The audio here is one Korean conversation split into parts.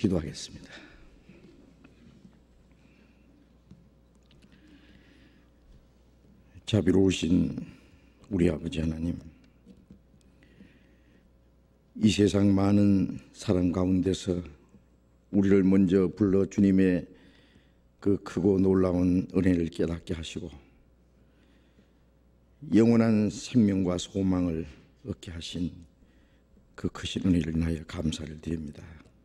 기도하겠습니다. 자비로우신 우리 아버지 하나님, 이 세상 많은 사람 가운데서 우리를 먼저 불러 주님의 그 크고 놀라운 은혜를 깨닫게 하시고 영원한 생명과 소망을 얻게 하신 그 크신 은혜를 인하여 감사를 드립니다.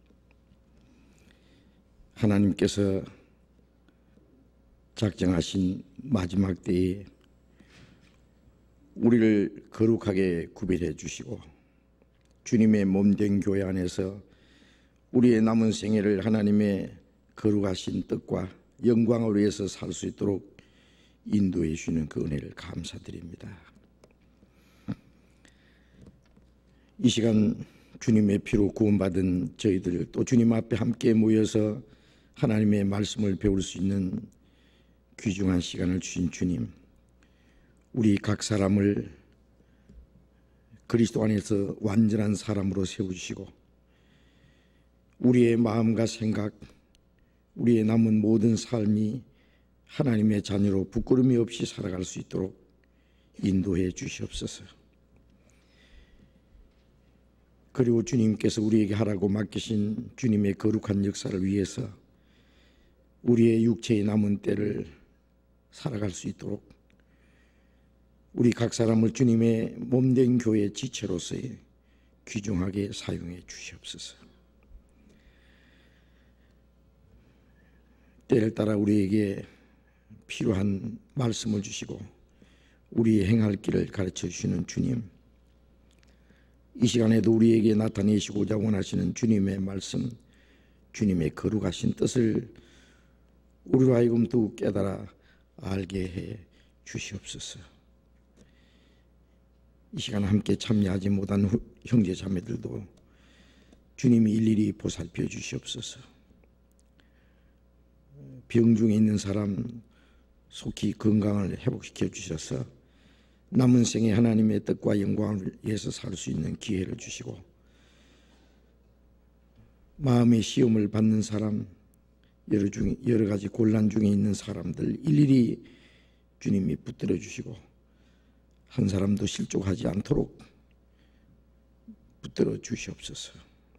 하나님께서 작정하신 마지막 때에 우리를 거룩하게 구별해 주시고 주님의 몸된 교회 안에서 우리의 남은 생애를 하나님의 거룩하신 뜻과 영광을 위해서 살 수 있도록 인도해 주시는 그 은혜를 감사드립니다. 이 시간 주님의 피로 구원받은 저희들, 또 주님 앞에 함께 모여서 하나님의 말씀을 배울 수 있는 귀중한 시간을 주신 주님, 우리 각 사람을 그리스도 안에서 완전한 사람으로 세워주시고 우리의 마음과 생각, 우리의 남은 모든 삶이 하나님의 자녀로 부끄러움이 없이 살아갈 수 있도록 인도해 주시옵소서. 그리고 주님께서 우리에게 하라고 맡기신 주님의 거룩한 역사를 위해서 우리의 육체의 남은 때를 살아갈 수 있도록 우리 각 사람을 주님의 몸된 교회의 지체로서의 귀중하게 사용해 주시옵소서. 때를 따라 우리에게 필요한 말씀을 주시고 우리의 행할 길을 가르쳐 주시는 주님, 이 시간에도 우리에게 나타내시고자 원하시는 주님의 말씀, 주님의 거룩하신 뜻을 우리로 하여금 더욱 깨달아 알게 해 주시옵소서. 이 시간 함께 참여하지 못한 형제 자매들도 주님이 일일이 보살펴 주시옵소서. 병 중에 있는 사람 속히 건강을 회복시켜 주셔서 남은 생에 하나님의 뜻과 영광을 위해서 살 수 있는 기회를 주시고, 마음의 시험을 받는 사람, 여러 가지 곤란 중에 있는 사람들 일일이 주님이 붙들어 주시고 한 사람도 실족하지 않도록 붙들어 주시옵소서.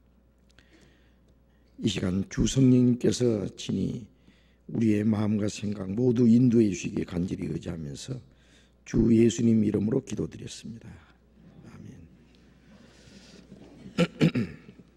이 시간 주 성령님께서 친히 우리의 마음과 생각 모두 인도해 주시기에 간절히 의지하면서 주 예수님 이름으로 기도드렸습니다. 아멘.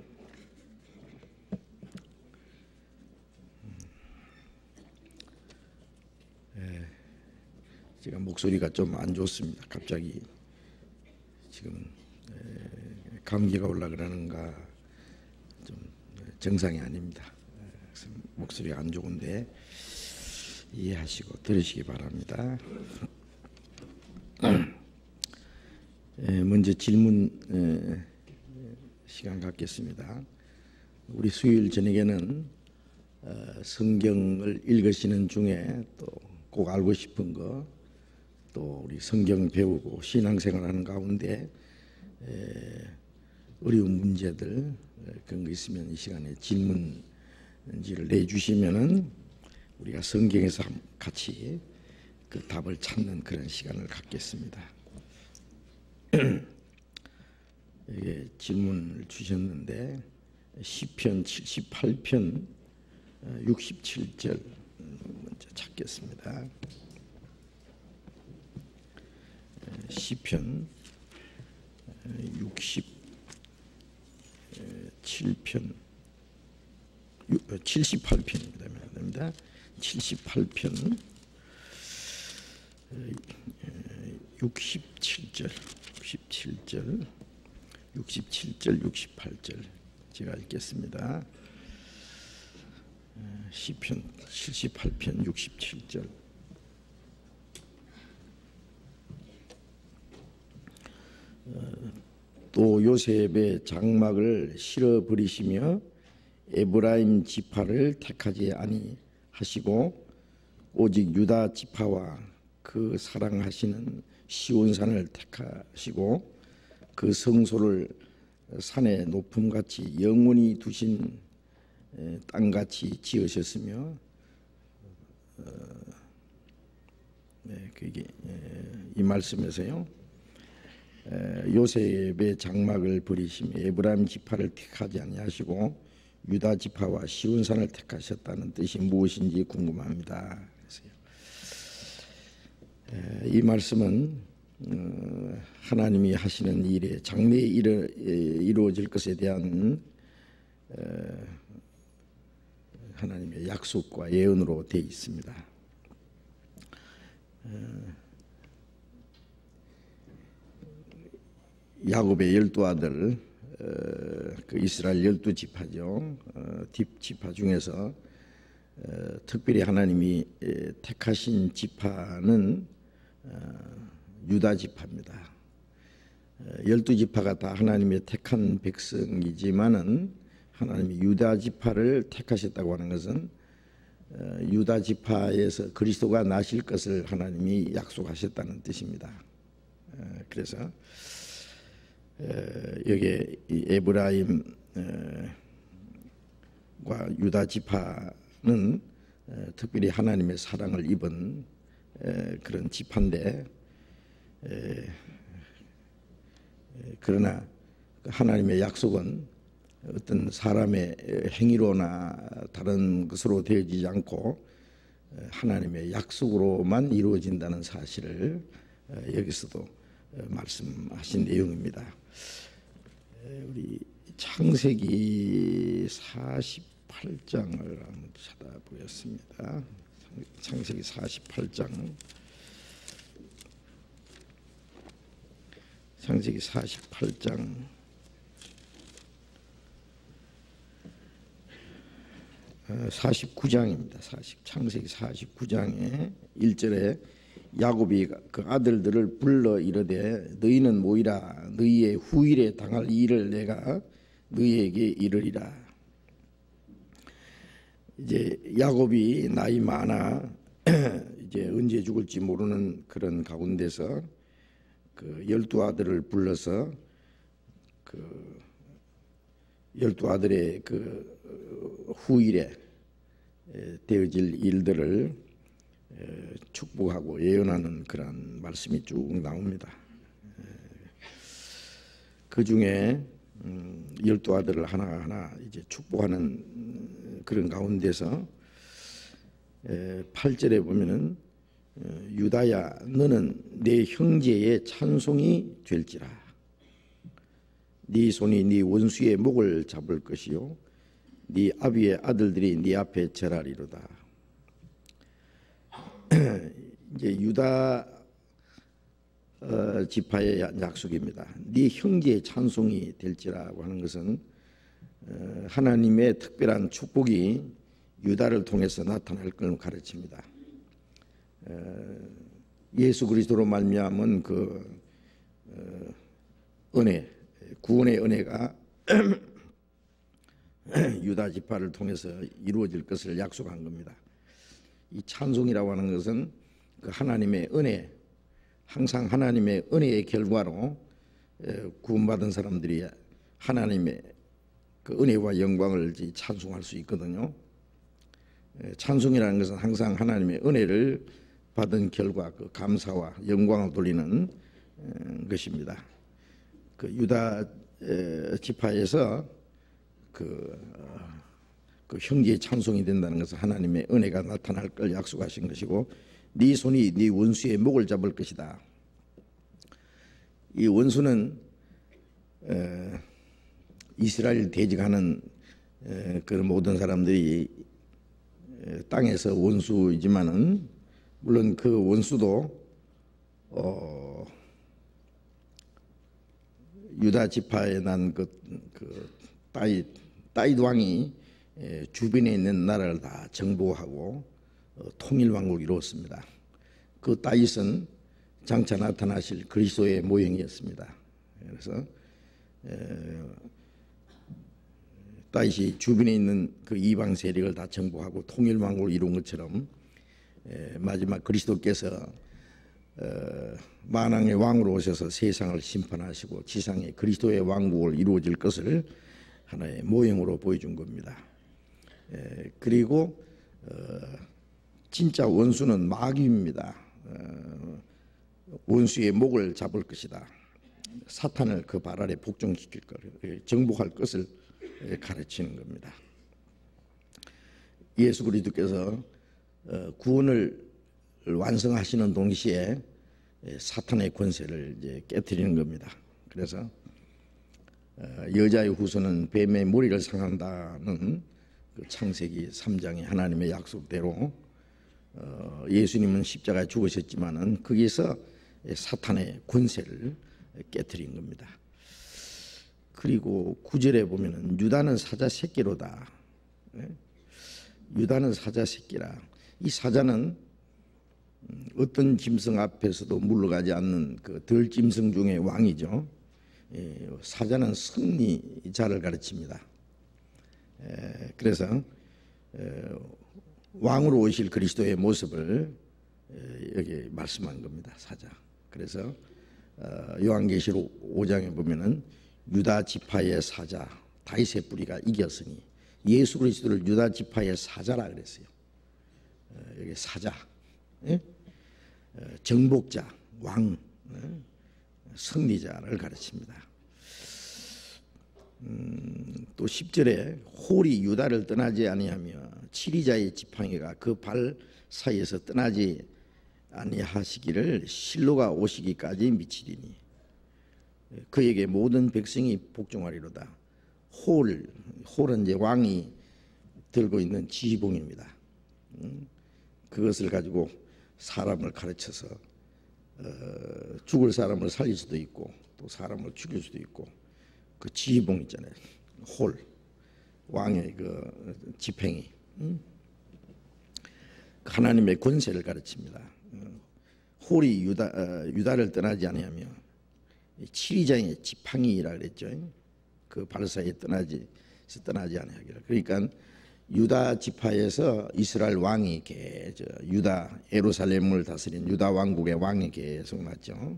제가 목소리가 좀 안 좋습니다. 갑자기 지금 감기가 올라 그러는가 좀 정상이 아닙니다. 목소리가 안 좋은데 이해하시고 들으시기 바랍니다. 먼저 질문 시간 갖겠습니다. 우리 수요일 저녁에는 성경을 읽으시는 중에 또 꼭 알고 싶은 거, 또 우리 성경 배우고 신앙생활하는 가운데 어려운 문제들 그런 거 있으면 이 시간에 질문지를 내주시면은 우리가 성경에서 같이 그 답을 찾는 그런 시간을 갖겠습니다. 여기 질문을 주셨는데 시편 78편 67절 먼저 찾겠습니다. 시편 67편 78편입니다. 78편 67절 68절 제가 읽겠습니다. 시편 78편 67절. 또 요셉의 장막을 실어버리시며 에브라임 지파를 택하지 아니하시고 오직 유다 지파와 그 사랑하시는 시온산을 택하시고 그 성소를 산의 높음같이 영원히 두신 땅같이 지으셨으며 그게 이 말씀에서요. 요셉의 장막을 버리시며 에브라임 지파를 택하지 아니하시고 유다 지파와 시온산을 택하셨다는 뜻이 무엇인지 궁금합니다. 이 말씀은 하나님이 하시는 일에 장래에 이루어질 것에 대한 하나님의 약속과 예언으로 되어 있습니다. 야곱의 12아들, 그 이스라엘 12지파죠. 뒷지파 중에서 특별히 하나님이 택하신 지파는 유다 지파입니다. 12지파가 다 하나님의 택한 백성이지만은 하나님이 유다 지파를 택하셨다고 하는 것은 유다 지파에서 그리스도가 나실 것을 하나님이 약속하셨다는 뜻입니다. 그래서 여기에 에브라임과 유다 지파는 특별히 하나님의 사랑을 입은 그런 지파인데, 그러나 하나님의 약속은 어떤 사람의 행위로나 다른 것으로 되어지지 않고 하나님의 약속으로만 이루어진다는 사실을 여기서도 말씀하신 내용입니다. 우리 창세기 48장을 한번 찾아보겠습니다. 창세기 48장. 창세기 48장 49장입니다. 창세기 49장의 1절에 야곱이 그 아들들을 불러 이르되 너희는 모이라 너희의 후일에 당할 일을 내가 너희에게 이르리라. 이제 야곱이 나이 많아 이제 언제 죽을지 모르는 그런 가운데서 그 12아들을 불러서 그 12아들의 그 후일에 되어질 일들을 축복하고 예언하는 그런 말씀이 쭉 나옵니다. 그 중에 12아들을 하나하나 이제 축복하는 그런 가운데서 8절에 보면은 유다야 너는 내 형제의 찬송이 될지라. 네 손이 네 원수의 목을 잡을 것이요 네 아비의 아들들이 네 앞에 절하리로다. 이제 유다 지파의 약속입니다. 네 형제의 찬송이 될지라고 하는 것은 하나님의 특별한 축복이 유다를 통해서 나타날 걸 가르칩니다. 예수 그리스도로 말미암은 그 은혜, 구원의 은혜가 유다 지파를 통해서 이루어질 것을 약속한 겁니다. 이 찬송이라고 하는 것은 그 하나님의 은혜, 항상 하나님의 은혜의 결과로 구원받은 사람들이 하나님의 그 은혜와 영광을 찬송할 수 있거든요. 찬송이라는 것은 항상 하나님의 은혜를 받은 결과 그 감사와 영광을 돌리는 것입니다. 그 유다 지파에서 그 형제의 찬송이 된다는 것은 하나님의 은혜가 나타날 걸 약속하신 것이고 네 손이 네 원수의 목을 잡을 것이다. 이 원수는 이스라엘 대적하는 그 모든 사람들이 땅에서 원수이지만은 물론 그 원수도 유다 지파에 난 그 다윗 왕이 주변에 있는 나라를 다 정복하고 통일 왕국을 이루었습니다. 그 다윗은 장차 나타나실 그리스도의 모형이었습니다. 그래서 다윗이 주변에 있는 그 이방 세력을 다 정복하고 통일 왕국을 이룬 것처럼 마지막 그리스도께서 만왕의 왕으로 오셔서 세상을 심판하시고 지상에 그리스도의 왕국을 이루어질 것을 하나의 모형으로 보여준 겁니다. 그리고 진짜 원수는 마귀입니다. 원수의 목을 잡을 것이다. 사탄을 그 발 아래 복종시킬 것, 정복할 것을 가르치는 겁니다. 예수 그리스도께서 구원을 완성하시는 동시에 사탄의 권세를 이제 깨뜨리는 겁니다. 그래서 여자의 후손은 뱀의 머리를 상한다는 그 창세기 3장의 하나님의 약속대로 예수님은 십자가에 죽으셨지만은 거기서 사탄의 권세를 깨뜨린 겁니다. 그리고 9절에 보면은 유다는 사자 새끼로다. 유다는 사자 새끼라. 이 사자는 어떤 짐승 앞에서도 물러가지 않는 그 덜짐승 중의 왕이죠. 사자는 승리자를 가르칩니다. 그래서 왕으로 오실 그리스도의 모습을 여기 말씀한 겁니다. 사자. 그래서 요한계시록 5장에 보면은 유다 지파의 사자 다윗의 뿌리가 이겼으니 예수 그리스도를 유다 지파의 사자라 그랬어요. 여기 사자, 정복자, 왕, 승리자를 가르칩니다. 또 10절에 홀이 유다를 떠나지 아니하며 치리자의 지팡이가 그 발 사이에서 떠나지 아니하시기를 실로가 오시기까지 미치리니 그에게 모든 백성이 복종하리로다. 홀은 이제 왕이 들고 있는 지휘봉입니다. 그것을 가지고 사람을 가르쳐서 죽을 사람을 살릴 수도 있고 또 사람을 죽일 수도 있고 그 지휘봉 있잖아요. 홀 왕의 그 지팽이 하나님의 권세를 가르칩니다. 홀이 유다를 떠나지 아니하며 치리자의 지팡이라 그랬죠. 그 발 사이에 떠나지 아니하기를. 그러니까 유다 지파에서 이스라엘 왕이 유다 예루살렘을 다스린 유다 왕국의 왕이 계속 났죠.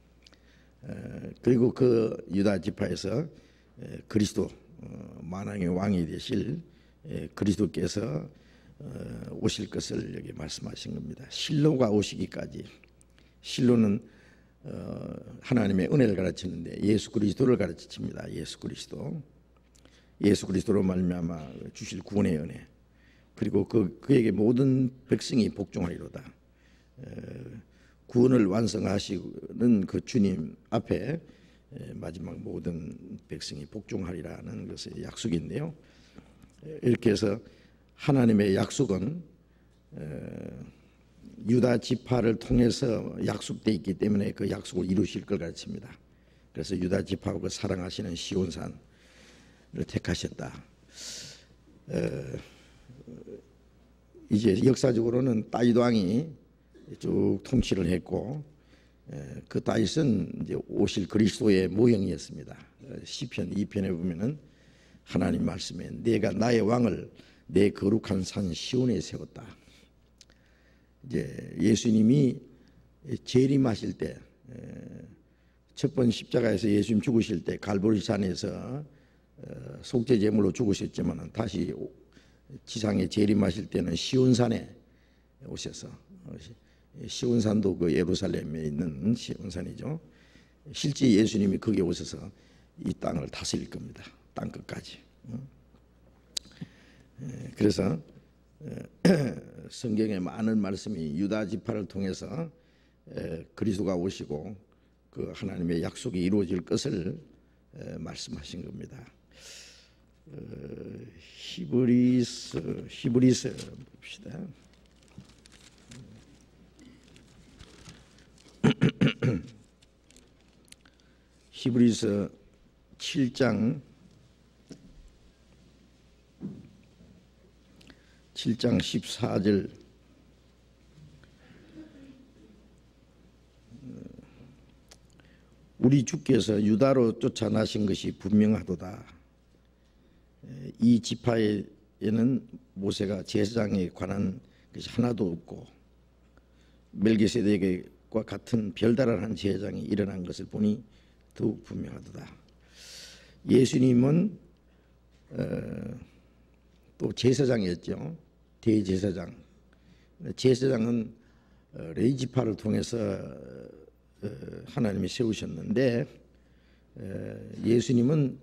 그리고 그 유다 지파에서 그리스도 만왕의 왕이 되실 그리스도께서 오실 것을 여기 말씀하신 겁니다. 실로가 오시기까지. 실로는 하나님의 은혜를 가르치는데 예수 그리스도를 가르칩니다. 예수 그리스도로 말미암아 주실 구원의 은혜. 그리고 그에게 모든 백성이 복종하리로다. 구원을 완성하시는 그 주님 앞에 마지막 모든 백성이 복종하리라는 것의 약속인데요. 이렇게 해서 하나님의 약속은 유다 지파를 통해서 약속되어 있기 때문에 그 약속을 이루실 걸 가르칩니다. 그래서 유다 지파하고 그 사랑하시는 시온산을 택하셨다. 이제 역사적으로는 다윗 왕이 쭉 통치를 했고 그 다윗은 이제 오실 그리스도의 모형이었습니다. 시편 2편에 보면은 하나님 말씀에 내가 나의 왕을 내 거룩한 산 시온에 세웠다. 이제 예수님이 재림하실 때 첫 번 십자가에서 예수님 죽으실 때 갈보리 산에서 속죄 제물로 죽으셨지만 다시 지상에 재림하실 때는 시온산에 오셔서 시온산도 그 예루살렘에 있는 시온산이죠. 실제 예수님이 거기에 오셔서 이 땅을 다스릴 겁니다. 땅 끝까지. 그래서 성경에 많은 말씀이 유다 지파를 통해서 그리스도가 오시고 그 하나님의 약속이 이루어질 것을 말씀하신 겁니다. 히브리서 봅시다. 히브리서 7장 14절 우리 주께서 유다로 쫓아나신 것이 분명하도다. 이 지파에는 모세가 제사장에 관한 것이 하나도 없고 멜기세덱과 같은 별다른 제사장이 일어난 것을 보니 더욱 분명하도다. 예수님은 또 제사장이었죠. 대제사장. 제사장은 레위지파를 통해서 하나님이 세우셨는데 예수님은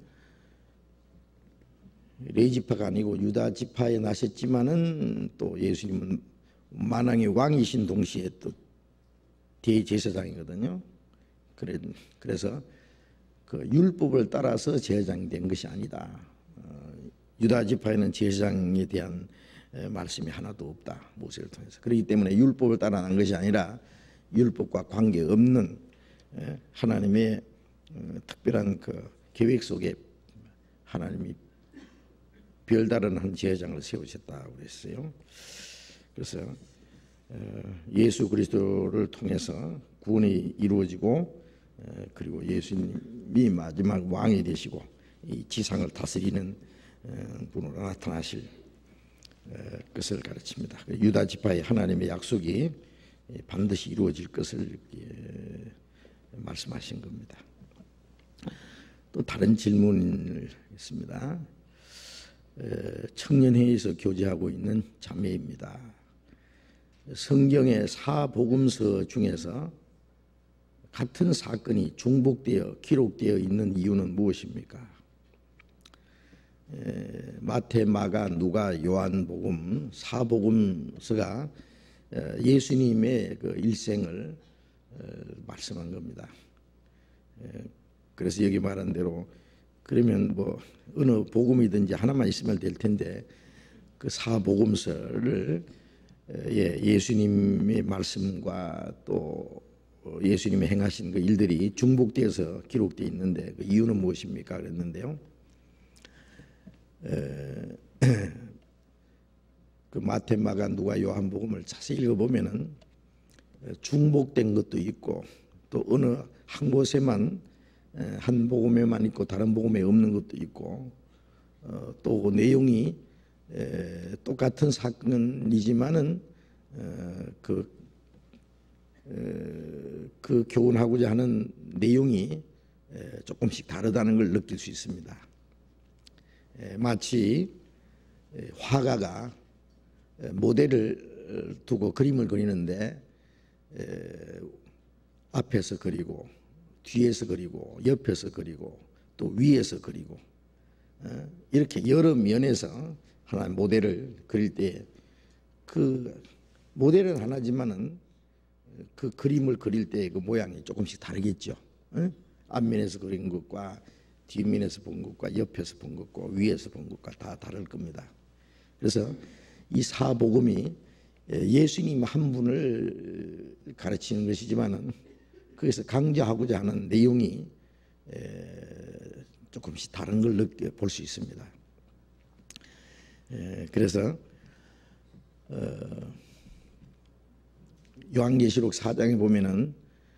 레위지파가 아니고 유다 지파에 나셨지만은 또 예수님은 만왕의 왕이신 동시에 또 대제사장이거든요. 그래서 그 율법을 따라서 제사장이 된 것이 아니다. 유다 지파에는 제사장에 대한 말씀이 하나도 없다. 모세를 통해서. 그렇기 때문에 율법을 따라 난 것이 아니라 율법과 관계없는 하나님의 특별한 그 계획 속에 하나님이 별다른 한 제사장을 세우셨다고 그랬어요. 그래서 예수 그리스도를 통해서 구원이 이루어지고 그리고 예수님이 마지막 왕이 되시고 이 지상을 다스리는 분으로 나타나실 것을 가르칩니다. 유다 지파의 하나님의 약속이 반드시 이루어질 것을 말씀하신 겁니다. 또 다른 질문이 있습니다. 청년회에서 교제하고 있는 자매입니다. 성경의 사복음서 중에서 같은 사건이 중복되어 기록되어 있는 이유는 무엇입니까? 마태, 마가, 누가, 요한복음 사복음서가 예수님의 그 일생을 말씀한 겁니다. 그래서 여기 말한 대로 그러면 뭐 어느 복음이든지 하나만 있으면 될 텐데 그 사복음서를 예수님의 말씀과 또 예수님이 행하신 그 일들이 중복되어서 기록되어 있는데 그 이유는 무엇입니까? 그랬는데요. 그 마태, 마가, 누가, 요한복음을 자세히 읽어보면은 중복된 것도 있고 또 어느 한 곳에만 한 복음에만 있고 다른 복음에 없는 것도 있고 또 그 내용이 똑같은 사건이지만은 그 교훈하고자 하는 내용이 조금씩 다르다는 걸 느낄 수 있습니다. 마치 화가가 모델을 두고 그림을 그리는데 앞에서 그리고 뒤에서 그리고 옆에서 그리고 또 위에서 그리고 이렇게 여러 면에서 하나의 모델을 그릴 때 그 모델은 하나지만은 그 그림을 그릴 때 그 모양이 조금씩 다르겠죠. 앞면에서 그린 것과 뒷면에서 본 것과 옆에서 본 것과 위에서 본 것과 다 다를 겁니다. 그래서 이 사복음이 예수님 한 분을 가르치는 것이지만은 거기서 강조하고자 하는 내용이 조금씩 다른 걸 볼 수 있습니다. 그래서 요한계시록 4장에 보면은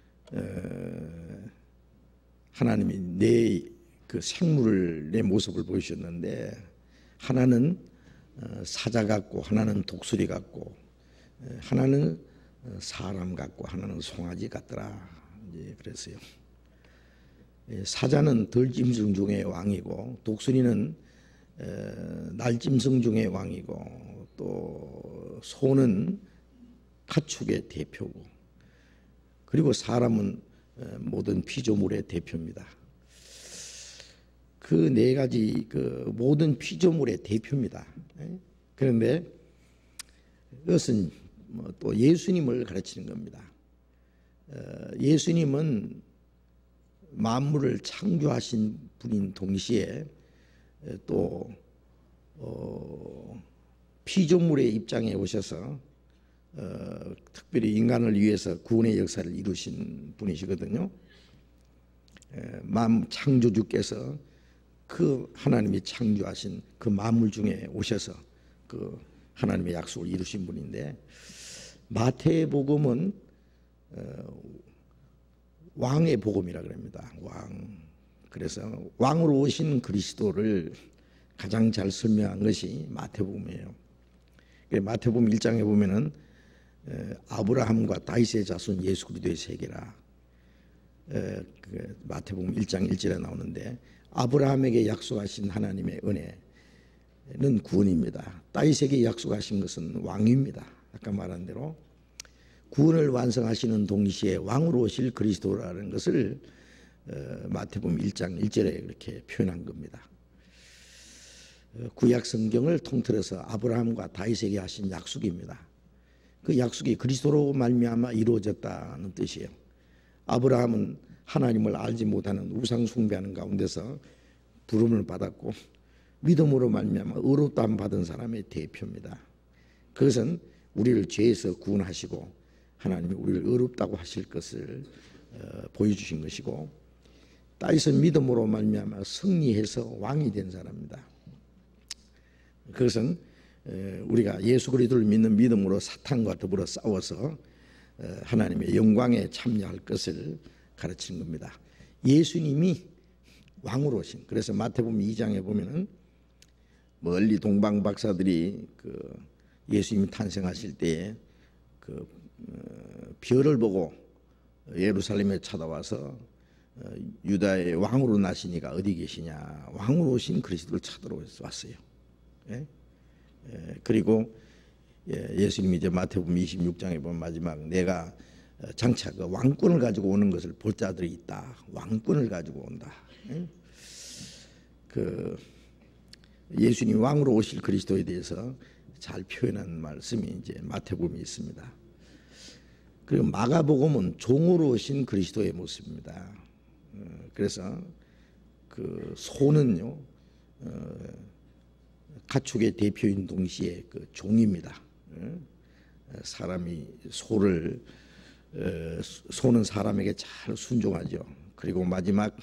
하나님이 내 생물을 내 모습을 보이셨는데 하나는 사자 같고 하나는 독수리 같고 하나는 사람 같고 하나는 송아지 같더라. 이제 그랬어요. 사자는 들짐승 중의 왕이고 독수리는 날짐승 중의 왕이고 또 소는 가축의 대표고 그리고 사람은 모든 피조물의 대표입니다. 그 네 가지 그 모든 피조물의 대표입니다. 그런데 이것은 또 예수님을 가르치는 겁니다. 예수님은 만물을 창조하신 분인 동시에 또 피조물의 입장에 오셔서 특별히 인간을 위해서 구원의 역사를 이루신 분이시거든요. 창조주께서 그 하나님이 창조하신 그 만물 중에 오셔서 그 하나님의 약속을 이루신 분인데 마태복음은 왕의 복음이라 그럽니다. 왕. 그래서 왕으로 오신 그리스도를 가장 잘 설명한 것이 마태복음이에요. 마태복음 1장에 보면은 아브라함과 다윗의 자손 예수 그리스도의 세계라. 마태복음 1장 1절에 나오는데 아브라함에게 약속하신 하나님의 은혜, 구원입니다. 다윗에게 약속하신 것은 왕입니다. 아까 말한 대로 구원을 완성하시는 동시에 왕으로 오실 그리스도라는 것을 마태복음 1장 1절에 그렇게 표현한 겁니다. 구약 성경을 통틀어서 아브라함과 다윗에게 하신 약속입니다. 그 약속이 그리스도로 말미암아 이루어졌다는 뜻이에요. 아브라함은 하나님을 알지 못하는 우상 숭배하는 가운데서 부름을 받았고 믿음으로 말미암아 의롭다함 받은 사람의 대표입니다. 그것은 우리를 죄에서 구원하시고 하나님이 우리를 의롭다고 하실 것을 보여주신 것이고, 다윗은 믿음으로 말미암아 승리해서 왕이 된 사람입니다. 그것은 우리가 예수 그리스도를 믿는 믿음으로 사탄과 더불어 싸워서 하나님의 영광에 참여할 것을 가르치는 겁니다. 예수님이 왕으로 오신, 그래서 마태복음 2장에 보면은 멀리 동방 박사들이 그 예수님이 탄생하실 때에 그 별을 보고 예루살렘에 찾아와서 유다의 왕으로 나시니가 어디 계시냐, 왕으로 오신 그리스도를 찾으러 왔어요. 예? 그리고 예수님이 이제 마태복음 26장에 보면 마지막 내가 장차 그 왕권을 가지고 오는 것을 볼 자들이 있다. 왕권을 가지고 온다. 예? 그 예수님 왕으로 오실 그리스도에 대해서 잘 표현한 말씀이 이제 마태복음에 있습니다. 그리고 마가복음은 종으로 오신 그리스도의 모습입니다. 그래서 그 소는요, 가축의 대표인 동시에 그 종입니다. 사람이 소는 사람에게 잘 순종하죠. 그리고 마지막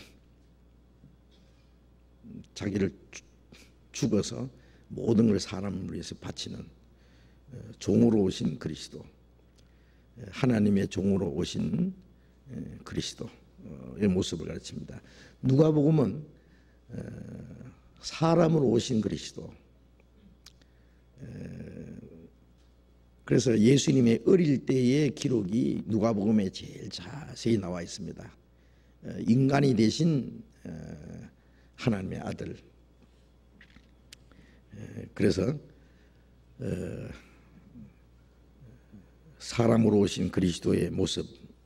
자기를 죽어서 모든 걸 사람을 위해서 바치는 종으로 오신 그리스도, 하나님의 종으로 오신 그리스도의 모습을 가르칩니다. 누가복음은 사람으로 오신 그리스도. 그래서 예수님의 어릴 때의 기록이 누가복음에 제일 자세히 나와 있습니다. 인간이 되신 하나님의 아들. 그래서 사람으로 오신 그리스도의 모습을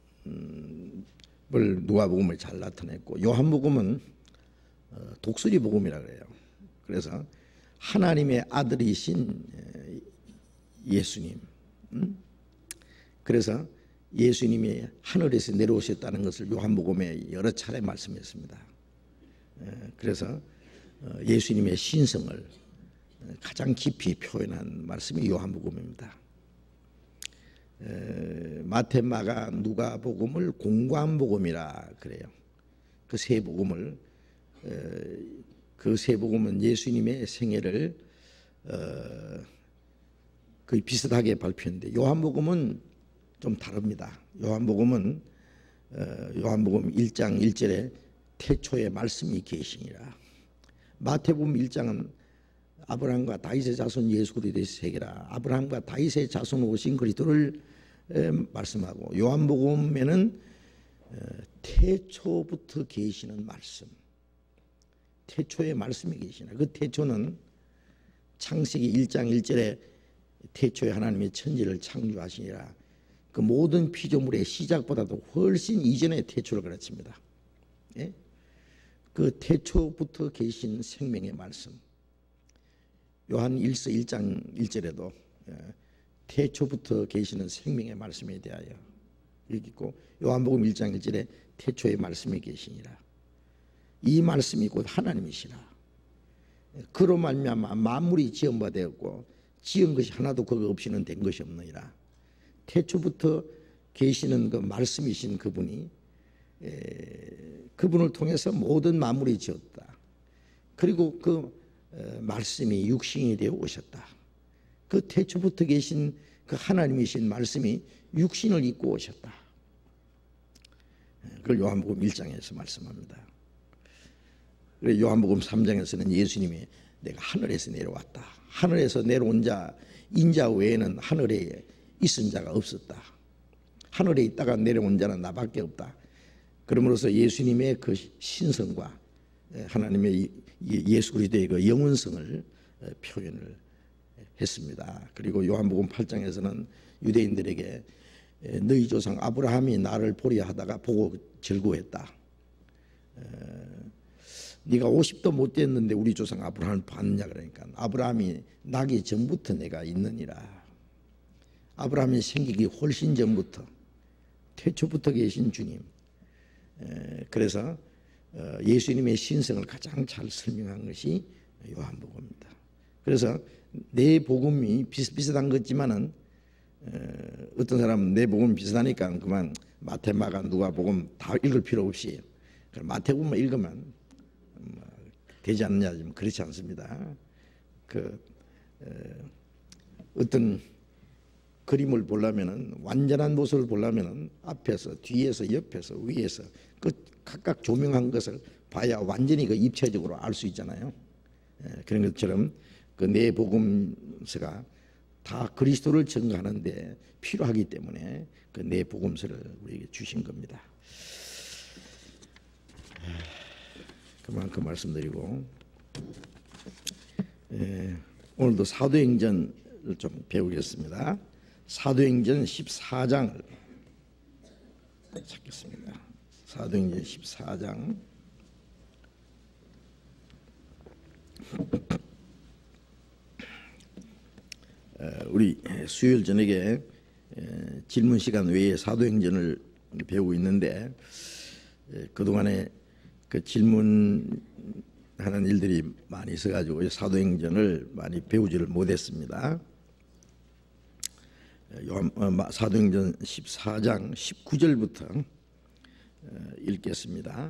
누가복음을 잘 나타냈고, 요한복음은 독수리 복음이라 그래요. 그래서 하나님의 아들이신 예수님, 그래서 예수님이 하늘에서 내려오셨다는 것을 요한복음에 여러 차례 말씀했습니다. 그래서 예수님의 신성을 가장 깊이 표현한 말씀이 요한복음입니다. 마태, 마가, 누가복음을 공관복음이라 그래요. 그 세 복음을, 그 세 복음은 예수님의 생애를 거의 비슷하게 발표했는데, 요한복음은 좀 다릅니다. 요한복음 1장 1절에 태초에 말씀이 계시니라. 마태복음 1장은 아브라함과 다윗의 자손 예수 그리스도의 세계라, 아브라함과 다윗의 자손 오신 그리스도를 말씀하고, 요한복음에는 태초부터 계시는 말씀, 태초에 말씀이 계시나. 그 태초는 창세기 1장 1절에 태초에 하나님이 천지를 창조하시니라, 그 모든 피조물의 시작보다도 훨씬 이전의 태초를 가르칩니다. 예? 그 태초부터 계신 생명의 말씀, 요한 1서 1장 1절에도 태초부터 계시는 생명의 말씀에 대하여 여기 있고, 요한복음 1장 1절에 태초의 말씀이 계시니라. 이 말씀이 곧 하나님이시라. 그로 말미암아 만물이 지은 바 되었고 지은 것이 하나도 그거 없이는 된 것이 없느니라. 태초부터 계시는 그 말씀이신 그분이, 그분을 통해서 모든 만물이 지었다. 그리고 그 말씀이 육신이 되어 오셨다. 그 태초부터 계신 그 하나님이신 말씀이 육신을 입고 오셨다. 그걸 요한복음 1장에서 말씀합니다. 그래서 요한복음 3장에서는 예수님이 내가 하늘에서 내려왔다. 하늘에서 내려온 자, 인자 외에는 하늘에 있은 자가 없었다. 하늘에 있다가 내려온 자는 나밖에 없다. 그러므로서 예수님의 그 신성과 하나님의 예수 그리스도의 그 영원성을 표현을 했습니다. 그리고 요한복음 8장에서는 유대인들에게 너희 조상 아브라함이 나를 보려 하다가 보고 즐거워했다. 네가 50도 못 됐는데 우리 조상 아브라함을 봤느냐 그러니까 아브라함이 나기 전부터 내가 있느니라. 아브라함이 생기기 훨씬 전부터 태초부터 계신 주님. 그래서 예수님의 신성을 가장 잘 설명한 것이 요한복음입니다. 그래서 내 복음이 비슷비슷한 것 같지만은 어떤 사람은 내 복음 비슷하니까 그만 마태, 마가, 누가복음 다 읽을 필요 없이 마태복음만 읽으면 되지 않느냐. 그렇지 않습니다. 어떤 그림을 보려면은 완전한 모습을 보려면은 앞에서, 뒤에서, 옆에서, 위에서 각각 조명한 것을 봐야 완전히 그 입체적으로 알 수 있잖아요. 그런 것처럼 그 내 복음서가 다 그리스도를 증거하는데 필요하기 때문에 그 내 복음서를 우리에게 주신 겁니다. 그만큼 말씀드리고 오늘도 사도행전을 좀 배우겠습니다. 사도행전 14장을 찾겠습니다. 사도행전 14장 우리 수요일 저녁에 질문 시간 외에 사도행전을 배우고 있는데 그동안에 그 질문하는 일들이 많이 있어가지고 사도행전을 많이 배우지를 못했습니다. 사도행전 14장 19절부터 읽겠습니다.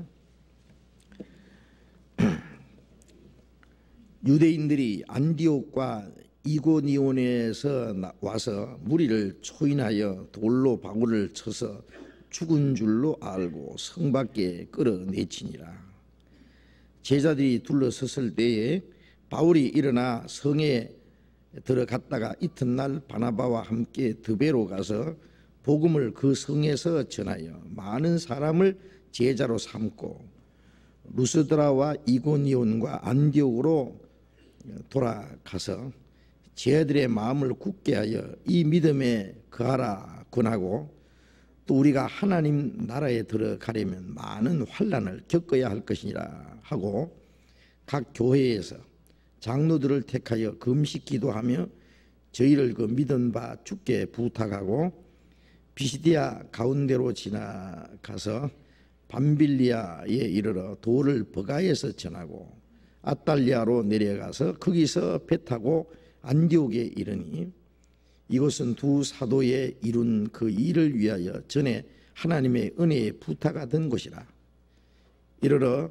유대인들이 안디옥과 이고니온에서 와서 무리를 초인하여 돌로 바구를 쳐서 죽은 줄로 알고 성 밖에 끌어내치니라. 제자들이 둘러섰을 때에 바울이 일어나 성에 들어갔다가 이튿날 바나바와 함께 드베로 가서 복음을 그 성에서 전하여 많은 사람을 제자로 삼고 루스드라와 이고니온과 안디옥으로 돌아가서 제자들의 마음을 굳게 하여 이 믿음에 거하라 권하고 또 우리가 하나님 나라에 들어가려면 많은 환난을 겪어야 할 것이니라 하고 각 교회에서 장로들을 택하여 금식 기도하며 저희를 그 믿은 바 주께 부탁하고 비시디아 가운데로 지나가서 밤빌리아에 이르러 돌을 버가에서 전하고 아탈리아로 내려가서 거기서 배 타고 안디옥에 이르니 이곳은 두 사도의 이룬 그 일을 위하여 전에 하나님의 은혜에 부탁하던 곳이라. 이르러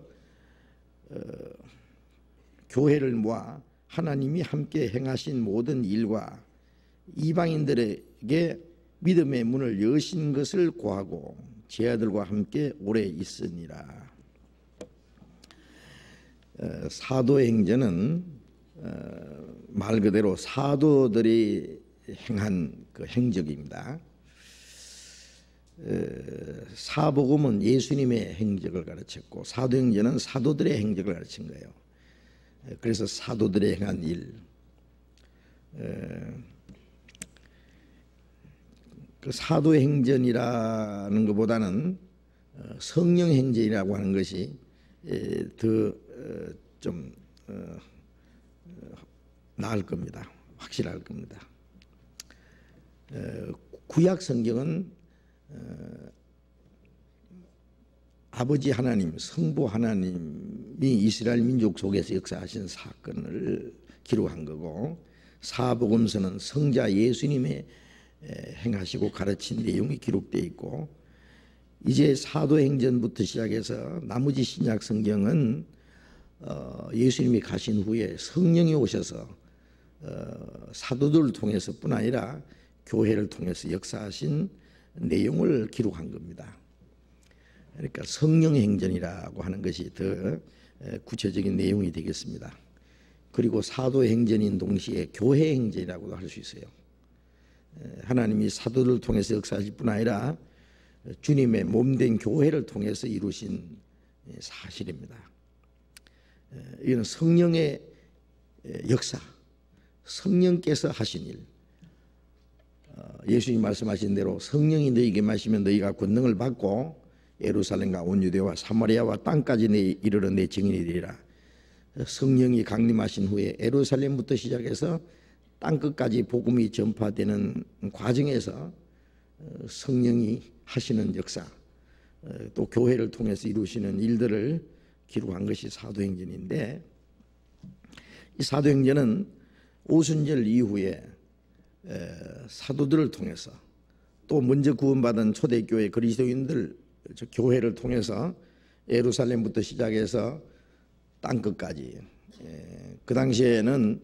교회를 모아 하나님이 함께 행하신 모든 일과 이방인들에게 믿음의 문을 여신 것을 고하고 제자들과 함께 오래 있으니라. 사도행전은 말 그대로 사도들이 행한 그 행적입니다. 사복음은 예수님의 행적을 가르쳤고 사도행전은 사도들의 행적을 가르친 거예요. 그래서 사도들의 행한 일, 그 사도행전이라는 것보다는 성령행전이라고 하는 것이 더 좀 나을 겁니다. 확실할 겁니다. 구약 성경은 아버지 하나님, 성부 하나님이 이스라엘 민족 속에서 역사하신 사건을 기록한 거고 사복음서는 성자 예수님의 행하시고 가르친 내용이 기록되어 있고 이제 사도행전부터 시작해서 나머지 신약 성경은 예수님이 가신 후에 성령이 오셔서 사도들을 통해서뿐 아니라 교회를 통해서 역사하신 내용을 기록한 겁니다. 그러니까 성령행전이라고 하는 것이 더 구체적인 내용이 되겠습니다. 그리고 사도행전인 동시에 교회행전이라고도 할 수 있어요. 하나님이 사도들을 통해서 역사하실 뿐 아니라 주님의 몸된 교회를 통해서 이루신 사실입니다. 이는 성령의 역사, 성령께서 하신 일, 예수님 말씀하신 대로 성령이 너희에게 마시면 너희가 권능을 받고 예루살렘과 온 유대와 사마리아와 땅까지 이르러 내 증인이 되리라. 성령이 강림하신 후에 예루살렘부터 시작해서 땅끝까지 복음이 전파되는 과정에서 성령이 하시는 역사, 또 교회를 통해서 이루시는 일들을 기록한 것이 사도행전인데, 이 사도행전은 오순절 이후에 사도들을 통해서 또 먼저 구원받은 초대교회 그리스도인들 교회를 통해서 예루살렘부터 시작해서 땅끝까지, 그 당시에는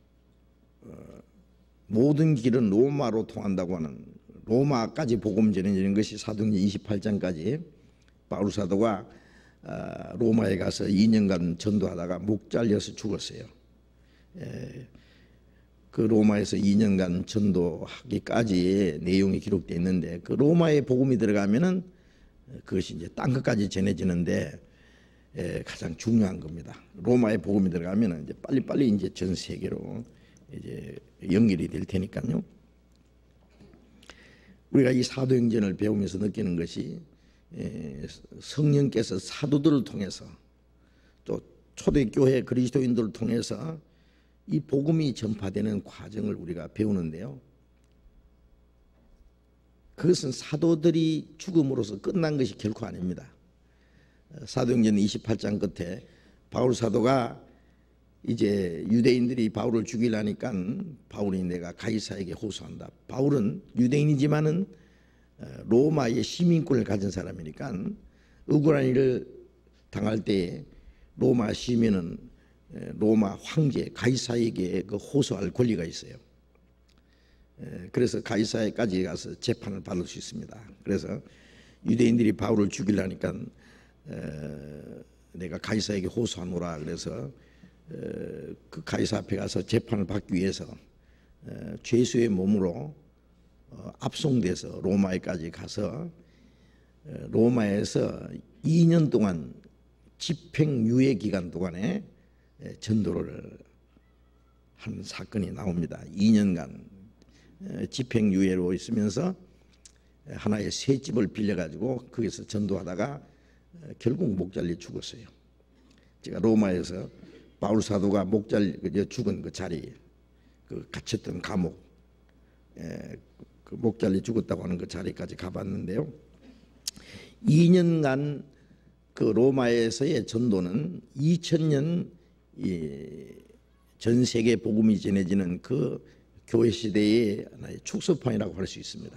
모든 길은 로마로 통한다고 하는 로마까지 복음 전해지는 것이 사도행전 28장까지 바울 사도가 로마에 가서 2년간 전도하다가 목 잘려서 죽었어요. 그 로마에서 2년간 전도하기까지의 내용이 기록되어 있는데, 그 로마에 복음이 들어가면은 그것이 이제 땅끝까지 전해지는데 가장 중요한 겁니다. 로마에 복음이 들어가면은 이제 빨리빨리 이제 전 세계로 이제 연결이 될 테니까요. 우리가 이 사도행전을 배우면서 느끼는 것이 성령께서 사도들을 통해서 또 초대교회 그리스도인들을 통해서 이 복음이 전파되는 과정을 우리가 배우는데요. 그것은 사도들이 죽음으로써 끝난 것이 결코 아닙니다. 사도행전 28장 끝에 바울 사도가 이제 유대인들이 바울을 죽이려니까 바울이 내가 가이사에게 호소한다. 바울은 유대인이지만은 로마의 시민권을 가진 사람이니까 억울한 일을 당할 때 로마 시민은 로마 황제 가이사에게 그 호소할 권리가 있어요. 그래서 가이사에까지 가서 재판을 받을 수 있습니다. 그래서 유대인들이 바울을 죽이려니까 내가 가이사에게 호소하노라. 그래서 그 가이사 앞에 가서 재판을 받기 위해서 죄수의 몸으로 압송돼서 로마에까지 가서 로마에서 2년 동안 집행유예 기간 동안에 전도를 한 사건이 나옵니다. 2년간 집행유예로 있으면서 하나의 쇠집을 빌려가지고 거기서 전도하다가 결국 목 잘려 죽었어요. 제가 로마에서 바울 사도가 목 잘려 죽은 그 자리, 그 갇혔던 감옥, 그 목 잘려 죽었다고 하는 그 자리까지 가봤는데요. 2년간 그 로마에서의 전도는 2000년 전 세계 복음이 전해지는 그 교회 시대의 하나의 축소판이라고 할 수 있습니다.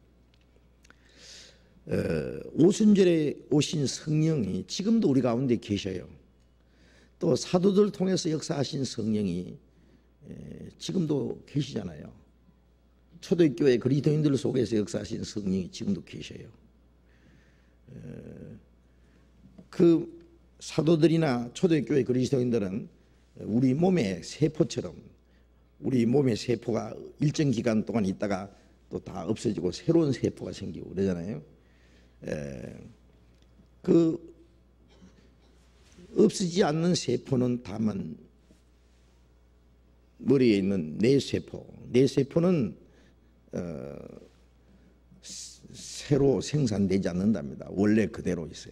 오순절에 오신 성령이 지금도 우리 가운데 계셔요. 또 사도들 통해서 역사하신 성령이 지금도 계시잖아요. 초대교회 그리스도인들 속에서 역사하신 성령이 지금도 계셔요. 그 사도들이나 초대교회 그리스도인들은 우리 몸의 세포처럼, 우리 몸의 세포가 일정 기간 동안 있다가 또 다 없어지고 새로운 세포가 생기고 그러잖아요. 그 없어지지 않는 세포는 다만 머리에 있는 뇌세포, 뇌세포는 새로 생산되지 않는답니다. 원래 그대로 있어요.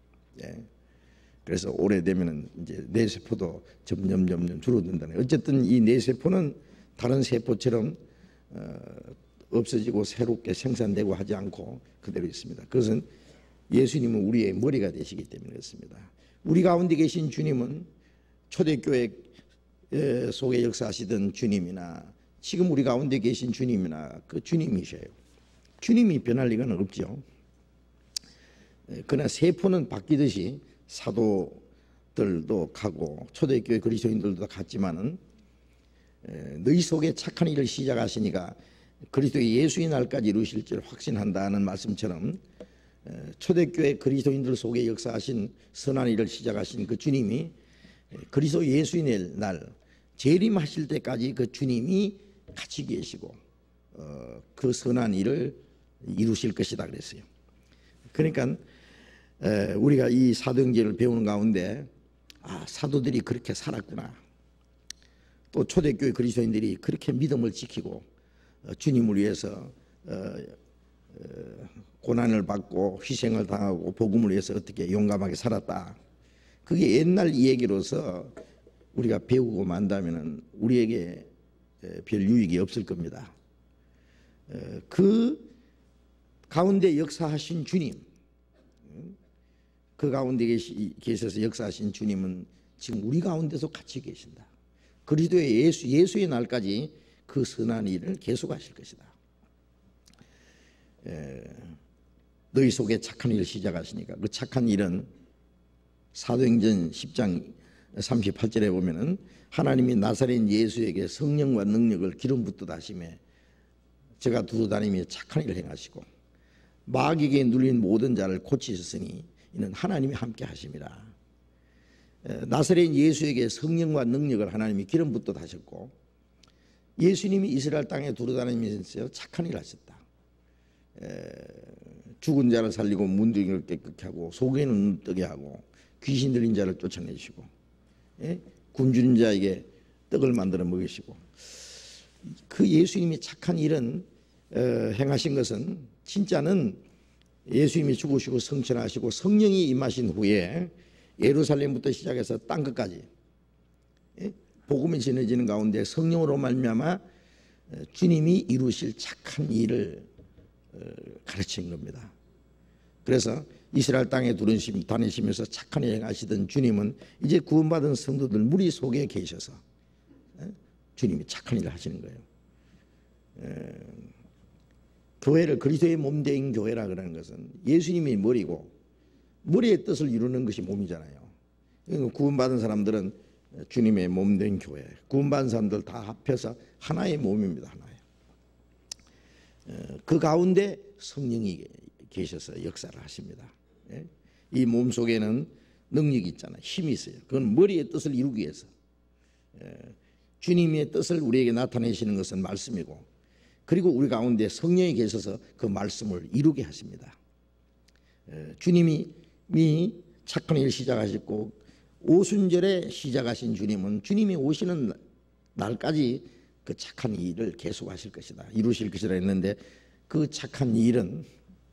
그래서 오래되면 이제 뇌세포도 점점 줄어든다는. 어쨌든 이 뇌세포는 다른 세포처럼 없어지고 새롭게 생산되고 하지 않고 그대로 있습니다. 그것은 예수님은 우리의 머리가 되시기 때문에 그렇습니다. 우리 가운데 계신 주님은 초대교회 속에 역사하시던 주님이나 지금 우리 가운데 계신 주님이나 그 주님이셔요. 주님이 변할 리가는 없죠. 그러나 세포는 바뀌듯이 사도들도 가고 초대교회 그리스도인들도 갔지만은 너희 속에 착한 일을 시작하시니까 그리스도의 예수의 날까지 이루실 줄 확신한다는 말씀처럼 초대교회 그리스도인들 속에 역사하신 선한 일을 시작하신 그 주님이 그리스도 예수의 날 재림하실 때까지 그 주님이 같이 계시고 그 선한 일을 이루실 것이다 그랬어요. 그러니까 우리가 이 사도행전을 배우는 가운데 사도들이 그렇게 살았구나. 또 초대교회 그리스도인들이 그렇게 믿음을 지키고 주님을 위해서 고난을 받고 희생을 당하고 복음을 위해서 어떻게 용감하게 살았다. 그게 옛날 이야기로서 우리가 배우고 만다면 우리에게 별 유익이 없을 겁니다. 그 가운데 역사하신 주님, 그 가운데 계셔서 역사하신 주님은 지금 우리 가운데서 같이 계신다. 그리스도의 예수의 날까지 그 선한 일을 계속하실 것이다. 너희 속에 착한 일을 시작하시니까 그 착한 일은 사도행전 10장 38절에 보면은 하나님이 나사렛 예수에게 성령과 능력을 기름 붓듯 하심에 제가 두루다니며 착한 일을 행하시고 마귀에게 눌린 모든 자를 고치셨으니 이는 하나님이 함께 하심이라. 나사렛 예수에게 성령과 능력을 하나님이 기름 붓듯 하셨고 예수님이 이스라엘 땅에 두루다니면서 착한 일을 하셨다. 죽은 자를 살리고 문둥이를 깨끗게 하고 속에는 눈 뜨게 하고 귀신 들린 자를 쫓아내시고 굶주린 자에게 떡을 만들어 먹이시고 그 예수님이 착한 일은 행하신 것은 진짜는 예수님이 죽으시고 성천하시고 성령이 임하신 후에 예루살렘부터 시작해서 땅끝까지 복음이 전해지는 가운데 성령으로 말미암아 주님이 이루실 착한 일을 가르친 겁니다. 그래서 이스라엘 땅에 다니시면서 착한 일 행하시던 주님은 이제 구원받은 성도들 무리 속에 계셔서 주님이 착한 일을 하시는 거예요. 교회를 그리스도의 몸된 교회라 그러는 것은 예수님이 머리고 머리의 뜻을 이루는 것이 몸이잖아요. 구원받은 사람들은 주님의 몸된 교회, 구원받은 사람들 다 합해서 하나의 몸입니다. 하나예요. 그 가운데 성령이 계셔서 역사를 하십니다. 이 몸 속에는 능력이 있잖아요. 힘이 있어요. 그건 머리의 뜻을 이루기 위해서. 주님의 뜻을 우리에게 나타내시는 것은 말씀이고 그리고 우리 가운데 성령이 계셔서 그 말씀을 이루게 하십니다. 주님이 착한 일을 시작하셨고 오순절에 시작하신 주님은 주님이 오시는 날까지 그 착한 일을 계속하실 것이다. 이루실 것이라 했는데 그 착한 일은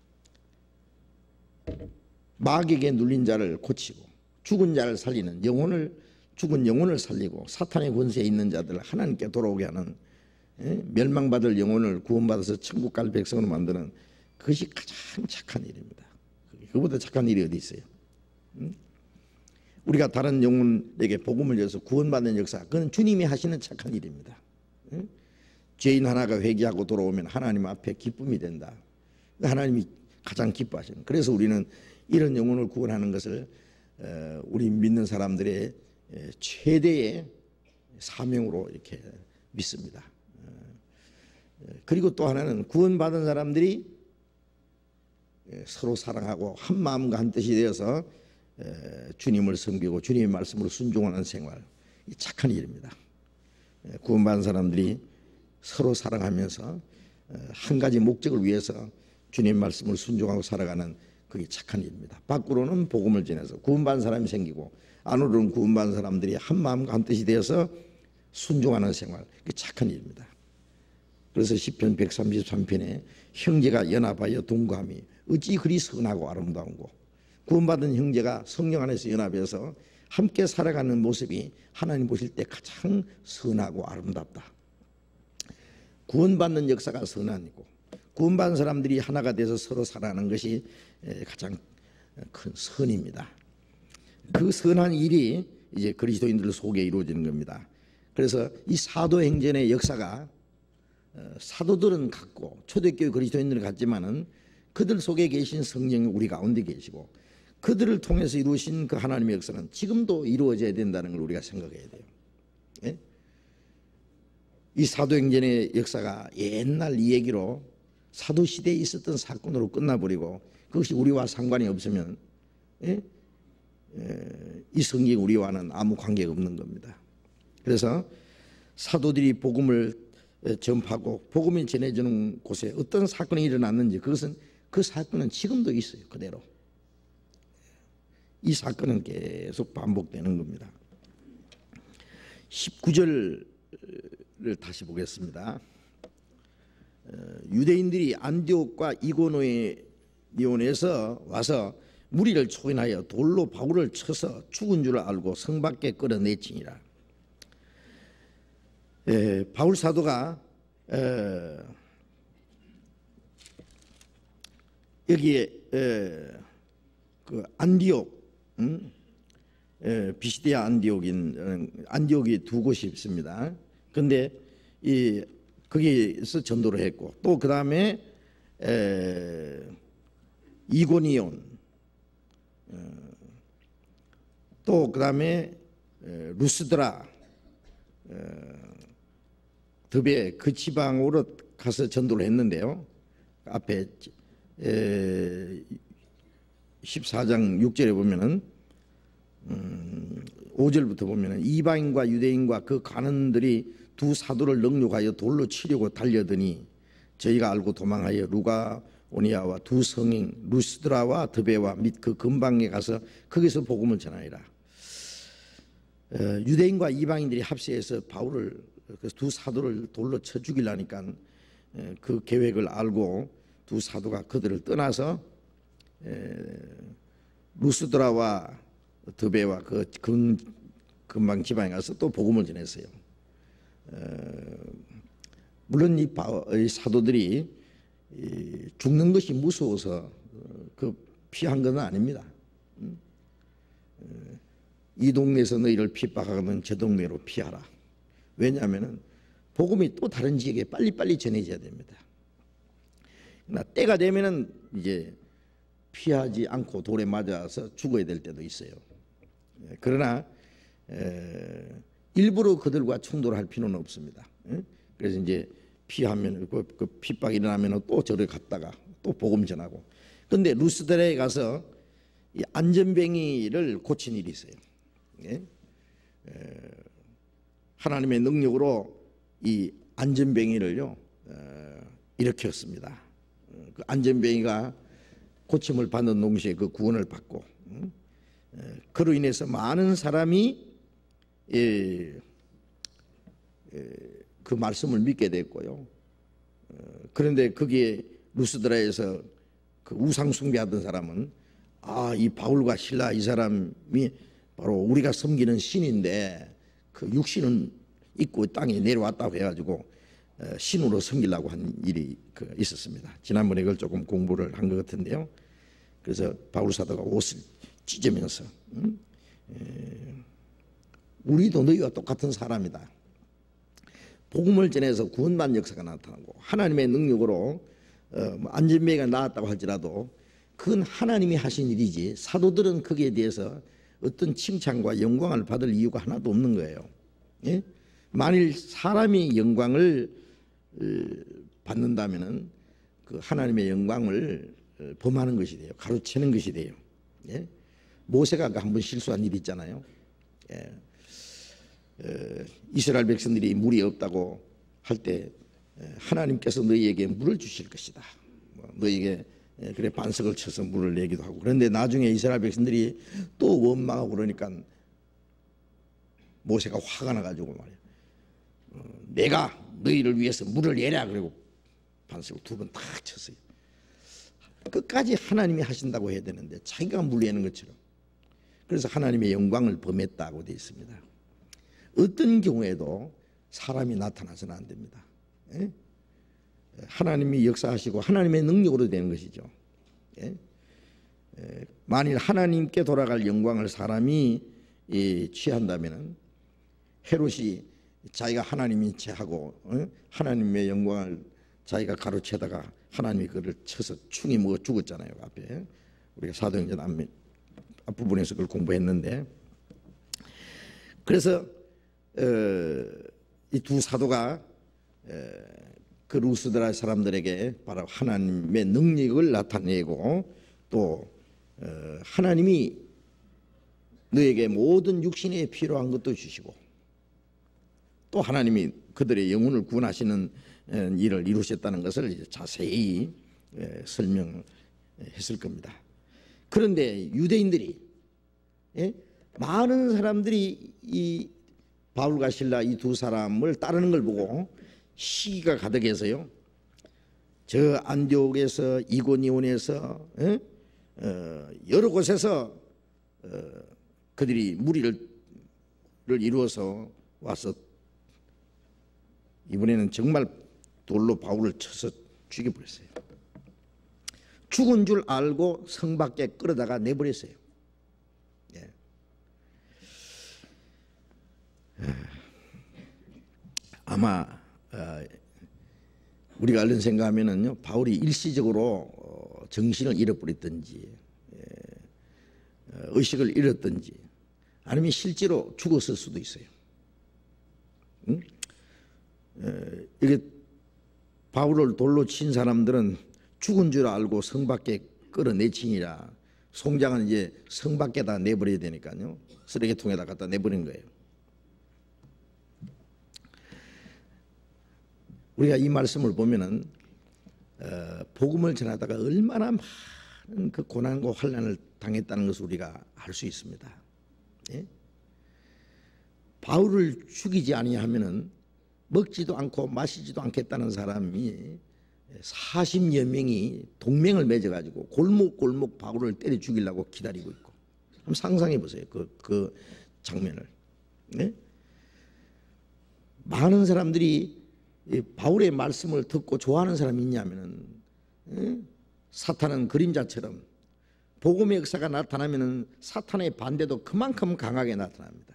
마귀에게 눌린 자를 고치고 죽은 자를 살리는 죽은 영혼을 살리고 사탄의 권세에 있는 자들을 하나님께 돌아오게 하는 멸망받을 영혼을 구원받아서 천국 갈 백성으로 만드는 그것이 가장 착한 일입니다. 그보다 착한 일이 어디 있어요? 우리가 다른 영혼에게 복음을 줘서 구원받는 역사, 그건 주님이 하시는 착한 일입니다. 죄인 하나가 회개하고 돌아오면 하나님 앞에 기쁨이 된다. 하나님이 가장 기뻐하시는. 그래서 우리는 이런 영혼을 구원하는 것을 우리 믿는 사람들의 최대의 사명으로 이렇게 믿습니다. 그리고 또 하나는 구원받은 사람들이 서로 사랑하고 한 마음과 한 뜻이 되어서 주님을 섬기고 주님의 말씀으로 순종하는 생활, 이 착한 일입니다. 구원받은 사람들이 서로 사랑하면서 한 가지 목적을 위해서 주님의 말씀을 순종하고 살아가는 그게 착한 일입니다. 밖으로는 복음을 전해서 구원받은 사람이 생기고 안으로는 구원받은 사람들이 한 마음과 한 뜻이 되어서 순종하는 생활, 그게 착한 일입니다. 그래서 시편 133편에 형제가 연합하여 동거함이 어찌 그리 선하고 아름다운고, 구원받은 형제가 성령 안에서 연합해서 함께 살아가는 모습이 하나님 보실 때 가장 선하고 아름답다. 구원받는 역사가 선한이고 구원받은 사람들이 하나가 돼서 서로 살아가는 것이 가장 큰 선입니다. 그 선한 일이 이제 그리스도인들 속에 이루어지는 겁니다. 그래서 이 사도행전의 역사가 사도들은 같고 초대교회 그리스도인들은 같지만은 그들 속에 계신 성령이 우리 가운데 계시고 그들을 통해서 이루신 그 하나님의 역사는 지금도 이루어져야 된다는 걸 우리가 생각해야 돼요. 예? 이 사도행전의 역사가 옛날 이 얘기로 사도시대에 있었던 사건으로 끝나버리고 그것이 우리와 상관이 없으면 이 성경 우리와는 아무 관계가 없는 겁니다. 그래서 사도들이 복음을 전파하고 복음이 전해지는 곳에 어떤 사건이 일어났는지 그 사건은 지금도 있어요. 그대로. 이 사건은 계속 반복되는 겁니다. 19절 다시 보겠습니다. 유대인들이 안디옥과 이고니온에서 와서 무리를 초인하여 돌로 바울을 쳐서 죽은 줄 알고 성 밖에 끌어내치니라. 바울 사도가 여기에 그 안디옥, 비시디아 안디옥이 두 곳이 있습니다. 그런데 거기에서 전도를 했고, 또 그 다음에 이고니온, 또 그 다음에 루스드라, 드베, 그 지방으로 가서 전도를 했는데요. 앞에 14장 6절에 보면은 5절부터 보면은 이방인과 유대인과 그 관원들이 두 사도를 능욕하여 돌로 치려고 달려드니 저희가 알고 도망하여 루가오니아와 두 성인 루스드라와 드베와 및 그 근방에 가서 거기서 복음을 전하니라. 유대인과 이방인들이 합세해서 바울을, 그 두 사도를 돌로 쳐 죽이려니까 그 계획을 알고 두 사도가 그들을 떠나서 루스드라와 드베와 그 근방 지방에 가서 또 복음을 전했어요. 물론 이 사도들이 죽는 것이 무서워서 그 피한 건 아닙니다. 이 동네에서 너희를 핍박하면 저 동네로 피하라. 왜냐하면 복음이 또 다른 지역에 빨리빨리 전해져야 됩니다. 그러나 때가 되면은 이제 피하지 않고 돌에 맞아서 죽어야 될 때도 있어요. 그러나 일부러 그들과 충돌할 필요는 없습니다. 그래서 이제 피하면 그 핍박이 일어나면 또 저를 갔다가 또 복음 전하고. 그런데 루스드라에 가서 이 안전뱅이를 고친 일이 있어요. 하나님의 능력으로 이 안전뱅이를요 일으켰습니다. 그 안전뱅이가 고침을 받는 동시에 그 구원을 받고, 그로 인해서 많은 사람이 그 말씀을 믿게 됐고요. 그런데 거기에 루스드라에서 그 우상 숭배하던 사람은 이 바울과 실라 이 사람이 바로 우리가 섬기는 신인데 그 육신은 있고 땅에 내려왔다고 해가지고 신으로 섬기려고 한 일이 있었습니다. 지난번에 그걸 조금 공부를 한 것 같은데요. 그래서 바울 사도가 옷을 찢으면서 우리도 너희와 똑같은 사람이다. 복음을 전해서 구원받는 역사가 나타나고 하나님의 능력으로 안전뱅이가 나왔다고 할지라도 그건 하나님이 하신 일이지 사도들은 거기에 대해서 어떤 칭찬과 영광을 받을 이유가 하나도 없는 거예요. 예? 만일 사람이 영광을 받는다면은 그 하나님의 영광을 범하는 것이 돼요. 가로채는 것이 돼요. 예? 모세가 한번 실수한 일이 있잖아요. 예. 이스라엘 백성들이 물이 없다고 할 때 하나님께서 너희에게 물을 주실 것이다. 너희에게 그래 반석을 쳐서 물을 내기도 하고. 그런데 나중에 이스라엘 백성들이 또 원망하고 그러니까 모세가 화가 나가지고 말이야. 내가 너희를 위해서 물을 내라. 그리고 반석을 두 번 딱 쳤어요. 끝까지 하나님이 하신다고 해야 되는데 자기가 물 내는 것처럼. 그래서 하나님의 영광을 범했다고 되어 있습니다. 어떤 경우에도 사람이 나타나서는 안 됩니다. 예? 하나님이 역사하시고 하나님의 능력으로 되는 것이죠. 예? 만일 하나님께 돌아갈 영광을 사람이 취한다면 헤롯이 자기가 하나님인 체하고 하나님의 영광을 자기가 가로채다가 하나님이 그를 쳐서 충이 먹어 죽었잖아요. 앞에 우리가 사도행전 앞부분에서 그걸 공부했는데, 그래서 이 두 사도가 그 루스드라 사람들에게 바로 하나님의 능력을 나타내고 또 하나님이 너에게 모든 육신에 필요한 것도 주시고 또 하나님이 그들의 영혼을 구원하시는 일을 이루셨다는 것을 자세히 설명했을 겁니다. 그런데 유대인들이 많은 사람들이 이 바울과 실라 이 두 사람을 따르는 걸 보고 시기가 가득해서요, 저 안디옥에서, 이고니온에서, 여러 곳에서 그들이 무리를 이루어서 와서 이번에는 정말 돌로 바울을 쳐서 죽여버렸어요. 죽은 줄 알고 성 밖에 끌어다가 내버렸어요. 예. 아마 우리가 얼른 생각하면은요, 바울이 일시적으로 정신을 잃어버렸든지 의식을 잃었든지 아니면 실제로 죽었을 수도 있어요. 이게 바울을 돌로 친 사람들은 죽은 줄 알고 성 밖에 끌어내치니라 송장은 이제 성 밖에다 내버려야 되니까요, 쓰레기통에다 갖다 내버린 거예요. 우리가 이 말씀을 보면은 복음을 전하다가 얼마나 많은 그 고난과 환난을 당했다는 것을 우리가 알 수 있습니다. 예? 바울을 죽이지 아니하면은 먹지도 않고 마시지도 않겠다는 사람이 40여 명이 동맹을 맺어가지고 골목골목 바울을 때려 죽이려고 기다리고 있고, 한번 상상해 보세요. 그 장면을. 네? 많은 사람들이 바울의 말씀을 듣고 좋아하는 사람이 있냐면은, 사탄은 그림자처럼 복음의 역사가 나타나면은 사탄의 반대도 그만큼 강하게 나타납니다.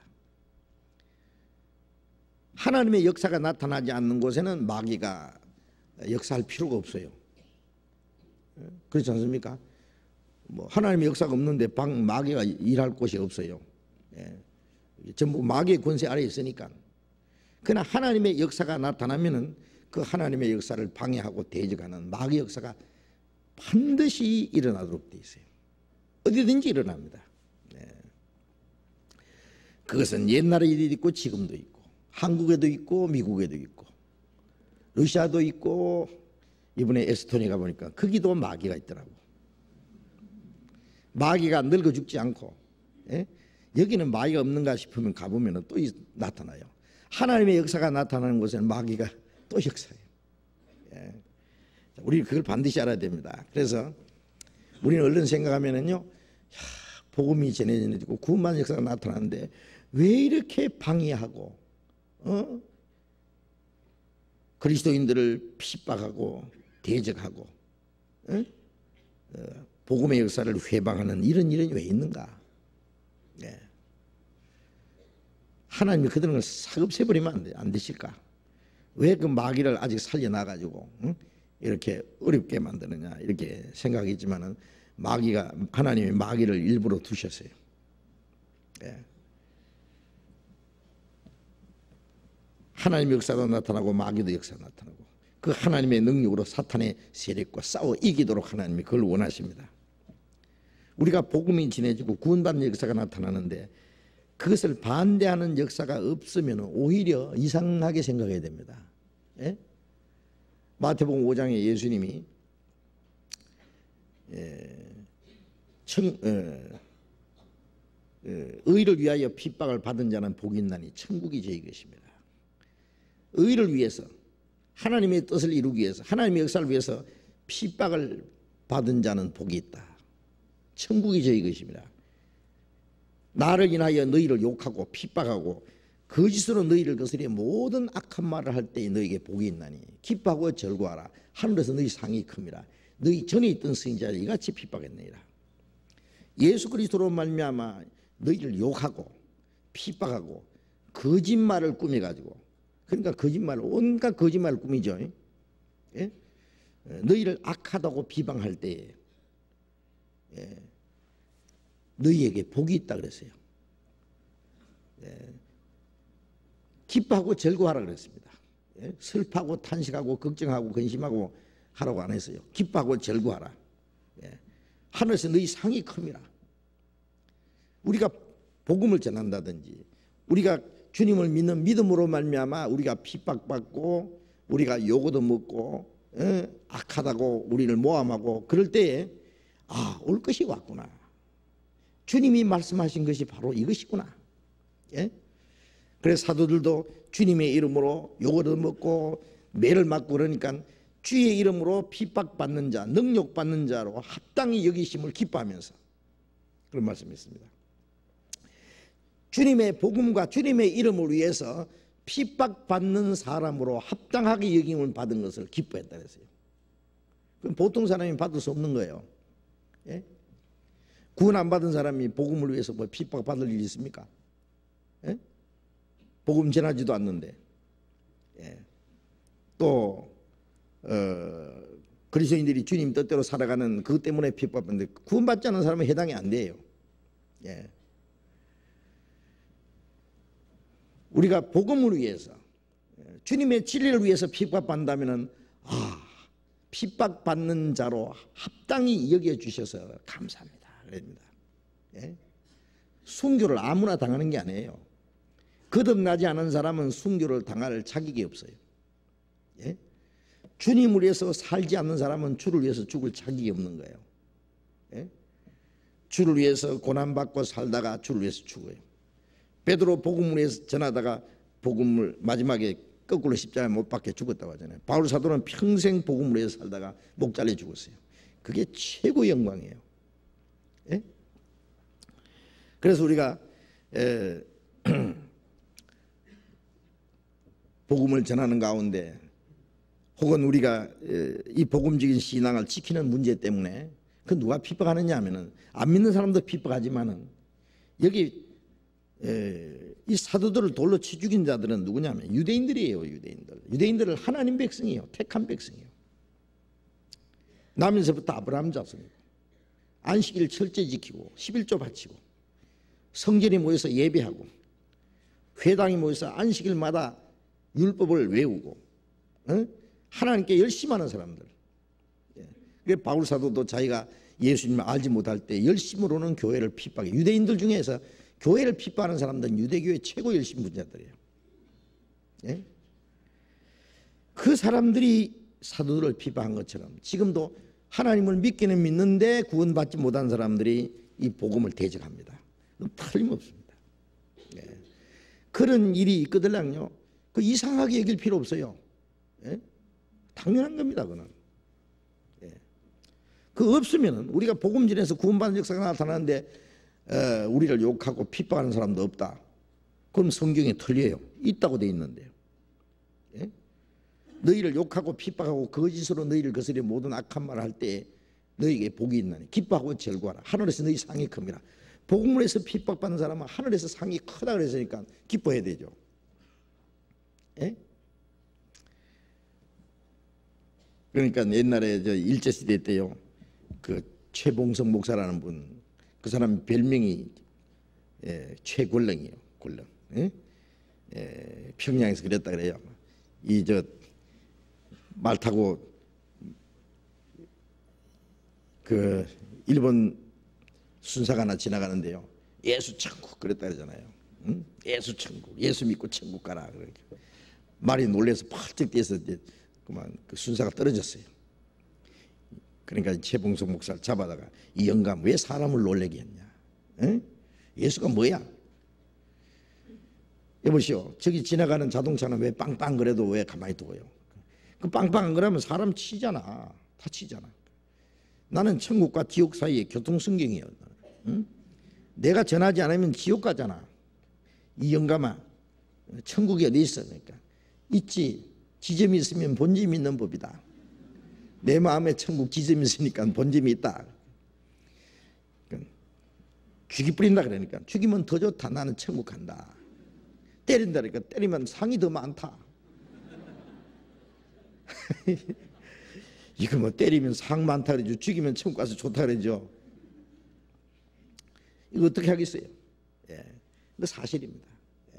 하나님의 역사가 나타나지 않는 곳에는 마귀가 역사할 필요가 없어요. 그렇지 않습니까? 뭐 하나님의 역사가 없는데 마귀가 일할 곳이 없어요. 예. 전부 마귀의 권세 아래 있으니까. 그러나 하나님의 역사가 나타나면은 그 하나님의 역사를 방해하고 대적하는 마귀 역사가 반드시 일어나도록 돼 있어요. 어디든지 일어납니다. 예. 그것은 옛날에도 있고 지금도 있고, 한국에도 있고 미국에도 있고 러시아도 있고, 이번에 에스토니아 가보니까 거기도 마귀가 있더라고. 마귀가 늙어 죽지 않고, 예? 여기는 마귀가 없는가 싶으면 가보면 또 나타나요. 하나님의 역사가 나타나는 곳에는 마귀가 또 역사해요. 예. 우리는 그걸 반드시 알아야 됩니다. 그래서 우리는 얼른 생각하면은요, 복음이 전해지고 구원받는 역사가 나타나는데 왜 이렇게 방해하고 그리스도인들을 핍박하고 대적하고 복음의 역사를 회방하는 이런 일이 왜 있는가? 예. 하나님이 그들을 사급세버리면 안 되실까? 왜 그 마귀를 아직 살려놔가지고 이렇게 어렵게 만드느냐, 이렇게 생각했지만은 하나님이 마귀를 일부러 두셨어요. 예. 하나님의 역사도 나타나고 마귀도 역사가 나타나고, 그 하나님의 능력으로 사탄의 세력과 싸워 이기도록 하나님이 그걸 원하십니다. 우리가 복음이 전해지고 구원받는 역사가 나타나는데 그것을 반대하는 역사가 없으면 오히려 이상하게 생각해야 됩니다. 예? 마태복음 5장에 예수님이 의를 위하여 핍박을 받은 자는 복이 있나니 천국이 저희 것입니다. 의를 위해서, 하나님의 뜻을 이루기 위해서, 하나님의 역사를 위해서 핍박을 받은 자는 복이 있다. 천국이 저희 것입니다. 나를 인하여 너희를 욕하고 핍박하고 거짓으로 너희를 거스려 모든 악한 말을 할 때에 너희에게 복이 있나니 기뻐하고 절구하라. 하늘에서 너희 상이 큽니다. 너희 전에 있던 선지자를 이같이 핍박했느니라. 예수 그리스도로 말미암아 너희를 욕하고 핍박하고 거짓말을 꾸며가지고, 그러니까 거짓말, 온갖 거짓말을 꾸미죠. 예? 너희를 악하다고 비방할 때에 너희에게 복이 있다 그랬어요. 기뻐하고 즐거워하라 그랬습니다. 슬퍼하고 탄식하고 걱정하고 근심하고 하라고 안 했어요. 기뻐하고 즐거워하라. 하늘에서 너희 상이 큽니다. 우리가 복음을 전한다든지, 우리가 주님을 믿는 믿음으로 말미암아 우리가 핍박받고 우리가 요구도 먹고 악하다고 우리를 모함하고 그럴 때에 올 것이 왔구나. 주님이 말씀하신 것이 바로 이것이구나. 예? 그래서 사도들도 주님의 이름으로 욕을 얻어먹고 매를 맞고 그러니까 주의 이름으로 핍박받는 자, 능욕받는 자로 합당히 여기심을 기뻐하면서 그런 말씀이 있습니다. 주님의 복음과 주님의 이름을 위해서 핍박받는 사람으로 합당하게 여김을 받은 것을 기뻐했다 그랬어요. 그럼 보통 사람이 받을 수 없는 거예요. 예? 구원 안 받은 사람이 복음을 위해서 뭐 핍박받을 일이 있습니까? 예? 복음 전하지도 않는데. 예. 또 그리스도인들이 주님 뜻대로 살아가는 그것 때문에 핍박받는데 구원받지 않은 사람은 해당이 안 돼요. 예. 우리가 복음을 위해서 주님의 진리를 위해서 핍박받는다면 핍박받는 자로 합당히 여겨주셔서 감사합니다. 그럽니다. 예? 순교를 아무나 당하는 게 아니에요. 거듭나지 않은 사람은 순교를 당할 자격이 없어요. 예? 주님을 위해서 살지 않는 사람은 주를 위해서 죽을 자격이 없는 거예요. 예? 주를 위해서 고난받고 살다가 주를 위해서 죽어요. 베드로 복음을 위해서 전하다가 복음을 마지막에 거꾸로 십자가에 못 박혀 죽었다고 하잖아요. 바울 사도는 평생 복음을 위해서 살다가 목 잘려 죽었어요. 그게 최고의 영광이에요. 예? 그래서 우리가 복음을 전하는 가운데 혹은 우리가 이 복음적인 신앙을 지키는 문제 때문에 그 누가 핍박하느냐 하면은 안 믿는 사람도 핍박하지만은 여기 이 사도들을 돌로 치 죽인 자들은 누구냐면 유대인들이에요. 유대인들은 하나님 백성이에요. 택한 백성이에요. 나면서부터 아브라함 자손이고 안식일을 철저히 지키고 11조 바치고 성전이 모여서 예배하고 회당이 모여서 안식일마다 율법을 외우고 하나님께 열심하는 사람들. 그래서 바울 사도도 자기가 예수님을 알지 못할 때 열심으로는 교회를 핍박해. 유대인들 중에서 교회를 핍박하는 사람들은 유대교의 최고 열심 분자들이에요. 예? 그 사람들이 사도들을 핍박한 것처럼 지금도 하나님을 믿기는 믿는데 구원받지 못한 사람들이 이 복음을 대적합니다. 틀림없습니다. 예. 그런 일이 있거든요. 그 이상하게 여길 필요 없어요. 예? 당연한 겁니다. 그는. 예. 그 없으면 우리가 복음 전해서 구원받는 역사가 나타나는데 우리를 욕하고 핍박하는 사람도 없다. 그럼 성경에 틀려요. 있다고 돼 있는데요. 예? 너희를 욕하고 핍박하고 거짓으로 너희를 거스려 모든 악한 말을 할 때 너희에게 복이 있나니 기뻐하고 즐거워하라. 하늘에서 너희 상이 큽니다. 복음을 해서 핍박받는 사람은 하늘에서 상이 크다 그랬으니까 기뻐해야 되죠. 예? 그러니까 옛날에 저 일제시대 때요, 그 최봉성 목사라는 분, 그 사람 별명이 최골렁이에요. 골렁. 예? 평양에서 그랬다 그래요. 이 저 말 타고 그 일본 순사가 하나 지나가는데요. 예수 천국 그랬다 그러잖아요. 응? 예수 천국, 예수 믿고 천국 가라. 그렇게 말이 놀래서 펄쩍 뛰어서 그만 그 순사가 떨어졌어요. 그러니까 최봉석 목사를 잡아다가 이 영감 왜 사람을 놀래게 했냐? 응? 예수가 뭐야? 여보시오, 저기 지나가는 자동차는 왜 빵빵 그래도 왜 가만히 두어요? 그 빵빵 그러면 사람 치잖아. 다 치잖아. 나는 천국과 지옥 사이에 교통성경이에요. 응? 내가 전하지 않으면 지옥 가잖아. 이 영감아, 천국이 어디 있어? 그러니까 있지. 지점이 있으면 본점이 있는 법이다. 내 마음에 천국 지점이 있으니까 본점이 있다. 죽이 뿌린다 그러니까 죽이면 더 좋다. 나는 천국 간다. 때린다 그러니까 때리면 상이 더 많다. 이거 뭐 때리면 상 많다 그러죠. 죽이면 천국 가서 좋다 그러죠. 이거 어떻게 하겠어요? 예. 이거 사실입니다. 예.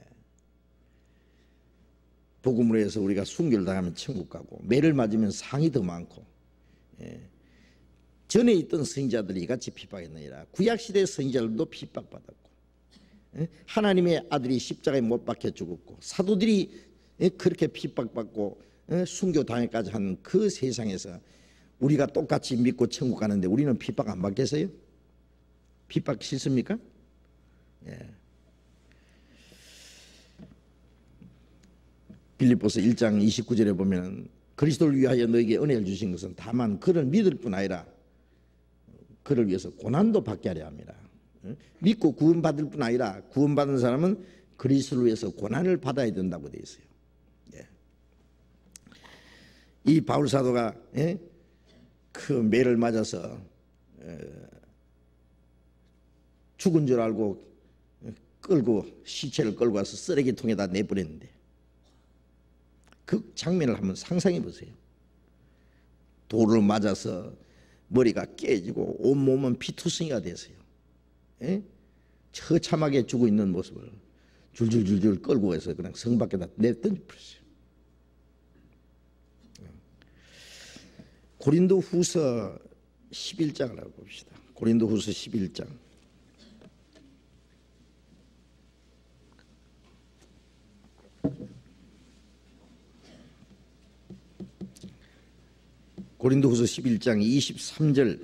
복음으로 해서 우리가 순교를 당하면 천국 가고 매를 맞으면 상이 더 많고, 예. 전에 있던 선지자들이 이같이 핍박했느니라. 구약시대 선지자들도 핍박받았고, 예. 하나님의 아들이 십자가에 못 박혀 죽었고 사도들이 그렇게 핍박받고 순교 당해까지 한 그 세상에서 우리가 똑같이 믿고 천국 가는데 우리는 핍박 안 받겠어요? 핍박 싫습니까? 예. 빌립보서 1장 29절에 보면 그리스도를 위하여 너에게 은혜를 주신 것은 다만 그를 믿을 뿐 아니라 그를 위해서 고난도 받게 하려 합니다. 믿고 구원받을 뿐 아니라 구원받은 사람은 그리스도를 위해서 고난을 받아야 된다고 되어 있어요. 이 바울 사도가 그 매를 맞아서 죽은 줄 알고 시체를 끌고 와서 쓰레기통에다 내버렸는데 그 장면을 한번 상상해 보세요. 돌을 맞아서 머리가 깨지고 온몸은 피투성이가 됐어요. 처참하게 죽어 있는 모습을 줄줄줄줄 끌고 와서 그냥 성 밖에다 내던져버렸어요. 고린도 후서 11장을 봅시다. 고린도 후서 11장. 고린도후서 11장 23절.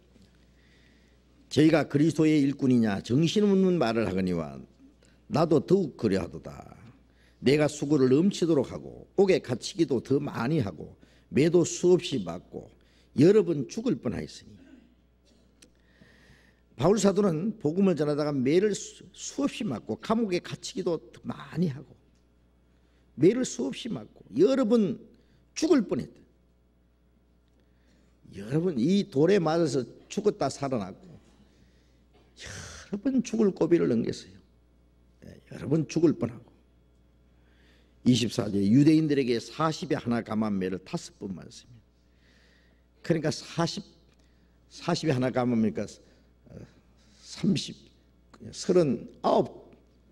저희가 그리스도의 일꾼이냐 정신없는 말을 하거니와 나도 더욱 그리하도다. 내가 수고를 넘치도록 하고 옥에 갇히기도 더 많이 하고 매도 수없이 받고 여러 번 죽을 뻔하였으니. 바울 사도는 복음을 전하다가 매를 수없이 맞고 감옥에 갇히기도 더 많이 하고 매를 수없이 맞고 여러 번 죽을 뻔했다. 여러분, 이 돌에 맞아서 죽었다 살아났고 여러 번 죽을 고비를 넘겼어요. 여러 번 죽을 뻔하고. 24절 유대인들에게 40에 하나 감한 매를 5번 맞았습니다. 그러니까 40에 하나 감으니까 39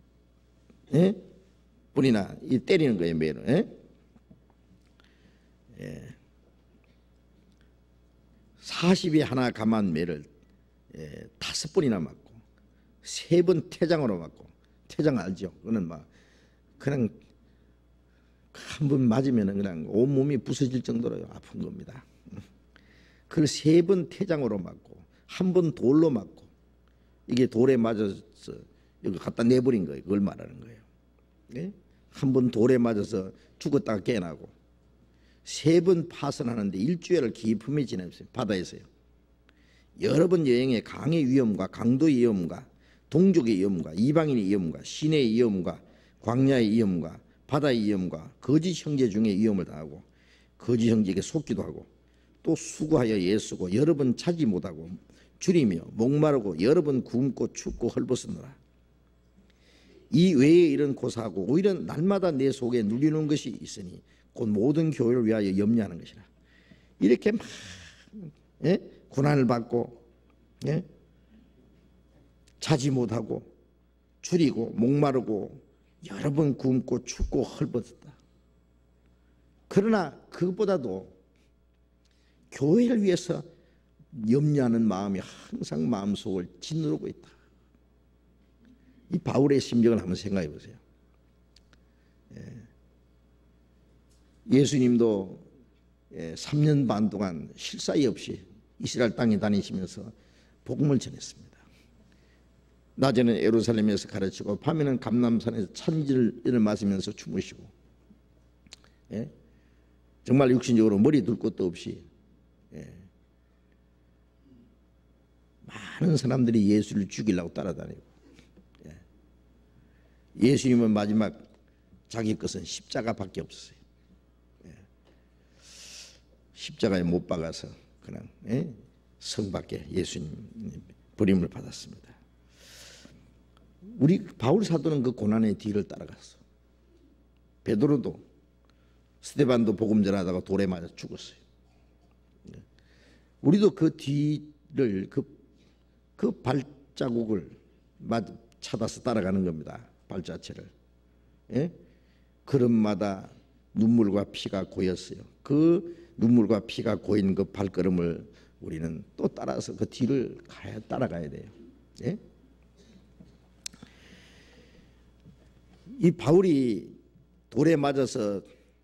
분이나 이 때리는 거예요, 매를. 40에 하나 감한 매를 5번이나 맞고 3번 태장으로 맞고. 태장 알죠? 그는 막 그냥 한 번 맞으면 그냥 온몸이 부서질 정도로 아픈 겁니다. 그걸 3번 태장으로 맞고 1번 돌로 맞고 이게 돌에 맞아서 여기 갖다 내버린 거예요. 그걸 말하는 거예요. 네? 1번 돌에 맞아서 죽었다가 깨어나고 3번 파선하는데 일주일을 기품에 지냈어요. 바다에서요. 여러 번 여행에 강의 위험과 강도의 위험과 동족의 위험과 이방인의 위험과 시내의 위험과 광야의 위험과 바다의 위험과 거짓 형제 중에 위험을 당하고 거짓 형제에게 속기도 하고 또 수고하여 애쓰고 여러 번 차지 못하고 줄이며 목마르고 여러 번 굶고 춥고 헐벗었노라. 이 외에 이런 고사하고 오히려 날마다 내 속에 눌리는 것이 있으니 곧 모든 교회를 위하여 염려하는 것이라. 이렇게 막 고난을 받고 자지 못하고 줄이고 목마르고 여러 번 굶고 춥고 헐벗었다. 그러나 그것보다도 교회를 위해서 염려하는 마음이 항상 마음속을 짓누르고 있다. 이 바울의 심정을 한번 생각해 보세요. 예수님도 3년 반 동안 쉴 사이 없이 이스라엘 땅에 다니시면서 복음을 전했습니다. 낮에는 예루살렘에서 가르치고 밤에는 감람산에서 찬지를 마시면서 주무시고 정말 육신적으로 머리 둘 것도 없이 많은 사람들이 예수를 죽이려고 따라다니고 예수님은 마지막 자기 것은 십자가밖에 없었어요. 십자가에 못 박아서 그냥 성 밖에 예수님 버림을 받았습니다. 우리 바울 사도는 그 고난의 뒤를 따라갔어. 베드로도 스데반도 복음 전하다가 돌에 맞아 죽었어요. 우리도 그 뒤를 그 발자국을 찾아서 따라가는 겁니다. 발자취를. 걸음마다 눈물과 피가 고였어요. 그 눈물과 피가 고인 그 발걸음을 우리는 또 따라서 그 뒤를 따라가야 돼요. 이 바울이 돌에 맞아서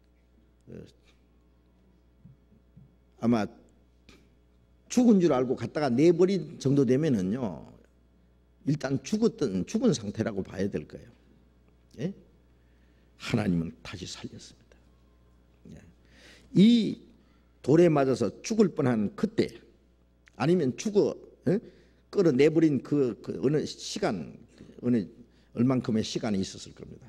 아마 죽은 줄 알고 갔다가 내버린 정도 되면은요, 일단 죽은 상태라고 봐야 될 거예요. 하나님은 다시 살렸습니다. 이 돌에 맞아서 죽을 뻔한 그때, 아니면 끌어내버린 그 어느 시간, 어느 얼만큼의 시간이 있었을 겁니다.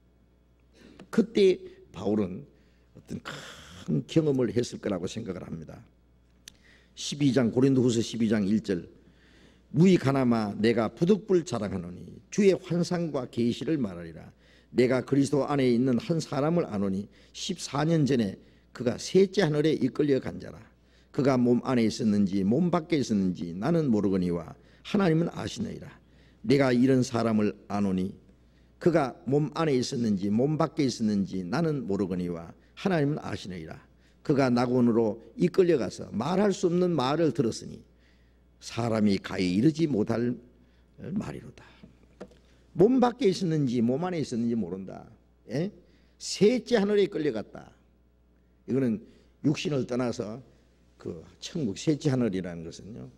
그때 바울은 어떤 큰 경험을 했을 거라고 생각을 합니다. 12장 고린도후서 12장 1절, 무익하나마 내가 부득불 자랑하노니 주의 환상과 계시를 말하리라. 내가 그리스도 안에 있는 한 사람을 아노니 14년 전에 그가 셋째 하늘에 이끌려 간 자라. 그가 몸 안에 있었는지 몸 밖에 있었는지 나는 모르거니와 하나님은 아시느니라. 내가 이런 사람을 아노니 그가 몸 안에 있었는지 몸 밖에 있었는지 나는 모르거니와 하나님은 아시느니라. 그가 낙원으로 이끌려가서 말할 수 없는 말을 들었으니 사람이 가히 이르지 못할 말이로다. 몸 밖에 있었는지 몸 안에 있었는지 모른다. 예? 셋째 하늘에 끌려갔다. 이거는 육신을 떠나서 그 천국 셋째 하늘이라는 것은요,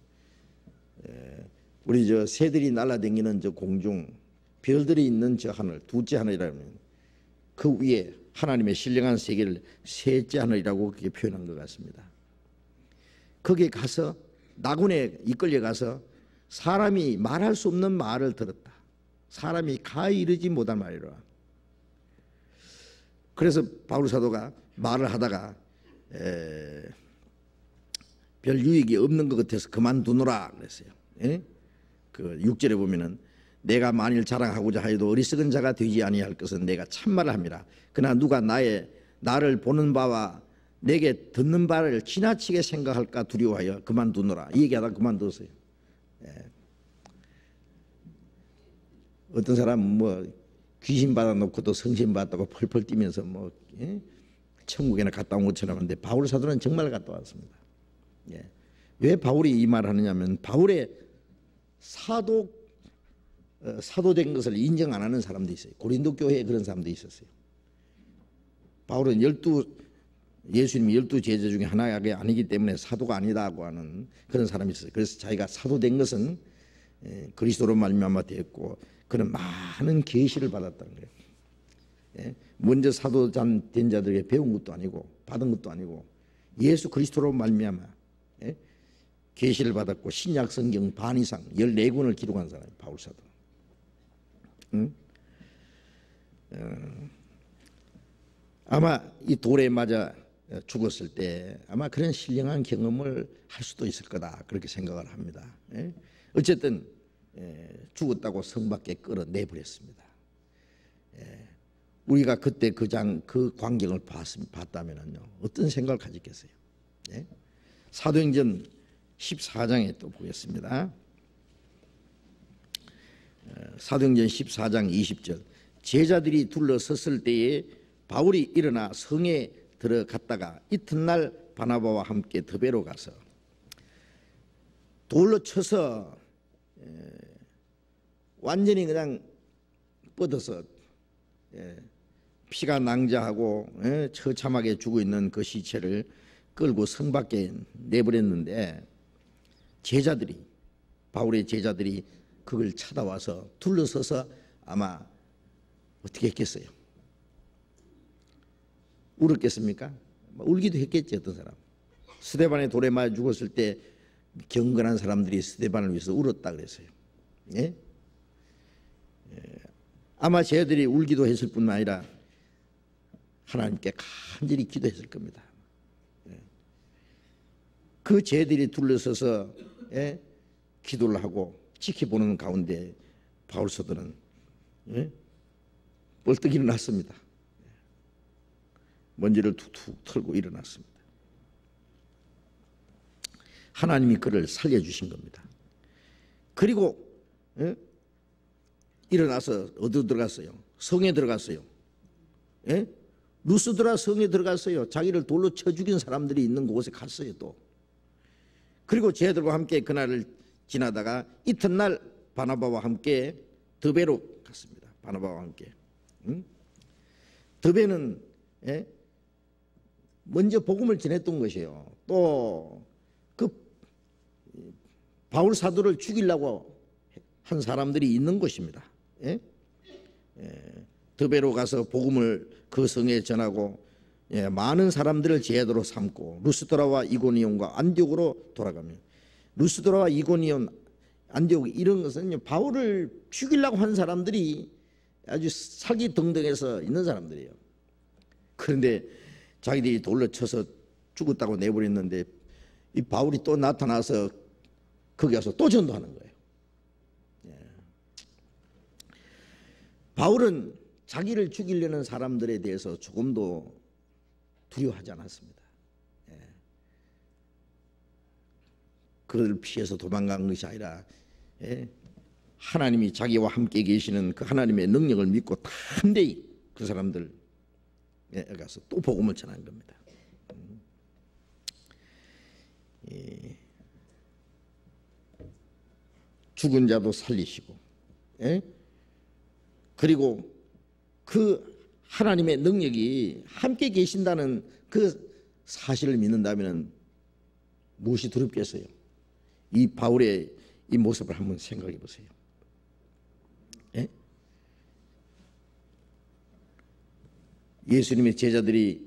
우리 저 새들이 날아다니는 저 공중, 별들이 있는 저 하늘, 둘째 하늘이라면 그 위에 하나님의 신령한 세계를 셋째 하늘이라고 그렇게 표현한 것 같습니다. 거기에 가서 낙원에 이끌려 가서 사람이 말할 수 없는 말을 들었다. 사람이 가히 이르지 못할 말이라. 그래서 바울 사도가 말을 하다가 별 유익이 없는 것 같아서 그만두노라 그랬어요. 예? 그 6절에 보면은 내가 만일 자랑하고자 하여도 어리석은 자가 되지 아니할 것은 내가 참말을 합니다. 그러나 누가 나를 보는 바와 내게 듣는 바를 지나치게 생각할까 두려워하여 그만두노라. 이 얘기하다 그만뒀어요. 예. 어떤 사람은 뭐 귀신 받아놓고도 성신 받았다고 펄펄 뛰면서 뭐 천국에나 갔다 온 것처럼 하는데 바울 사도는 정말 갔다 왔습니다. 예. 왜 바울이 이 말을 하느냐면 바울의 사도된 것을 인정 안 하는 사람도 있어요. 고린도 교회에 그런 사람도 있었어요. 바울은 예수님이 12제자 중에 하나가 아니기 때문에 사도가 아니다고 하는 그런 사람이 있었어요. 그래서 자기가 사도된 것은 그리스도로 말미암아 되었고 그는 많은 계시를 받았다는 거예요. 예? 먼저 사도된 자들에게 배운 것도 아니고 받은 것도 아니고 예수 그리스도로 말미암아 계시를 받았고 신약 성경 반 이상 14권을 기록한 사람이 바울 사도. 아마 이 돌에 맞아 죽었을 때 아마 그런 신령한 경험을 할 수도 있을 거다 그렇게 생각을 합니다. 어쨌든 죽었다고 성 밖에 끌어내버렸습니다. 우리가 그때 그 광경을 봤다면요 어떤 생각을 가졌겠어요? 사도행전 14장에 또 보겠습니다. 사도행전 14장 20절, 제자들이 둘러섰을 때에 바울이 일어나 성에 들어갔다가 이튿날 바나바와 함께 더베로 가서 돌로 쳐서 완전히 그냥 뻗어서 피가 낭자하고 처참하게 죽어 있는 그 시체를 끌고 성 밖에 내버렸는데 바울의 제자들이 그걸 찾아와서 둘러서서 아마 어떻게 했겠어요? 울었겠습니까? 울기도 했겠지. 어떤 사람 스데반의 돌에 맞아 죽었을 때 경건한 사람들이 스데반을 위해서 울었다 그랬어요. 예? 아마 제자들이 울기도 했을 뿐만 아니라 하나님께 간절히 기도했을 겁니다. 그 제자들이 둘러서서 기도를 하고 지켜보는 가운데 바울 사도는 벌떡 일어났습니다. 먼지를 툭툭 털고 일어났습니다. 하나님이 그를 살려주신 겁니다. 그리고 일어나서 어디로 들어갔어요? 성에 들어갔어요. 루스드라 성에 들어갔어요. 자기를 돌로 쳐 죽인 사람들이 있는 곳에 갔어요. 또 그리고 제자들과 함께 그날을 지나다가 이튿날 바나바와 함께 더베로 갔습니다. 바나바와 함께. 더베는 먼저 복음을 전했던 것이에요. 또 그 바울 사도를 죽이려고 한 사람들이 있는 곳입니다. 더베로 가서 복음을 그 성에 전하고 많은 사람들을 제자도로 삼고 루스드라와 이고니온과 안디옥으로 돌아가며, 루스드라와 이고니온, 안디옥 이런 것은 바울을 죽이려고 한 사람들이 아주 사기등등해서 있는 사람들이에요. 그런데 자기들이 돌로 쳐서 죽었다고 내버렸는데 이 바울이 또 나타나서 거기 가서 또 전도하는 거예요. 바울은 자기를 죽이려는 사람들에 대해서 조금도 두려워하지 않았습니다. 그들을 피해서 도망간 것이 아니라 하나님이 자기와 함께 계시는 그 하나님의 능력을 믿고 담대히 그 사람들 가서 또 복음을 전한 겁니다. 죽은 자도 살리시고, 그리고 그 하나님의 능력이 함께 계신다는 그 사실을 믿는다면 무엇이 두렵겠어요? 이 바울의 이 모습을 한번 생각해 보세요. 예수님의 제자들이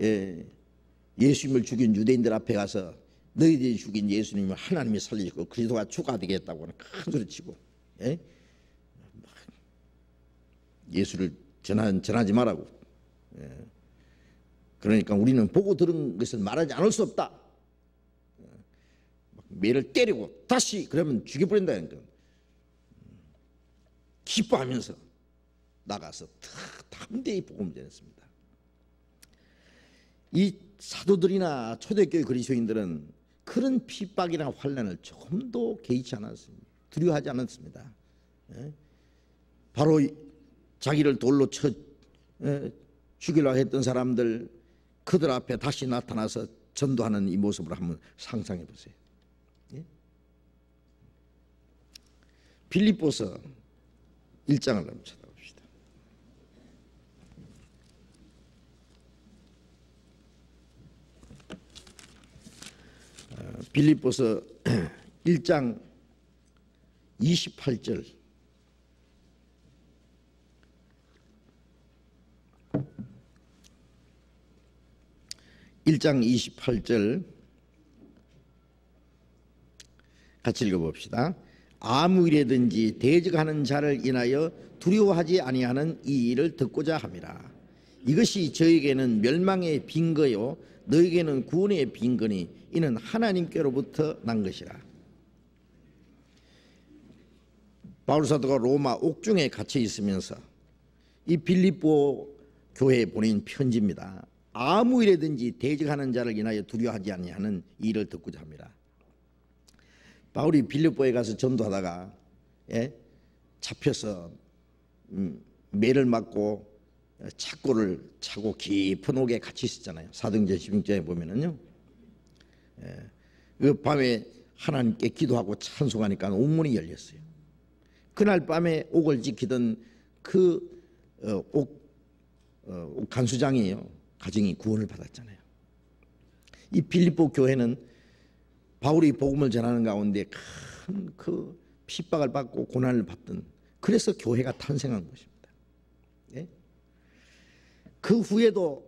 예수님을 죽인 유대인들 앞에 가서 너희들이 죽인 예수님을 하나님이 살리시고 그리스도가 주가 되겠다고 큰 소리 치고, 예수를 전하지 말라고. 그러니까 우리는 보고 들은 것을 말하지 않을 수 없다. 매를 때리고 다시 그러면 죽여버린다니까. 기뻐하면서 나가서 담대히 복음을 전했습니다. 이 사도들이나 초대교회 그리스도인들은 그런 핍박이나 환난을 조금도 개의치 않았습니다. 두려워하지 않았습니다. 바로 자기를 돌로 쳐 죽이려고 했던 사람들, 그들 앞에 다시 나타나서 전도하는 이 모습을 한번 상상해 보세요. 빌립보서 1장을 한번 찾아봅시다. 빌립보서 1장 28절. (1장 28절) 같이 읽어봅시다. 아무 일에든지 대적하는 자를 인하여 두려워하지 아니하는 이 일을 듣고자 함이라. 이것이 저에게는 멸망의 빈거요 너에게는 구원의 빈거니 이는 하나님께로부터 난 것이라. 바울 사도가 로마 옥중에 갇혀 있으면서 이 빌립보 교회에 보낸 편지입니다. 아무 일에든지 대적하는 자를 인하여 두려워하지 아니하는 이 일을 듣고자 합니다. 바울이 빌립보에 가서 전도하다가 잡혀서 매를 맞고 착고를 차고 깊은 옥에 갇혀 있었잖아요. 사도행전 16장에 보면은요. 그 밤에 하나님께 기도하고 찬송하니까 옥문이 열렸어요. 그날 밤에 옥을 지키던 그 옥 간수장이에요. 가정이 구원을 받았잖아요. 이 빌립보 교회는 바울이 복음을 전하는 가운데 큰 그 핍박을 받고 고난을 받던, 그래서 교회가 탄생한 것입니다. 그 후에도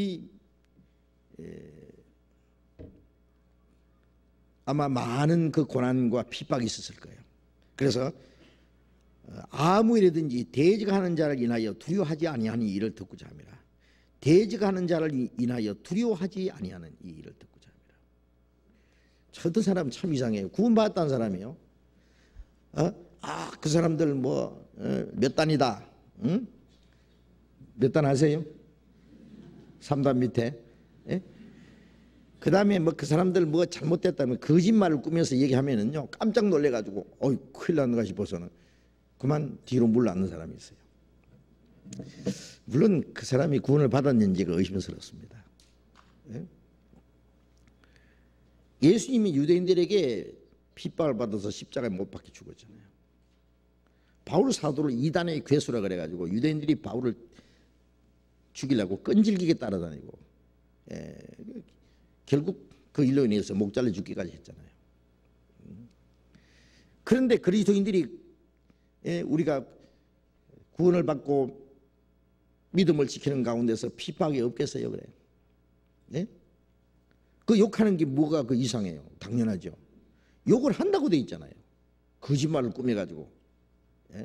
아마 많은 그 고난과 핍박이 있었을 거예요. 그래서 아무 일이든지 대적하는 자를 인하여 두려워하지 아니하는 이 일을 듣고자 합니다. 대적하는 자를 인하여 두려워하지 아니하는 이 일을 듣고자 합니다. 어떤 사람 참 이상해요. 구원받았다는 사람이요. 그 사람들 몇 단이다. 응? 몇 단 아세요? 3단 밑에. 그 다음에 그 사람들 잘못됐다면 거짓말을 꾸며서 얘기하면은요, 깜짝 놀래가지고, 큰일 났는가 싶어서는 그만 뒤로 물러앉는 사람이 있어요. 물론 그 사람이 구원을 받았는지가 의심스럽습니다. 예수님이 유대인들에게 핍박을 받아서 십자가에 못 박혀 죽었잖아요. 바울 사도를 이단의 괴수라 그래가지고 유대인들이 바울을 죽이려고 끈질기게 따라다니고, 결국 그 일로 인해서 목 잘라 죽기까지 했잖아요. 그런데 그리스도인들이 우리가 구원을 받고 믿음을 지키는 가운데서 핍박이 없겠어요? 그래. 네? 그 욕하는 게 뭐가 그 이상해요? 당연하죠. 욕을 한다고 돼 있잖아요. 거짓말을 꾸며가지고. 네?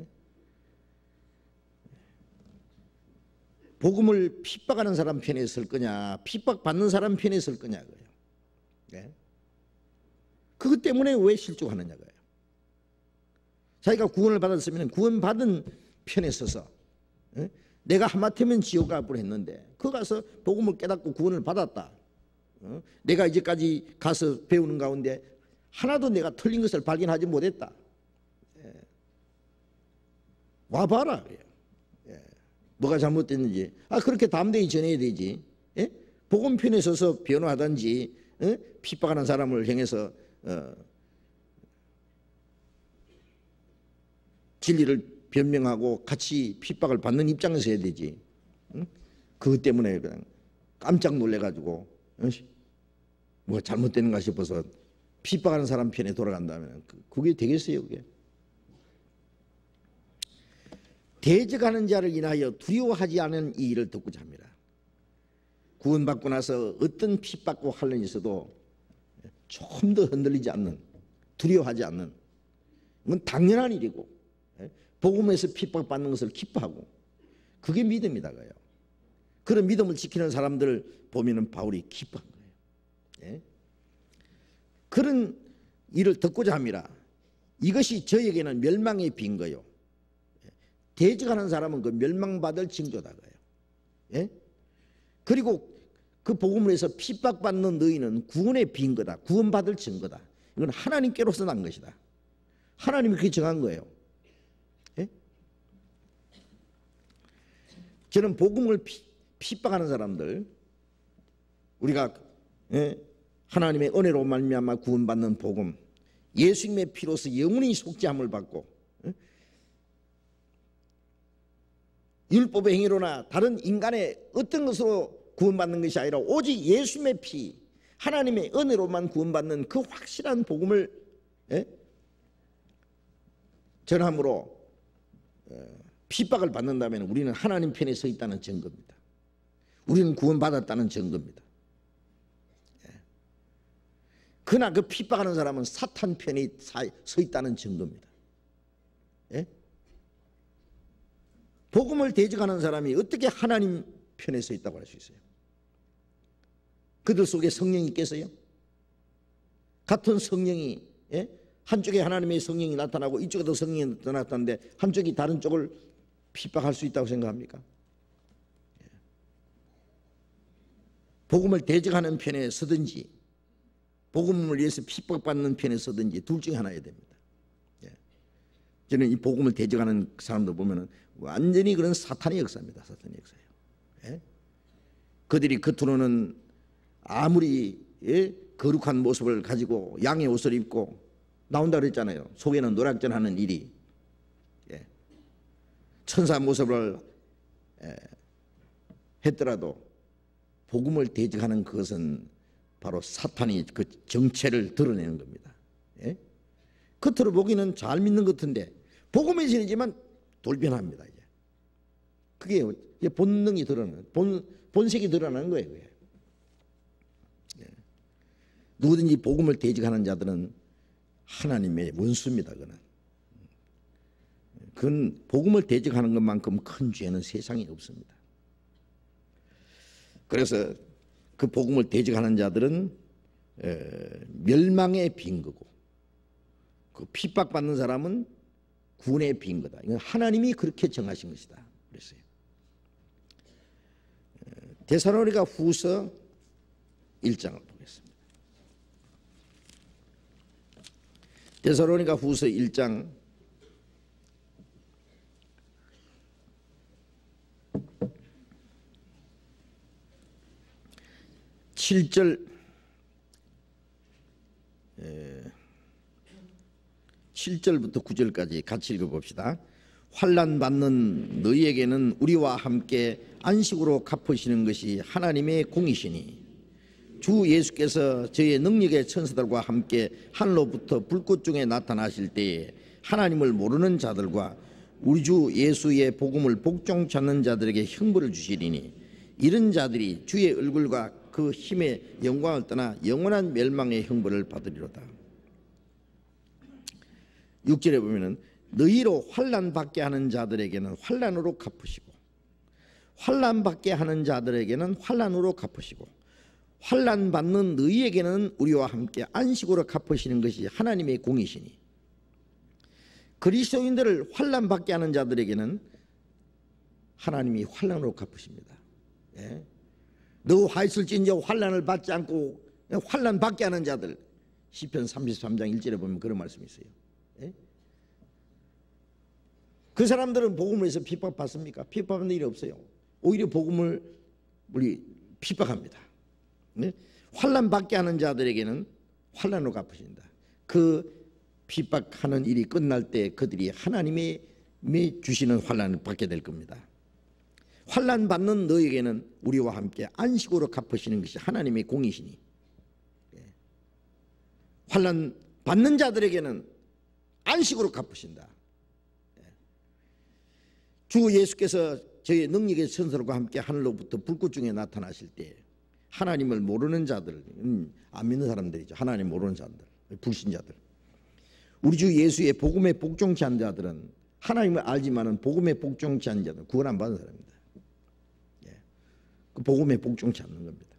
복음을 핍박하는 사람 편에 설 거냐, 핍박받는 사람 편에 설 거냐 그래요. 네? 그것 때문에 왜 실족하느냐 거예요. 자기가 구원을 받았으면 구원받은 편에 서서, 네? 내가 하마터면 지옥 갈 뻔했는데 그 가서 복음을 깨닫고 구원을 받았다. 내가 이제까지 가서 배우는 가운데 하나도 내가 틀린 것을 발견하지 못했다. 와봐라. 뭐가 잘못됐는지. 그렇게 담대히 전해야 되지. 복음 편에 서서 변호하든지 핍박하는 사람을 향해서 진리를 변명하고 같이 핍박을 받는 입장에서 해야 되지. 그것 때문에 그냥 깜짝 놀래가지고 뭐 잘못되는가 싶어서 핍박하는 사람 편에 돌아간다면 그게 되겠어요? 그게? 대적하는 자를 인하여 두려워하지 않은 이 일을 듣고자 합니다. 구원받고 나서 어떤 핍박과 환란이 있어도 조금 더 흔들리지 않는, 두려워하지 않는, 이건 당연한 일이고 복음에서 핍박받는 것을 기뻐하고 그게 믿음이다 그래요. 그런 믿음을 지키는 사람들을 보면은 바울이 기뻐한 거예요. 그런 일을 듣고자 합니다. 이것이 저에게는 멸망의 빈 거요. 대적하는 사람은 그 멸망받을 징조다 그래요. 그리고 그 복음을 해서 핍박받는 너희는 구원의 빈 거다. 구원받을 증거다. 이건 하나님께로서 난 것이다. 하나님이 그렇게 정한 거예요. 저는 복음을 핍박하는 사람들, 우리가 하나님의 은혜로 말미암아 구원받는 복음, 예수님의 피로서 영원히 속죄함을 받고 율법의 행위로나 다른 인간의 어떤 것으로 구원받는 것이 아니라 오직 예수님의 피, 하나님의 은혜로만 구원받는 그 확실한 복음을 전함으로 핍박을 받는다면 우리는 하나님 편에 서 있다는 증거입니다. 우리는 구원받았다는 증거입니다. 그러나 그 핍박하는 사람은 사탄 편에 서 있다는 증거입니다. 복음을 대적하는 사람이 어떻게 하나님 편에 서 있다고 할 수 있어요? 그들 속에 성령이 있겠어요? 같은 성령이 한쪽에 하나님의 성령이 나타나고 이쪽에도 성령이 나타났는데 한쪽이 다른 쪽을 핍박할 수 있다고 생각합니까? 복음을 대적하는 편에 서든지 복음을 위해서 핍박받는 편에 서든지 둘 중에 하나여야 됩니다. 저는 이 복음을 대적하는 사람들 보면은 완전히 그런 사탄의 역사입니다. 사탄의 역사예요. 그들이 겉으로는 아무리 거룩한 모습을 가지고 양의 옷을 입고 나온다 그랬잖아요. 속에는 노략전하는 일이. 천사 모습을 했더라도 복음을 대적하는 그것은 바로 사탄이 그 정체를 드러내는 겁니다. 겉으로 보기는 잘 믿는 것 같은데 복음의 신이지만 돌변합니다. 이제 그게 본능이 드러나는, 본색이 드러나는 거예요. 그게. 누구든지 복음을 대적하는 자들은 하나님의 원수입니다. 그건 복음을 대적하는 것만큼 큰 죄는 세상에 없습니다. 그래서 그 복음을 대적하는 자들은 멸망의 빈 거고 그 핍박받는 사람은 구원의 빈 거다. 이건 하나님이 그렇게 정하신 것이다. 그랬어요. 데살로니가 후서 1장을 보겠습니다. 데살로니가 후서 1장 7절부터 9절까지 같이 읽어봅시다. 환난 받는 너희에게는 우리와 함께 안식으로 갚으시는 것이 하나님의 공이시니 주 예수께서 저의 능력의 천사들과 함께 하늘로부터 불꽃 중에 나타나실 때에 하나님을 모르는 자들과 우리 주 예수의 복음을 복종 찾는 자들에게 형벌을 주시리니 이런 자들이 주의 얼굴과 그 힘의 영광을 떠나 영원한 멸망의 형벌을 받으리로다. 6절에 보면은 너희로 환난 받게 하는 자들에게는 환난으로 갚으시고, 환난 받게 하는 자들에게는 환난으로 갚으시고, 환난 받는 너희에게는 우리와 함께 안식으로 갚으시는 것이 하나님의 공이시니, 그리스도인들을 환난 받게 하는 자들에게는 하나님이 환난으로 갚으십니다. 예? 너와 있을진저 환난을 받지 않고 환난 받게 하는 자들, 시편 33장 1절에 보면 그런 말씀이 있어요. 예? 그 사람들은 복음을 해서 핍박받습니까? 핍박받는 일이 없어요. 오히려 복음을 우리 핍박합니다. 네? 환난 받게 하는 자들에게는 환난으로 갚으신다. 그 핍박하는 일이 끝날 때 그들이 하나님이 주시는 환난을 받게 될 겁니다. 환난 받는 너에게는 우리와 함께 안식으로 갚으시는 것이 하나님의 공이시니, 환난 받는 자들에게는 안식으로 갚으신다. 주 예수께서 저희 능력의 천사들과 함께 하늘로부터 불꽃 중에 나타나실 때 하나님을 모르는 자들, 안 믿는 사람들이죠. 하나님 모르는 자들, 불신자들, 우리 주 예수의 복음에 복종치 않는 자들은, 하나님을 알지만은 복음에 복종치 않는 자들은 구원 안 받는 사람입니다. 예. 그 복음에 복종치 않는 겁니다.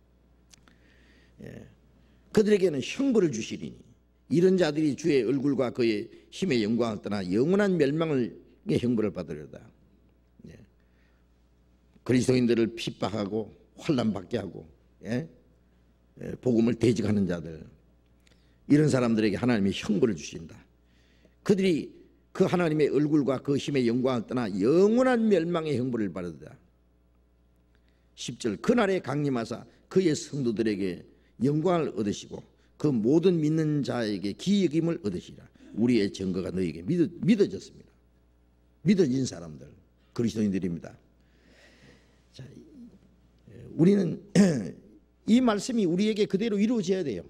예. 그들에게는 형벌을 주시리니 이런 자들이 주의 얼굴과 그의 힘의 영광을 떠나 영원한 멸망의 형벌을 받으려다. 예. 그리스도인들을 핍박하고 환난받게 하고, 예? 예, 복음을 대적하는 자들, 이런 사람들에게 하나님이 형벌을 주신다. 그들이 그 하나님의 얼굴과 그 힘의 영광을 떠나 영원한 멸망의 형벌을 받으리라. 10절, 그날에 강림하사 그의 성도들에게 영광을 얻으시고 그 모든 믿는 자에게 기여김을 얻으시라. 우리의 증거가 너에게 믿어졌습니다. 믿어진 사람들, 그리스도인들입니다. 자, 우리는 이 말씀이 우리에게 그대로 이루어져야 돼요.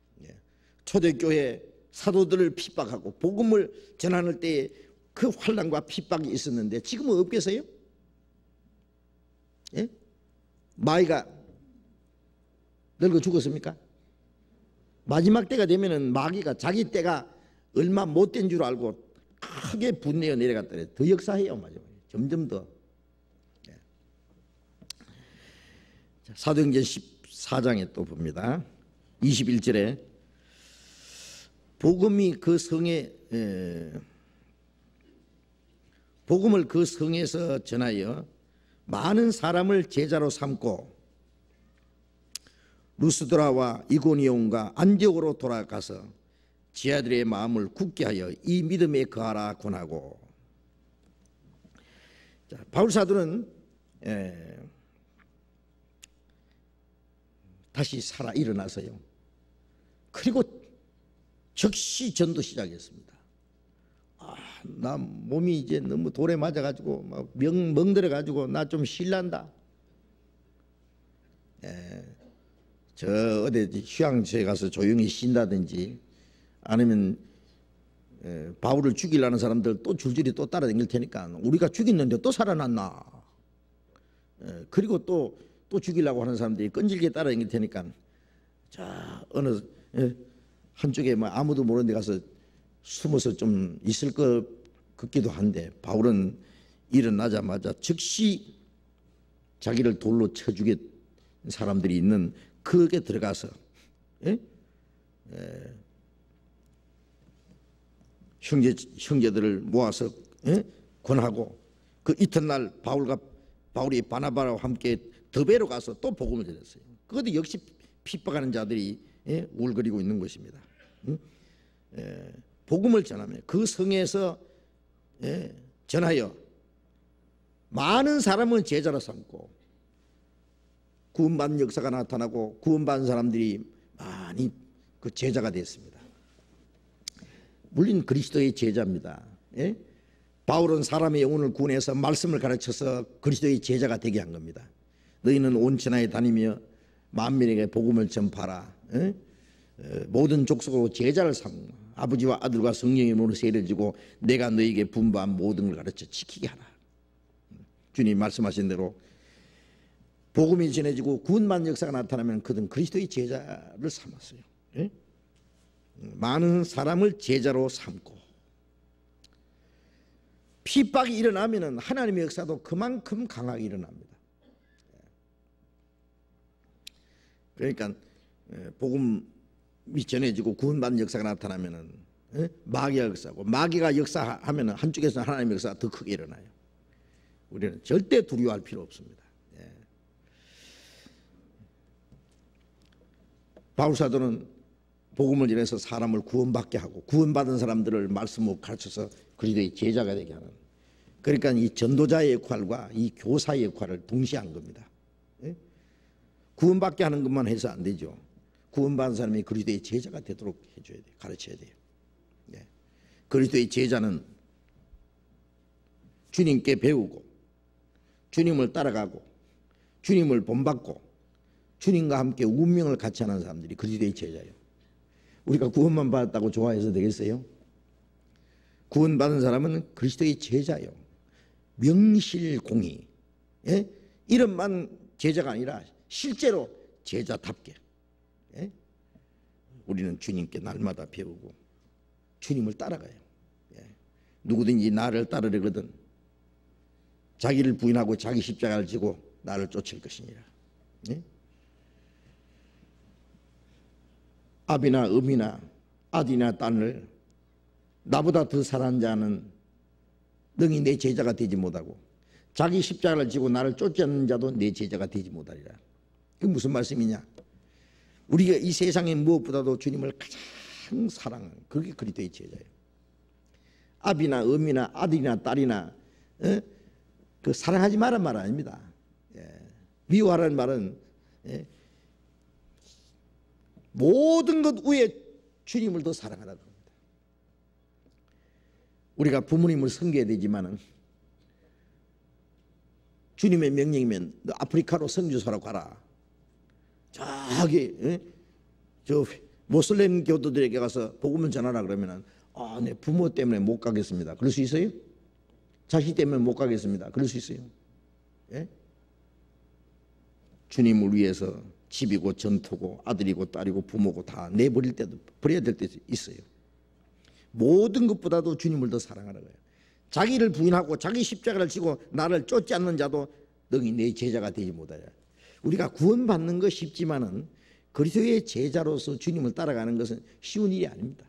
초대교회 사도들을 핍박하고 복음을 전하는 때에 그 환난과 핍박이 있었는데 지금은 없겠어요? 예? 마귀가 늙어 죽었습니까? 마지막 때가 되면은 마귀가 자기 때가 얼마 못된 줄 알고 크게 분내어 내려갔더래. 더 역사해요. 마지막에 점점 더. 예. 자, 사도행전 14장에 또 봅니다. 21절에 복음을 그 성에서 전하여 많은 사람을 제자로 삼고 루스드라와 이고니온과 안디옥으로 돌아가서 제자들의 마음을 굳게 하여 이 믿음에 거하라 권하고. 자, 바울 사도는 다시 살아 일어나서요. 그리고 즉시 전도 시작했습니다. 나 몸이 이제 너무 돌에 맞아가지고 막 멍들어가지고 나 좀 쉴란다. 저 어디 휴양지에 가서 조용히 쉰다든지, 아니면 바울을 죽이려는 사람들 또 줄줄이 또 따라다닐 테니까 우리가 죽였는데 또 살아났나. 그리고 또 죽이려고 하는 사람들이 끈질기게 따라다닐 테니까 자 어느 한쪽에 뭐 아무도 모르는 데 가서 숨어서 좀 있을 것 같기도 한데, 바울은 일어나자마자 즉시 자기를 돌로 쳐 죽인 사람들이 있는 그게 들어가서 형제들을 모아서 권하고, 그 이튿날 바울이 바나바와 함께 더베로 가서 또 복음을 전했어요. 그것도 역시 핍박하는 자들이 울거리고 있는 것입니다. 복음을 전하며 그 성에서 전하여 많은 사람을 제자로 삼고 구원받는 역사가 나타나고 구원받은 사람들이 많이 그 제자가 됐습니다. 물론 그리스도의 제자입니다. 바울은 사람의 영혼을 구원해서 말씀을 가르쳐서 그리스도의 제자가 되게 한 겁니다. 너희는 온 천하에 다니며 만민에게 복음을 전파하라. 모든 족속으로 제자를 삼고 아버지와 아들과 성령의 이름으로 세례를 주고 내가 너희에게 분부한 모든 걸 가르쳐 지키게 하라. 주님 말씀하신 대로 복음이 전해지고 구원받는 역사가 나타나면 그들은 그리스도의 제자를 삼았어요. 예? 많은 사람을 제자로 삼고, 핍박이 일어나면 하나님의 역사도 그만큼 강하게 일어납니다. 그러니까 복음이 전해지고 구원받는 역사가 나타나면 마귀가 역사하고, 마귀가 역사하면 한쪽에서 하나님의 역사가 더 크게 일어나요. 우리는 절대 두려워할 필요 없습니다. 바울 사도는 복음을 전해서 사람을 구원받게 하고, 구원받은 사람들을 말씀으로 가르쳐서 그리스도의 제자가 되게 하는, 그러니까 이 전도자의 역할과 이 교사의 역할을 동시에 한 겁니다. 구원받게 하는 것만 해서 안 되죠. 구원받은 사람이 그리스도의 제자가 되도록 해줘야 돼요. 가르쳐야 돼요. 그리스도의 제자는 주님께 배우고, 주님을 따라가고, 주님을 본받고, 주님과 함께 운명을 같이 하는 사람들이 그리스도의 제자예요. 우리가 구원만 받았다고 좋아해서 되겠어요? 구원받은 사람은 그리스도의 제자예요. 명실공히, 이름만 제자가 아니라 실제로 제자답게, 우리는 주님께 날마다 배우고 주님을 따라가요. 누구든지 나를 따르려거든 자기를 부인하고 자기 십자가를 지고 나를 쫓을 것이니라. 아비나 어미나 아들이나 딸을 나보다 더 사랑하는 자는 능히 내 제자가 되지 못하고, 자기 십자가를 지고 나를 쫓지 않는 자도 내 제자가 되지 못하리라. 그게 무슨 말씀이냐? 우리가 이 세상에 무엇보다도 주님을 가장 사랑하는, 그게 그리스도의 제자예요. 아비나 어미나 아들이나 딸이나 그 사랑하지 말란 말 아닙니다. 미워하라는 말은 모든 것 위에 주님을 더 사랑하라고 합니다. 우리가 부모님을 섬겨야 되지만은 주님의 명령이면 너 아프리카로 선교사로 가라. 저기 저 모슬렘 교도들에게 가서 복음을 전하라 그러면은 내 부모 때문에 못 가겠습니다. 그럴 수 있어요? 자식 때문에 못 가겠습니다. 그럴 수 있어요? 주님을 위해서 집이고 전토고 아들이고 딸이고 부모고 다 내버릴 때도, 버려야 될 때도 있어요. 모든 것보다도 주님을 더 사랑하라고요. 자기를 부인하고 자기 십자가를 지고 나를 쫓지 않는 자도 너희 내 제자가 되지 못하냐. 우리가 구원받는 거 쉽지만은 그리스도의 제자로서 주님을 따라가는 것은 쉬운 일이 아닙니다.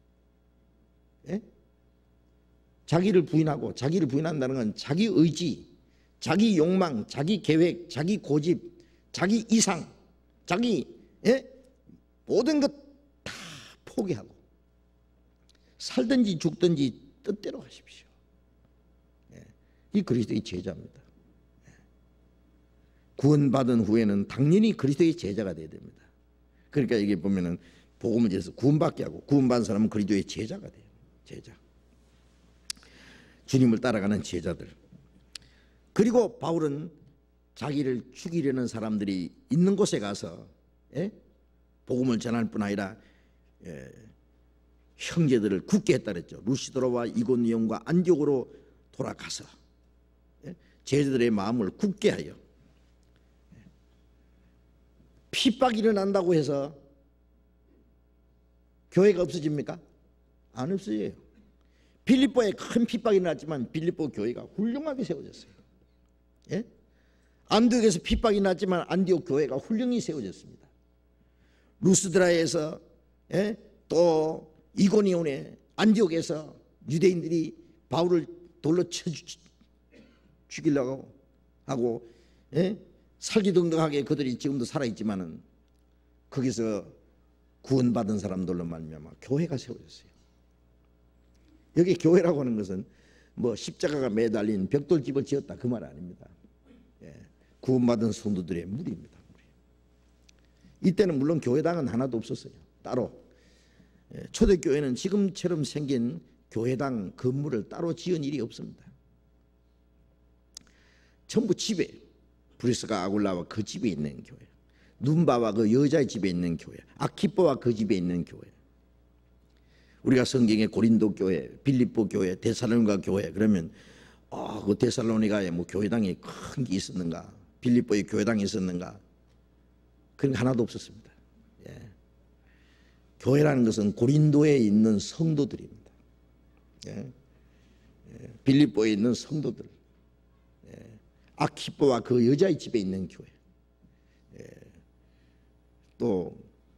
자기를 부인하고, 자기를 부인한다는 건 자기 의지, 자기 욕망, 자기 계획, 자기 고집, 자기 이상, 자기 모든 것 다 포기하고 살든지 죽든지 뜻대로 하십시오. 이 그리스도의 제자입니다. 구원받은 후에는 당연히 그리스도의 제자가 되어야 됩니다. 그러니까 여기 보면은 복음을 전해서 구원받게 하고, 구원받은 사람은 그리스도의 제자가 돼요. 제자, 주님을 따라가는 제자들. 그리고 바울은 자기를 죽이려는 사람들이 있는 곳에 가서 복음을 전할 뿐 아니라 형제들을 굳게 했다 그랬죠. 루시드로와 이고니온과 안디옥으로 돌아가서 제자들의 마음을 굳게 하여, 핍박이 일어난다고 해서 교회가 없어집니까? 안 없어져요. 빌립보에 큰 핍박이 일어났지만 빌립보 교회가 훌륭하게 세워졌어요. 안디옥에서 핍박이 났지만 안디옥 교회가 훌륭히 세워졌습니다. 루스드라에서 또 이고니온에, 안디옥에서 유대인들이 바울을 돌로 쳐 죽이려고 하고 살기등등하게 그들이 지금도 살아있지만은 거기서 구원받은 사람들로 말미암아 교회가 세워졌어요. 여기 교회라고 하는 것은 뭐 십자가가 매달린 벽돌집을 지었다 그 말 아닙니다. 구원받은 성도들의 무리입니다. 이때는 물론 교회당은 하나도 없었어요. 따로 초대교회는 지금처럼 생긴 교회당 건물을 따로 지은 일이 없습니다. 전부 집에, 브리스가 아굴라와 그 집에 있는 교회, 눈바와 그 여자의 집에 있는 교회, 아키뽀와 그 집에 있는 교회. 우리가 성경에 고린도 교회, 빌립보 교회, 데살로니가 교회 그러면 그 데살로니가에 뭐 교회당이 큰 게 있었는가? 빌립보에 교회당이 있었는가? 그런 게 하나도 없었습니다. 예. 교회라는 것은 고린도에 있는 성도들입니다. 예. 빌립보에 있는 성도들, 아키포와 그 여자의 집에 있는 교회, 또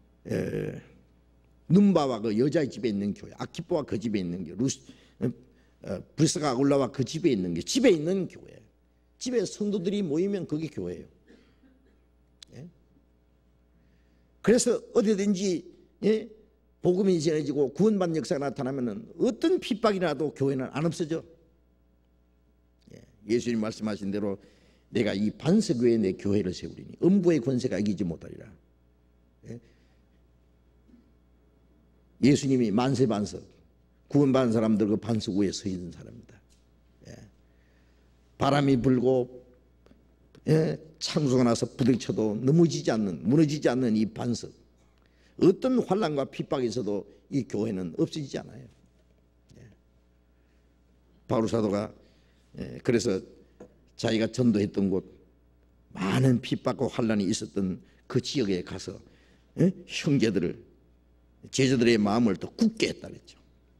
눈바와 그 여자의 집에 있는 교회, 아키포와 그 집에 있는 교회, 브리스가 아굴라와 그 집에 있는 교회, 집에 있는 교회, 집에 성도들이 모이면 그게 교회예요. 그래서 어디든지 복음이 전해지고 구원받는 역사가 나타나면 어떤 핍박이라도 교회는 안 없어져. 예수님 말씀하신 대로 내가 이 반석 위에 내 교회를 세우리니 음부의 권세가 이기지 못하리라. 예수님이 만세 반석, 구원받은 사람들 그 반석 위에 서 있는 사람입니다. 바람이 불고 창수가 나서 부딪혀도 무너지지 않는 이 반석, 어떤 환난과 핍박이 있어도 이 교회는 없어지지 않아요. 바울 사도가 그래서 자기가 전도했던 곳, 많은 핍박과 환난이 있었던 그 지역에 가서 형제들을, 제자들의 마음을 더 굳게 했다 그랬죠.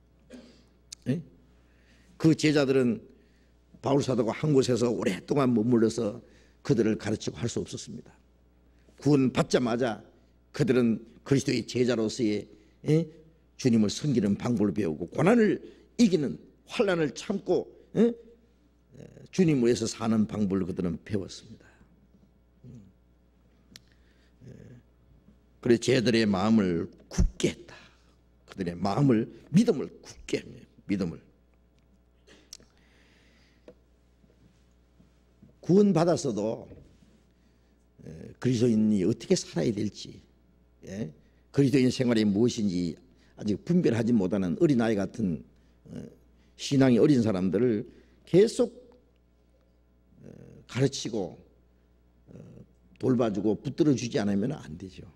그 제자들은 바울 사도가 한 곳에서 오랫동안 머물러서 그들을 가르치고 할 수 없었습니다. 구원 받자마자 그들은 그리스도의 제자로서의 주님을 섬기는 방법을 배우고 고난을 이기는, 환난을 참고 주님을 위해서 사는 방법을 그들은 배웠습니다. 그래서 제자들의 마음을 굳게 했다. 그들의 마음을, 믿음을 굳게 합니다. 믿음을. 구원받았어도 그리스도인이 어떻게 살아야 될지, 그리스도인 생활이 무엇인지 아직 분별하지 못하는 어린아이 같은 신앙이 어린 사람들을 계속 가르치고 돌봐주고 붙들어주지 않으면 안 되죠.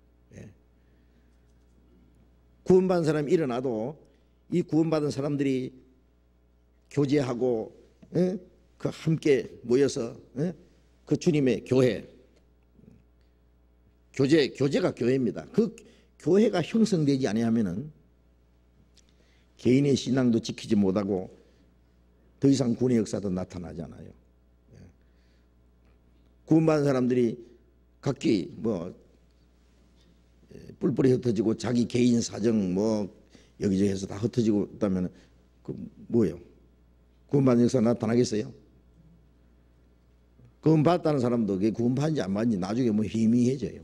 구원받은 사람이 일어나도 이 구원받은 사람들이 교제하고 그 함께 모여서 그 주님의 교회, 교제가 교회입니다. 그 교회가 형성되지 아니하면은 개인의 신앙도 지키지 못하고 더 이상 구원의 역사도 나타나지 않아요. 구원받은 사람들이 각기 뭐 뿔뿔이 흩어지고 자기 개인 사정 뭐 여기저기 해서 다 흩어지고 있다면 그 뭐예요? 구원받은 역사 나타나겠어요? 구원받았다는 사람도 그게 구원받은지 안 받은지 나중에 뭐 희미해져요.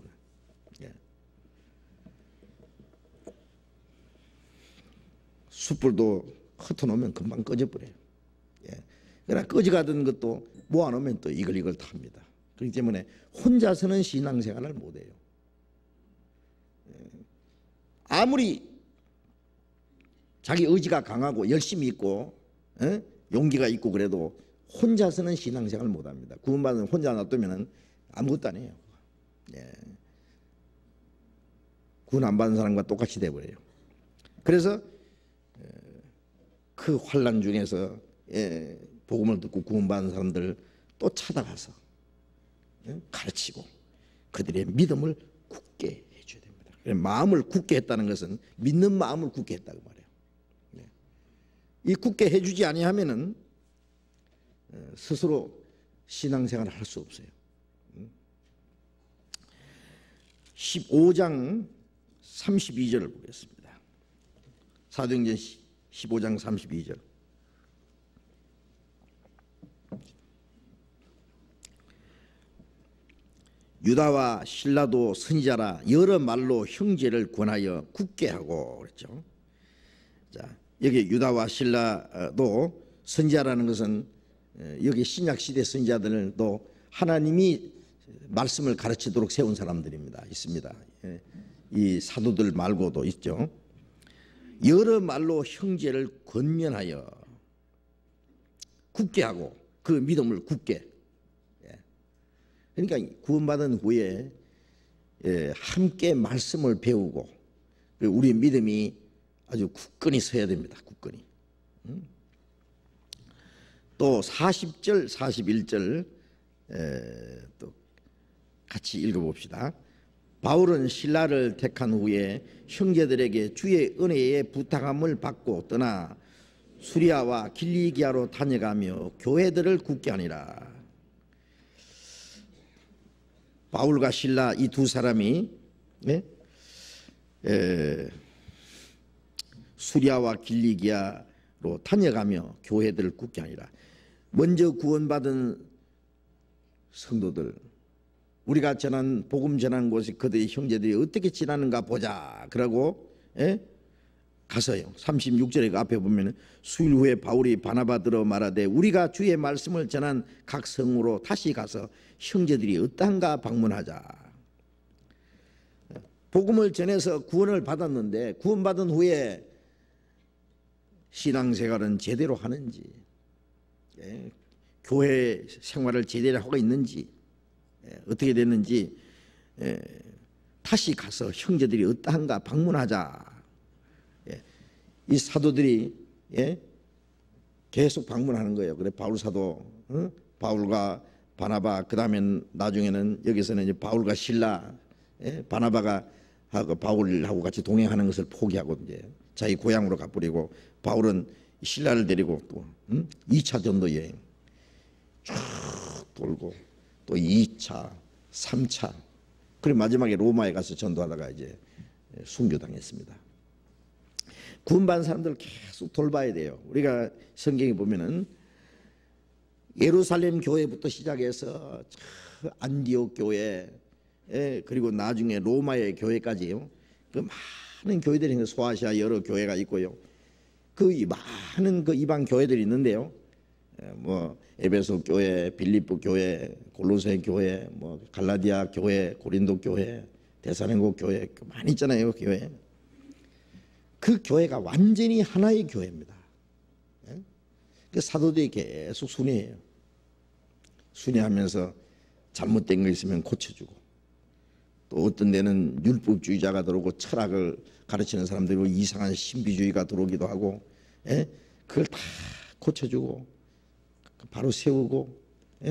숯불도 흩어놓으면 금방 꺼져버려요. 그러나 꺼져가던 것도 모아놓으면 또 이글이글 탑니다. 그렇기 때문에 혼자서는 신앙생활을 못해요. 아무리 자기 의지가 강하고 열심히 있고 용기가 있고 그래도 혼자서는 신앙생활을 못합니다. 구원받은 혼자 놔두면 아무것도 안 해요. 구원 안 받은 사람과 똑같이 돼버려요. 그래서 그 환난 중에서 복음을 듣고 구원받은 사람들을 또 찾아가서 가르치고 그들의 믿음을 굳게 해줘야 됩니다. 마음을 굳게 했다는 것은 믿는 마음을 굳게 했다고 말해요. 이 굳게 해주지 아니하면은 스스로 신앙생활을 할 수 없어요. 15장 32절을 보겠습니다. 사도행전 15장 32절. 유다와 실라도 선지자라 여러 말로 형제를 권하여 굳게 하고 그랬죠. 자, 여기 유다와 실라도 선지자라는 것은 여기 신약 시대 선지자들도 하나님이 말씀을 가르치도록 세운 사람들입니다. 있습니다. 이 사도들 말고도 있죠. 여러 말로 형제를 권면하여 굳게 하고 그 믿음을 굳게. 그러니까 구원받은 후에 함께 말씀을 배우고 우리 믿음이 아주 굳건히 서야 됩니다. 굳건히. 또 40절 41절 또 같이 읽어봅시다. 바울은 신라를 택한 후에 형제들에게 주의 은혜의 부탁함을 받고 떠나 수리아와 길리기아로 다녀가며 교회들을 굳게 하니라. 바울과 신라 이 두 사람이 수리아와 길리기아로 다녀가며 교회들을 굳게 하니라. 먼저 구원받은 성도들, 우리가 전한 복음 전한 곳에 그들의 형제들이 어떻게 지나는가 보자 그러고 가서요. 36절에 앞에 보면 수일 후에 바울이 바나바 들어 말하되 우리가 주의 말씀을 전한 각 성으로 다시 가서 형제들이 어떠한가 방문하자. 복음을 전해서 구원을 받았는데 구원받은 후에 신앙생활은 제대로 하는지, 교회 생활을 제대로 하고 있는지, 어떻게 됐는지 다시 가서 형제들이 어떠한가 방문하자. 이 사도들이 계속 방문하는 거예요. 그래 바울 사도, 바울과 바나바, 그 다음에 나중에는 여기서는 이제 바울과 신라, 바나바가 하고 바울하고 같이 동행하는 것을 포기하고 이제 자기 고향으로 가버리고 바울은 신라를 데리고 또 2차 전도 여행 쭉 돌고 또 2차, 3차, 그리고 마지막에 로마에 가서 전도하다가 이제 순교당했습니다. 구원받은 사람들을 계속 돌봐야 돼요. 우리가 성경에 보면은 예루살렘 교회부터 시작해서 안디옥 교회, 그리고 나중에 로마의 교회까지요. 그 많은 교회들이 소아시아 여러 교회가 있고요. 그 많은 그 이방 교회들이 있는데요. 뭐 에베소 교회, 빌립보 교회, 골로새 교회, 뭐 갈라디아 교회, 고린도 교회, 데살로니가 교회 많이 있잖아요. 교회. 그 교회가 완전히 하나의 교회입니다. 그 사도들이 계속 순회해요. 순회하면서 잘못된 거 있으면 고쳐주고, 또 어떤 데는 율법주의자가 들어오고 철학을 가르치는 사람들이 이상한 신비주의가 들어오기도 하고, 그걸 다 고쳐주고 바로 세우고,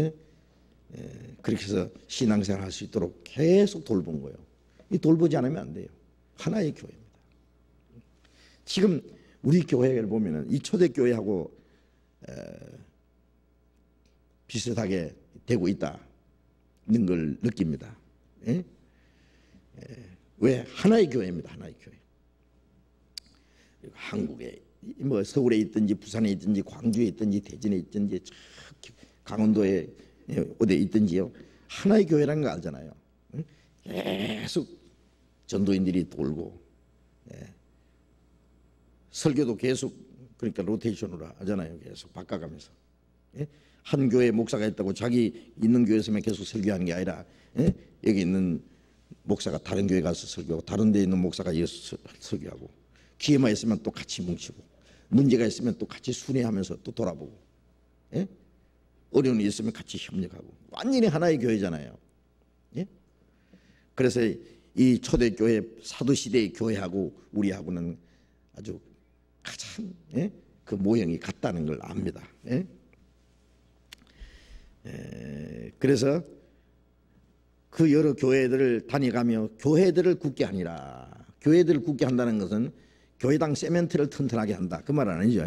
그렇게 해서 신앙생활 할 수 있도록 계속 돌본 거예요. 이 돌보지 않으면 안 돼요. 하나의 교회입니다. 지금 우리 교회를 보면은 이 초대교회하고 비슷하게 되고 있다는 걸 느낍니다. 왜? 하나의 교회입니다. 하나의 교회. 한국에 뭐 서울에 있든지 부산에 있든지 광주에 있든지 대전에 있든지 강원도에 어디에 있든지요, 하나의 교회라는 거 알잖아요. 계속 전도인들이 돌고, 설교도 계속 그러니까 로테이션으로 하잖아요. 계속 바꿔가면서. 한 교회 목사가 있다고 자기 있는 교회에서만 계속 설교하는 게 아니라, 여기 있는 목사가 다른 교회 가서 설교하고, 다른 데 있는 목사가 이어서 설교하고, 기회만 있으면 또 같이 뭉치고, 문제가 있으면 또 같이 순회하면서 또 돌아보고, 어려움이 있으면 같이 협력하고, 완전히 하나의 교회잖아요. 그래서 이 초대교회 사도시대의 교회하고 우리하고는 아주 가장 그 모형이 같다는 걸 압니다. 그래서 그 여러 교회들을 다녀가며 교회들을 굳게 하니라. 교회들을 굳게 한다는 것은 교회당 세멘트를 튼튼하게 한다, 그 말은 아니죠.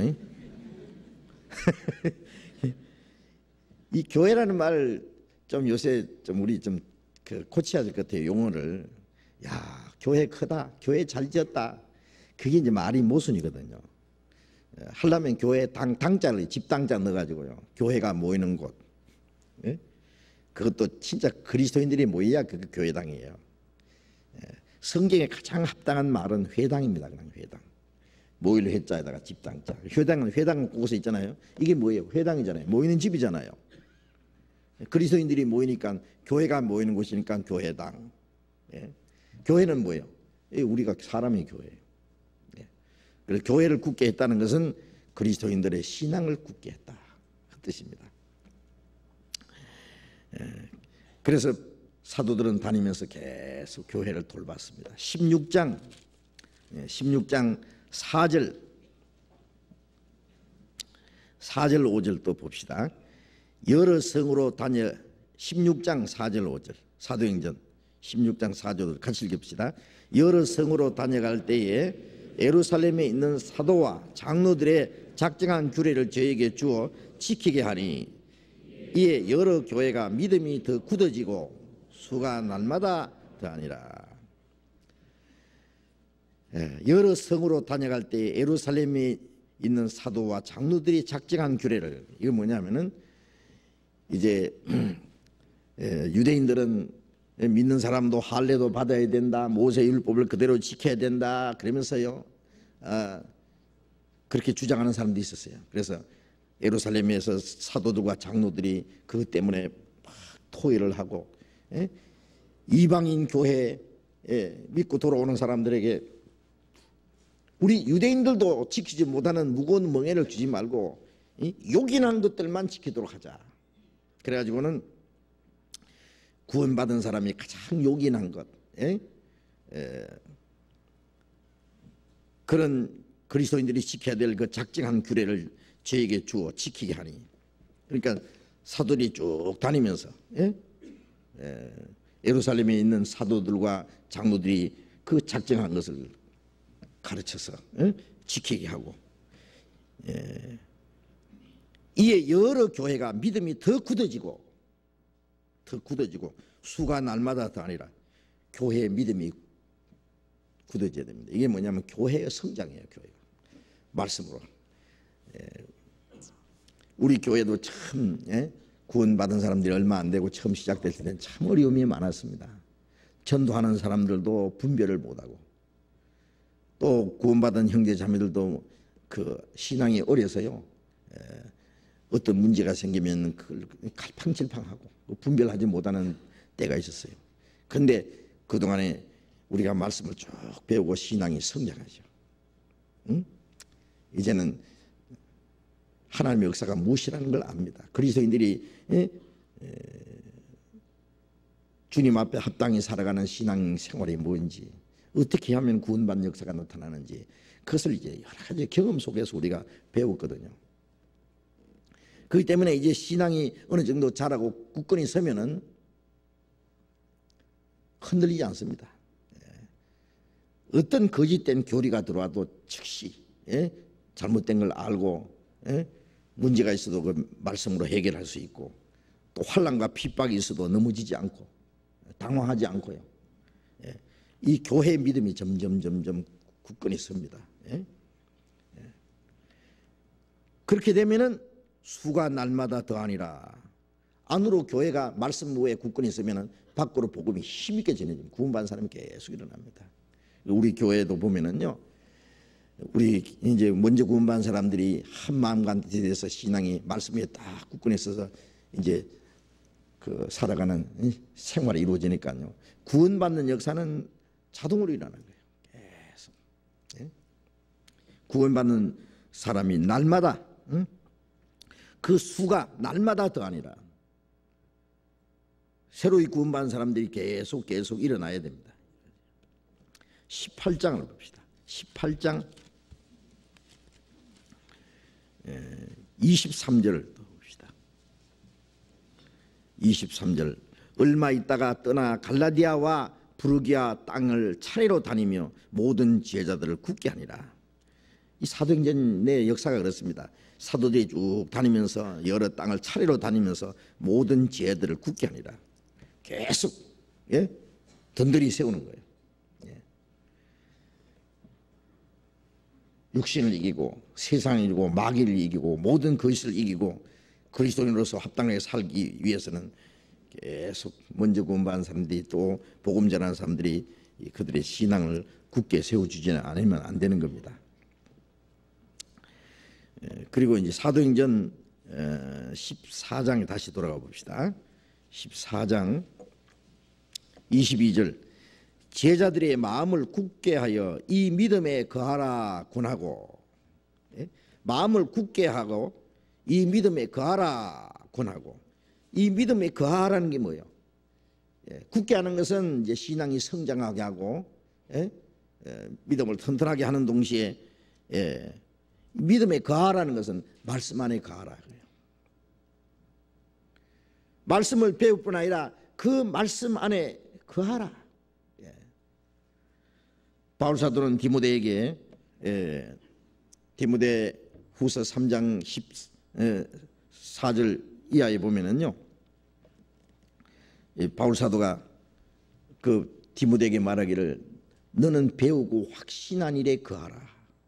이 교회라는 말 좀 요새 좀 우리 좀 그 고쳐야 될 것 같아요. 용어를. 야, 교회 크다, 교회 잘 지었다, 그게 이제 말이 모순이거든요. 하려면 교회 당자를 집당자 넣어가지고요, 교회가 모이는 곳, 그것도 진짜 그리스도인들이 모여야 그 교회당이에요. 성경에 가장 합당한 말은 회당입니다. 그냥 회당. 모일 회자에다가 집당자. 회당은 그곳에 있잖아요. 이게 뭐예요? 회당이잖아요. 모이는 집이잖아요. 그리스도인들이 모이니까 교회가 모이는 곳이니까 교회당. 교회는 뭐예요? 우리가 사람의 교회예요. 그래서 교회를 굳게 했다는 것은 그리스도인들의 신앙을 굳게 했다, 그 뜻입니다. 그래서 사도들은 다니면서 계속 교회를 돌봤습니다. 16장 4절 5절 또 봅시다. 여러 성으로 다녀 16장 4절 5절 사도행전 16장 4절 같이 읽읍시다. 여러 성으로 다녀갈 때에 예루살렘에 있는 사도와 장로들의 작정한 규례를 저에게 주어 지키게 하니 이에 여러 교회가 믿음이 더 굳어지고 수가 날마다 더하니라. 여러 성으로 다녀갈 때 예루살렘에 있는 사도와 장로들이 작정한 규례를, 이거 뭐냐면은 이제 유대인들은 믿는 사람도 할례도 받아야 된다, 모세 율법을 그대로 지켜야 된다 그러면서요 그렇게 주장하는 사람도 있었어요. 그래서 예루살렘에서 사도들과 장로들이 그것 때문에 막 토의를 하고 이방인 교회 믿고 돌아오는 사람들에게 우리 유대인들도 지키지 못하는 무거운 멍에를 주지 말고 요긴한 것들만 지키도록 하자. 그래가지고는 구원받은 사람이 가장 요긴한 것, 그런 그리스도인들이 지켜야 될 그 작정한 규례를 저에게 주어 지키게 하니. 그러니까 사도들이 쭉 다니면서 예루살렘에 있는 사도들과 장로들이 그 작정한 것을 가르쳐서 지키게 하고, 이에 여러 교회가 믿음이 더 굳어지고 수가 날마다 더하니라. 교회의 믿음이 굳어져야 됩니다. 이게 뭐냐면 교회의 성장이에요. 교회가 말씀으로. 우리 교회도 참 구원받은 사람들이 얼마 안 되고 처음 시작될 때는 참 어려움이 많았습니다. 전도하는 사람들도 분별을 못하고, 또 구원받은 형제 자매들도 그 신앙이 어려서요 어떤 문제가 생기면 그걸 갈팡질팡하고 분별하지 못하는 때가 있었어요. 그런데 그동안에 우리가 말씀을 쭉 배우고 신앙이 성장하죠. 이제는 하나님의 역사가 무엇이라는 걸 압니다. 그리스도인들이 주님 앞에 합당히 살아가는 신앙 생활이 뭔지, 어떻게 하면 구원받는 역사가 나타나는지, 그것을 이제 여러 가지 경험 속에서 우리가 배웠거든요. 그렇기 때문에 이제 신앙이 어느 정도 자라고 굳건히 서면은 흔들리지 않습니다. 어떤 거짓된 교리가 들어와도 즉시 잘못된 걸 알고 문제가 있어도 그 말씀으로 해결할 수 있고, 또 환난과 핍박이 있어도 넘어지지 않고 당황하지 않고요. 이 교회의 믿음이 점점 굳건히 섭니다. 그렇게 되면은 수가 날마다 더하니라. 안으로 교회가 말씀 외에 굳건히 있으면은 밖으로 복음이 힘있게 전해집니다. 구원받은 사람이 계속 일어납니다. 우리 교회도 보면은요, 우리 이제 먼저 구원받은 사람들이 한 마음과 뜻에 대해서 신앙이 말씀 위에 딱 굳건히 있어서 이제 그 살아가는 생활이 이루어지니까요, 구원받는 역사는 자동으로 일어나는 거예요. 계속 구원받는 사람이 날마다 그 수가 날마다 더하니라. 새로이 구원받은 사람들이 계속 일어나야 됩니다. 18장을 봅시다. 18장 23절을 봅시다. 23절 얼마 있다가 떠나 갈라디아와 부르기아 땅을 차례로 다니며 모든 지혜자들을 굳게 하니라. 이 사도행전 내 역사가 그렇습니다. 사도들이 쭉 다니면서 여러 땅을 차례로 다니면서 모든 지혜들을 굳게 하니라. 계속 던들이 세우는 거예요. 육신을 이기고 세상을 이기고 마귀를 이기고 모든 거짓을 이기고 그리스도인으로서 합당하게 살기 위해서는 계속 먼저 구원받은 사람들이 또 복음 전하는 사람들이 그들의 신앙을 굳게 세워주지 않으면 안 되는 겁니다. 그리고 이제 사도행전 14장에 다시 돌아가 봅시다. 14장 22절 제자들의 마음을 굳게 하여 이 믿음에 거하라 권하고, 마음을 굳게 하고 이 믿음에 거하라 권하고. 이 믿음에 거하라는 게 뭐예요? 굳게 하는 것은 이제 신앙이 성장하게 하고 믿음을 튼튼하게 하는 동시에 믿음에 거하라는 것은 말씀 안에 거하라 그래요. 말씀을 배울 뿐 아니라 그 말씀 안에 거하라. 바울 사도는 디모데에게 디모데 후서 3장 14절 이하에 보면은요, 바울 사도가 그 디모데에게 말하기를 너는 배우고 확신한 일에 거하라.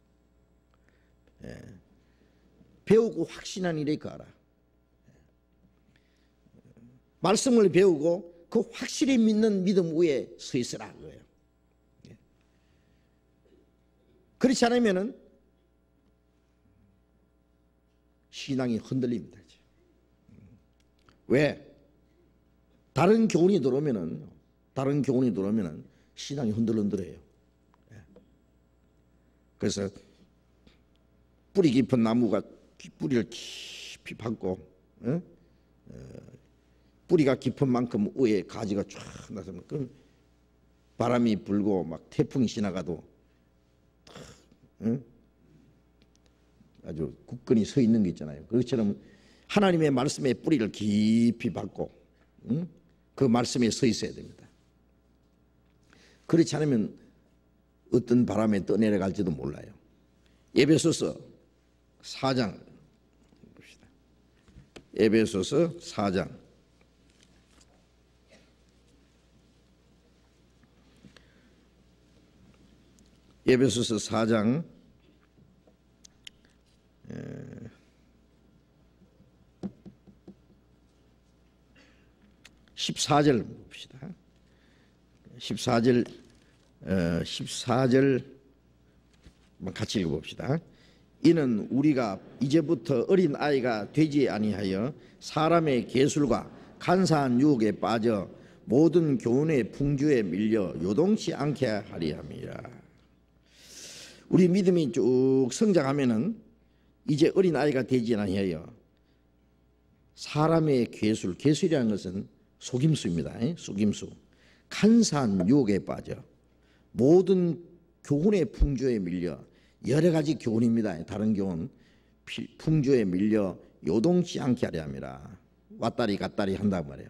배우고 확신한 일에 거하라. 말씀을 배우고 그 확실히 믿는 믿음 위에 서 있으라 그거예요. 그렇지 않으면은 신앙이 흔들립니다. 왜? 다른 교훈이 들어오면은 신앙이 흔들흔들해요. 그래서 뿌리 깊은 나무가 뿌리를 깊이 박고, 뿌리가 깊은 만큼 위에 가지가 쫙 나서, 그럼 바람이 불고 막 태풍이 지나가도 아주 굳건히 서 있는 게 있잖아요. 그것처럼 하나님의 말씀에 뿌리를 깊이 박고 그 말씀에 서 있어야 됩니다. 그렇지 않으면 어떤 바람에 떠내려갈지도 몰라요. 에베소서 4장 봅시다. 에베소서 4장 에베소서 4장 14절 봅시다. 14절 같이 읽어봅시다. 이는 우리가 이제부터 어린 아이가 되지 아니하여 사람의 계술과 간사한 유혹에 빠져 모든 교훈의 풍주에 밀려 요동치 않게 하리 함이라. 우리 믿음이 쭉 성장하면은 이제 어린 아이가 되지 아니하여 사람의 계술이라는 것은 속임수입니다. 속임수. 간사한 유혹에 빠져 모든 교훈의 풍조에 밀려, 여러 가지 교훈입니다. 다른 교훈 풍조에 밀려 요동치 않게 하려 함이라. 왔다리 갔다리 한단 말이에요.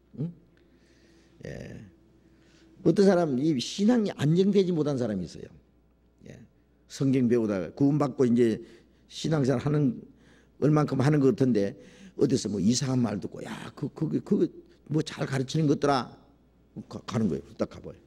어떤 사람 이 신앙이 안정되지 못한 사람이 있어요. 성경 배우다가 구원받고 이제 신앙생활 하는 얼만큼 하는 것 같은데 어디서 뭐 이상한 말 듣고 야 그거 뭐 잘 가르치는 것더라 가는 거예요. 딱 가봐요.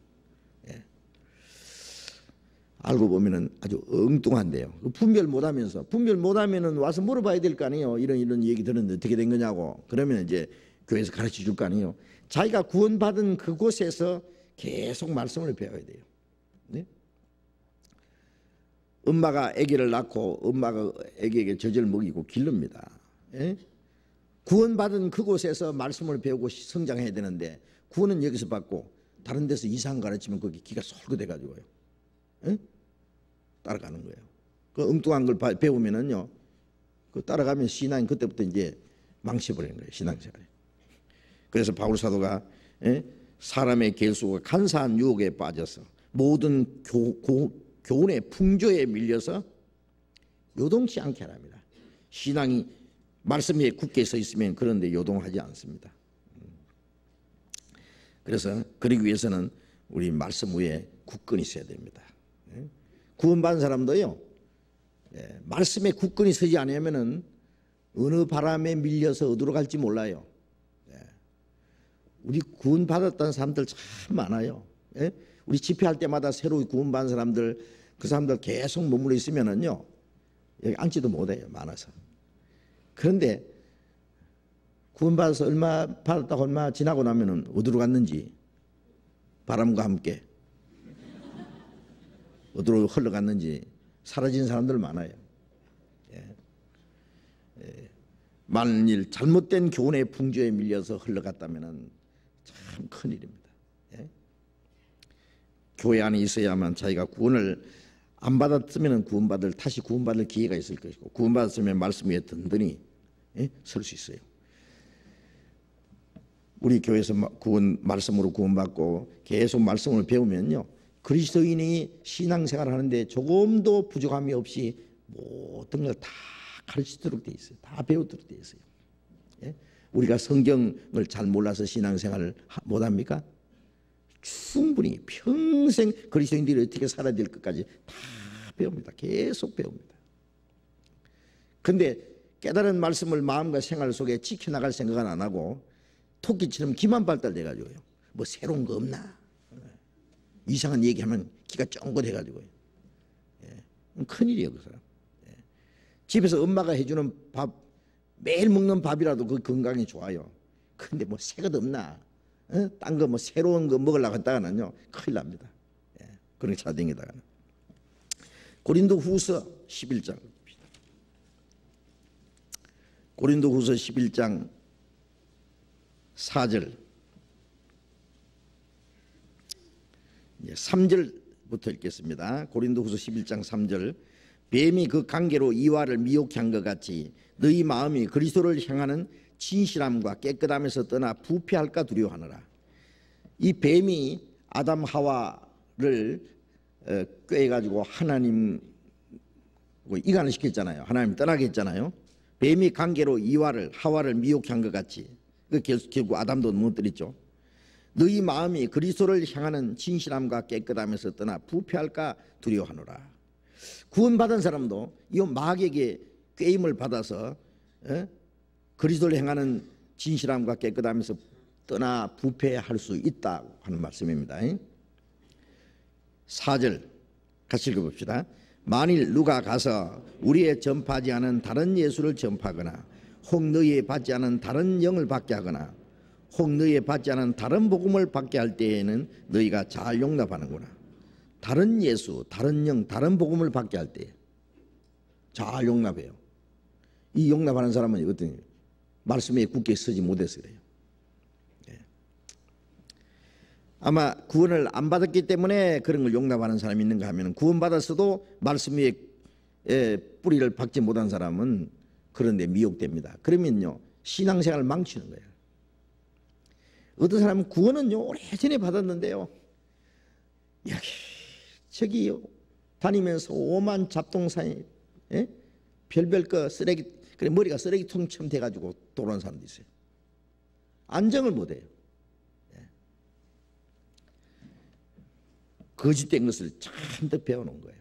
알고 보면은 아주 엉뚱한데요. 분별 못하면은 와서 물어봐야 될 거 아니에요. 이런 얘기 들었는데 어떻게 된 거냐고. 그러면 이제 교회에서 가르쳐 줄 거 아니에요. 자기가 구원받은 그곳에서 계속 말씀을 배워야 돼요. 네? 엄마가 아기를 낳고 엄마가 아기에게 젖을 먹이고 기릅니다. 구원받은 그곳에서 말씀을 배우고 성장해야 되는데 구원은 여기서 받고 다른 데서 이상 가르치면 거기 기가 솔깃해가지고요. 따라가는 거예요. 그 엉뚱한 걸 배우면은요, 그 따라가면 신앙이 그때부터 이제 망쳐버리는 거예요. 신앙생활이. 그래서 바울 사도가 사람의 계수가 간사한 유혹에 빠져서 모든 교훈의 풍조에 밀려서 요동치 않게 하랍니다. 신앙이 말씀 위에 굳게 서 있으면 그런데 요동하지 않습니다. 그래서 그러기 위해서는 우리 말씀 위에 굳건히 서야 됩니다. 구원받은 사람도요, 말씀에 굳건히 서지 않으면은 어느 바람에 밀려서 어디로 갈지 몰라요. 우리 구원받았다는 사람들 참 많아요. 우리 집회할 때마다 새로 구원받은 사람들, 그 사람들 계속 머물러 있으면은요, 여기 앉지도 못해요. 많아서. 그런데 구원받아서 받았다고 얼마 지나고 나면은 어디로 갔는지 바람과 함께 어디로 흘러갔는지 사라진 사람들 많아요. 만일 잘못된 교훈의 풍조에 밀려서 흘러갔다면 참 큰일입니다. 교회 안에 있어야만 자기가 구원을 안 받았으면 다시 구원받을 기회가 있을 것이고, 구원받았으면 말씀 위에 든든히 설 수 있어요. 우리 교회에서 말씀으로 구원받고 계속 말씀을 배우면요, 그리스도인이 신앙생활 하는데 조금도 부족함이 없이 모든 걸 다 가르치도록 돼 있어요. 다 배우도록 돼 있어요. 우리가 성경을 잘 몰라서 신앙생활을 못합니까? 충분히 평생 그리스도인들이 어떻게 살아야 될 것까지 다 배웁니다. 계속 배웁니다. 그런데 깨달은 말씀을 마음과 생활 속에 지켜나갈 생각은 안 하고 토끼처럼 기만 발달돼가지고요. 뭐 새로운 거 없나? 이상한 얘기하면 기가 쫑긋해가지고요. 큰일이에요, 그 사람. 집에서 엄마가 해주는 밥, 매일 먹는 밥이라도 그 건강에 좋아요. 근데 뭐 새 것 없나? 딴 거 뭐 새로운 거 먹으려고 했다가는요, 큰일 납니다. 그런 게 찾아다니다가는. 고린도 후서 11장. 고린도 후서 11장 4절. 3절부터 읽겠습니다. 고린도 후서 11장 3절. 뱀이 그 관계로 이와를 미혹해 한 것 같이 너희 마음이 그리스도를 향하는 진실함과 깨끗함에서 떠나 부패할까 두려워하노라. 이 뱀이 아담 하와를 꾀가지고 하나님 이간을 시켰잖아요. 하나님 떠나게 했잖아요. 뱀이 관계로 이와를 하와를 미혹해 한 것 같이 결국 아담도 무너뜨렸죠. 너희 마음이 그리스도를 향하는 진실함과 깨끗함에서 떠나 부패할까 두려워하노라. 구원받은 사람도 이 마귀에게 꾀임을 받아서 그리스도를 향하는 진실함과 깨끗함에서 떠나 부패할 수 있다고 하는 말씀입니다. 4절 같이 읽어봅시다. 만일 누가 가서 우리의 전파하지 않은 다른 예수를 전파하거나 혹 너희의 받지 않은 다른 영을 받게 하거나 혹 너희의 받지 않은 다른 복음을 받게 할 때에는 너희가 잘 용납하는구나. 다른 예수, 다른 영, 다른 복음을 받게 할 때 잘 용납해요. 이 용납하는 사람은 어떤 말씀에 굳게 서지 못해서 그래요. 아마 구원을 안 받았기 때문에 그런 걸 용납하는 사람이 있는가 하면 구원받았어도 말씀 위에 뿌리를 박지 못한 사람은 그런 데 미혹됩니다. 그러면요 신앙생활을 망치는 거예요. 어떤 사람은 구원은요 오래전에 받았는데요 여기 저기 다니면서 오만 잡동사니 별별 거 쓰레기 그래 머리가 쓰레기통처럼 돼가지고 돌아오는 사람도 있어요. 안정을 못해요. 거짓된 것을 잔뜩 배워놓은 거예요.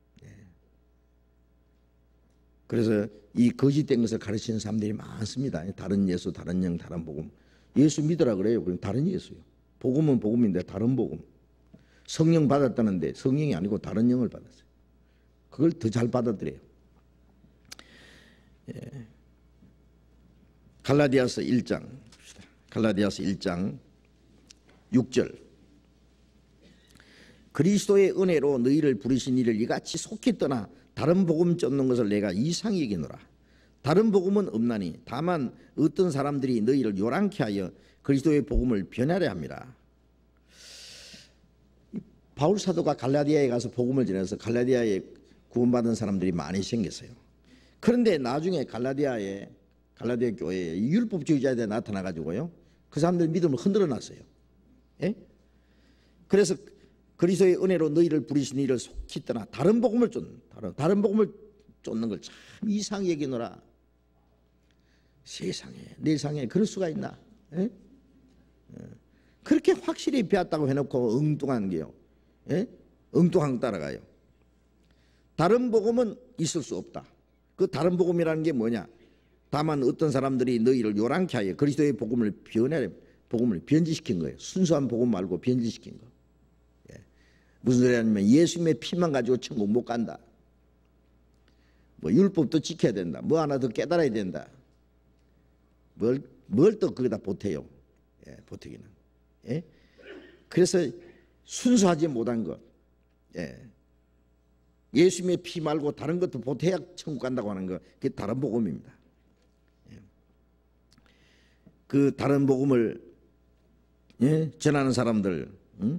그래서 이 거짓된 것을 가르치는 사람들이 많습니다. 다른 예수, 다른 영, 다른 복음. 예수 믿으라 그래요. 그럼 다른 예수요. 복음은 복음인데 다른 복음. 성령 받았다는데 성령이 아니고 다른 영을 받았어요. 그걸 더 잘 받아들여요. 갈라디아서 1장 갈라디아서 1장 6절 그리스도의 은혜로 너희를 부르신 이를 이같이 속히 떠나 다른 복음 쫓는 것을 내가 이상히 여기노라. 다른 복음은 없나니 다만 어떤 사람들이 너희를 요란케 하여 그리스도의 복음을 변하려 합니다. 바울 사도가 갈라디아에 가서 복음을 전해서 갈라디아에 구원받은 사람들이 많이 생겼어요. 그런데 나중에 갈라디아 교회에 율법주의자들이 나타나가지고요 그 사람들 믿음을 흔들어 놨어요. 그래서 그리스도의 은혜로 너희를 부르신 이를 속히 떠나 다른 복음을 쫓는 걸 참 이상히 여기노라. 세상에 그럴 수가 있나? 그렇게 확실히 배웠다고 해놓고 엉뚱한 게요. 엉뚱한 거 따라가요. 다른 복음은 있을 수 없다. 그 다른 복음이라는 게 뭐냐? 다만 어떤 사람들이 너희를 요란케 하여 그리스도의 복음을 변질시킨 거예요. 순수한 복음 말고 변질시킨 거. 무슨 소리냐면 예수님의 피만 가지고 천국 못 간다. 뭐 율법도 지켜야 된다. 뭐 하나 더 깨달아야 된다. 뭘 또 거기다 보태요. 보태기는. 그래서 순수하지 못한 것. 예수님의 피 말고 다른 것도 보태야 천국 간다고 하는 거. 그게 다른 복음입니다. 그 다른 복음을 전하는 사람들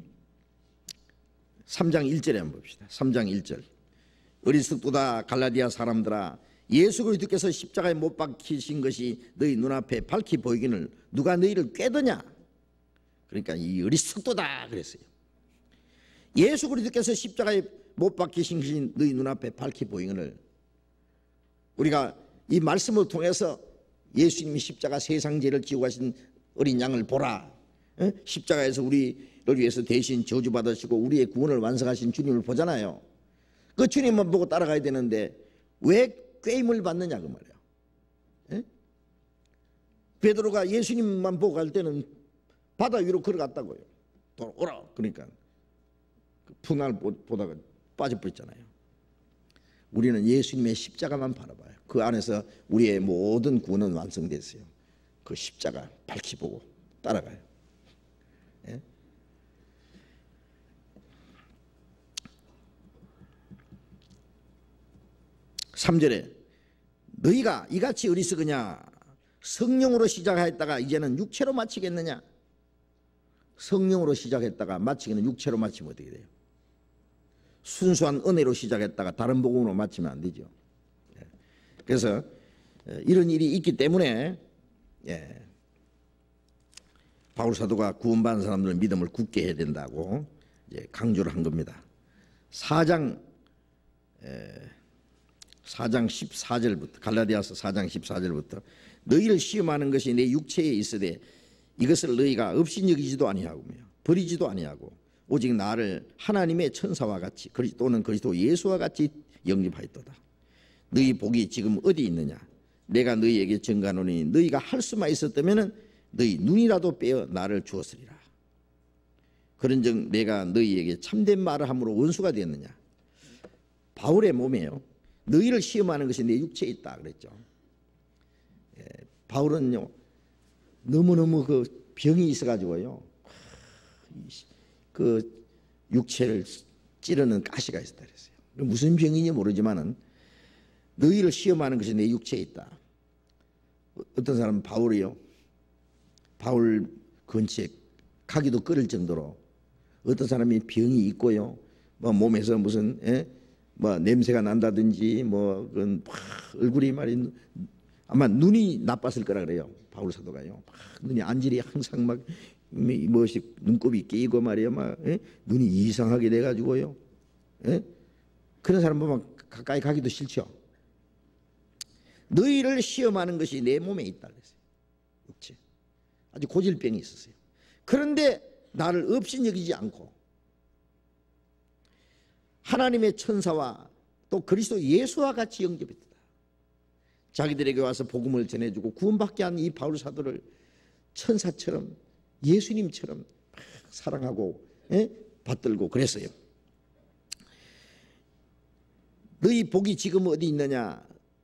3장 1절에 한번 봅시다. 3장 1절 어리석도다 갈라디아 사람들아 예수 그리스도께서 십자가에 못 박히신 것이 너희 눈앞에 밝히 보이기를 누가 너희를 꾀드냐. 그러니까 이 어리석도다 그랬어요. 예수 그리스도께서 십자가에 못 박히신 것이 너희 눈앞에 밝히 보이기를 우리가 이 말씀을 통해서 예수님이 십자가 세상 죄를 지고 가신 어린 양을 보라. 십자가에서 우리를 위해서 대신 저주받으시고 우리의 구원을 완성하신 주님을 보잖아요. 그 주님만 보고 따라가야 되는데 왜 꾀임을 받느냐 그 말이야. 베드로가 예수님만 보고 갈 때는 바다 위로 걸어갔다고요. 돌아오라 그러니까 풍랑을 보다가 빠져버렸잖아요. 우리는 예수님의 십자가만 바라봐요. 그 안에서 우리의 모든 구원은 완성됐어요. 그 십자가 밝히 보고 따라가요. 3절에 너희가 이같이 어리석으냐 성령으로 시작하였다가 이제는 육체로 마치겠느냐. 성령으로 시작했다가 마치기는 육체로 마치면 어떻게 돼요? 순수한 은혜로 시작했다가 다른 복음으로 마치면 안 되죠. 그래서 이런 일이 있기 때문에 바울 사도가 구원받은 사람들 믿음을 굳게 해야 된다고 강조를 한 겁니다. 4장 14절부터 갈라디아서 4장 14절부터 너희를 시험하는 것이 내 육체에 있으되 이것을 너희가 업신여기지도 아니하고며 버리지도 아니하고 오직 나를 하나님의 천사와 같이 또는 그리스도 예수와 같이 영접하였도다. 너희 복이 지금 어디 있느냐? 내가 너희에게 증가하노니 너희가 할 수만 있었다면 너희 눈이라도 빼어 나를 주었으리라. 그런즉 내가 너희에게 참된 말을 함으로 원수가 되었느냐? 바울의 몸이에요. 너희를 시험하는 것이 내 육체에 있다 그랬죠. 바울은요 너무너무 그 병이 있어가지고요 그 육체를 찌르는 가시가 있었다 그랬어요. 무슨 병인지 모르지만은 너희를 시험하는 것이 내 육체에 있다. 어떤 사람은 바울이요 바울 근처에 가기도 꺼릴 정도로 어떤 사람이 병이 있고요 뭐 몸에서 무슨 뭐 냄새가 난다든지 뭐 그런 얼굴이 말이 아마 눈이 나빴을 거라 그래요. 바울 사도가요. 눈이 안질이 항상 막 무엇이 눈곱이 끼고 말이에요. 막 눈이 이상하게 돼 가지고요. 그런 사람 보면 가까이 가기도 싫죠. 너희를 시험하는 것이 내 몸에 있다 그랬어요. 육체. 아주 고질병이 있었어요. 그런데 나를 업신여기지 않고 하나님의 천사와 또 그리스도 예수와 같이 영접했다. 자기들에게 와서 복음을 전해주고 구원받게 한 이 바울 사도를 천사처럼 예수님처럼 사랑하고 받들고 그랬어요. 너희 복이 지금 어디 있느냐?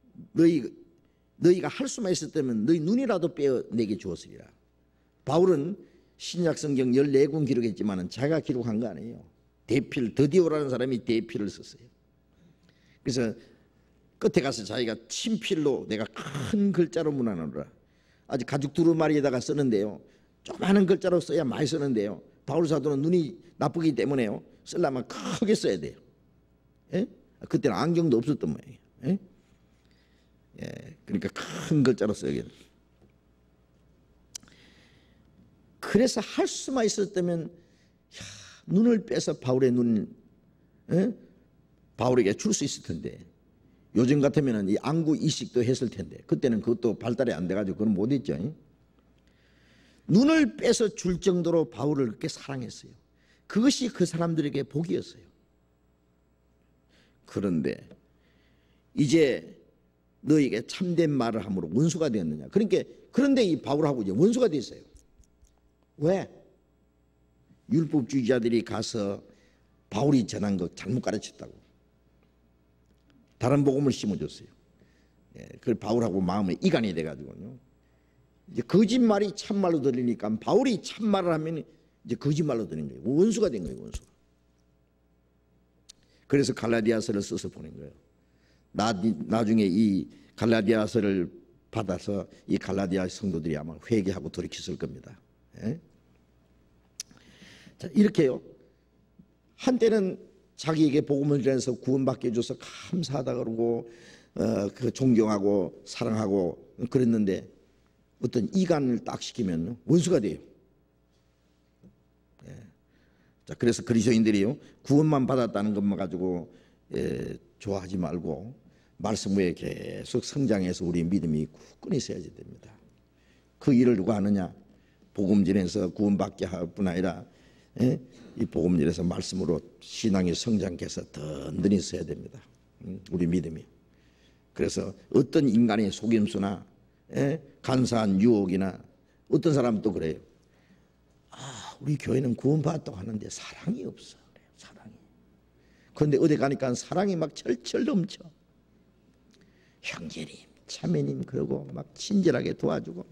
너희가 할 수만 있었다면 너희 눈이라도 빼어 내게 주었으리라. 바울은 신약성경 14권 기록했지만 자기가 기록한 거 아니에요. 대필 드디오라는 사람이 대필을 썼어요. 그래서 끝에 가서 자기가 친필로 내가 큰 글자로 문안하노라. 아직 가죽 두루마리에다가 쓰는데요. 조그마한 글자로 써야 많이 쓰는데요. 바울 사도는 눈이 나쁘기 때문에요. 쓰려면 크게 써야 돼요. 그때는 안경도 없었던 모양이에요. 그러니까 큰 글자로 써야 돼요. 그래서 할 수만 있었다면 눈을 빼서 바울의 눈을 바울에게 줄 수 있을 텐데 요즘 같으면 이 안구 이식도 했을 텐데 그때는 그것도 발달이 안 돼가지고 그건 못했죠. 눈을 빼서 줄 정도로 바울을 그렇게 사랑했어요. 그것이 그 사람들에게 복이었어요. 그런데 이제 너에게 참된 말을 함으로 원수가 되었느냐. 그런데 이 바울하고 이제 원수가 됐어요. 왜? 율법주의자들이 가서 바울이 전한 거 잘못 가르쳤다고 다른 복음을 심어줬어요. 그 바울하고 마음에 이간이 돼가지고요. 이제 거짓말이 참말로 들리니까 바울이 참말을 하면 이제 거짓말로 들린 거예요. 원수가 된 거예요. 원수가. 그래서 갈라디아서를 써서 보낸 거예요. 나중에 이 갈라디아서를 받아서 이 갈라디아 성도들이 아마 회개하고 돌이켰을 겁니다. 자, 이렇게요. 한때는 자기에게 복음을 전해서 구원받게 해줘서 감사하다 그러고 그 존경하고 사랑하고 그랬는데 어떤 이간을 딱 시키면 원수가 돼요. 자, 그래서 그리스도인들이요 구원만 받았다는 것만 가지고 좋아하지 말고 말씀 위에 계속 성장해서 우리 믿음이 굳건히 세워져야 됩니다. 그 일을 누가 하느냐? 복음전에서 구원받게 할 뿐 아니라 이 복음전에서 말씀으로 신앙이 성장해서 든든히 서야 됩니다. 우리 믿음이. 그래서 어떤 인간의 속임수나 간사한 유혹이나 어떤 사람은 또 그래요. 우리 교회는 구원받았다고 하는데 사랑이 없어. 그래요. 사랑이. 그런데 어디 가니까 사랑이 막 철철 넘쳐. 형제님, 자매님 그러고 막 친절하게 도와주고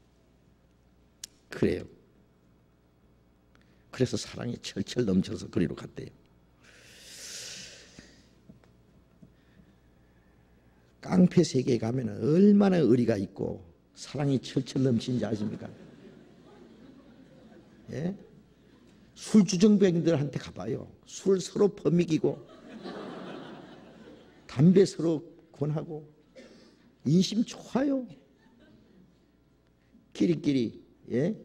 그래요. 그래서 사랑이 철철 넘쳐서 그리로 갔대요. 깡패 세계에 가면 얼마나 의리가 있고 사랑이 철철 넘치는지 아십니까? 예? 술주정뱅이들한테 가봐요. 술 서로 퍼미기고 담배 서로 권하고 인심 좋아요. 끼리끼리. 예?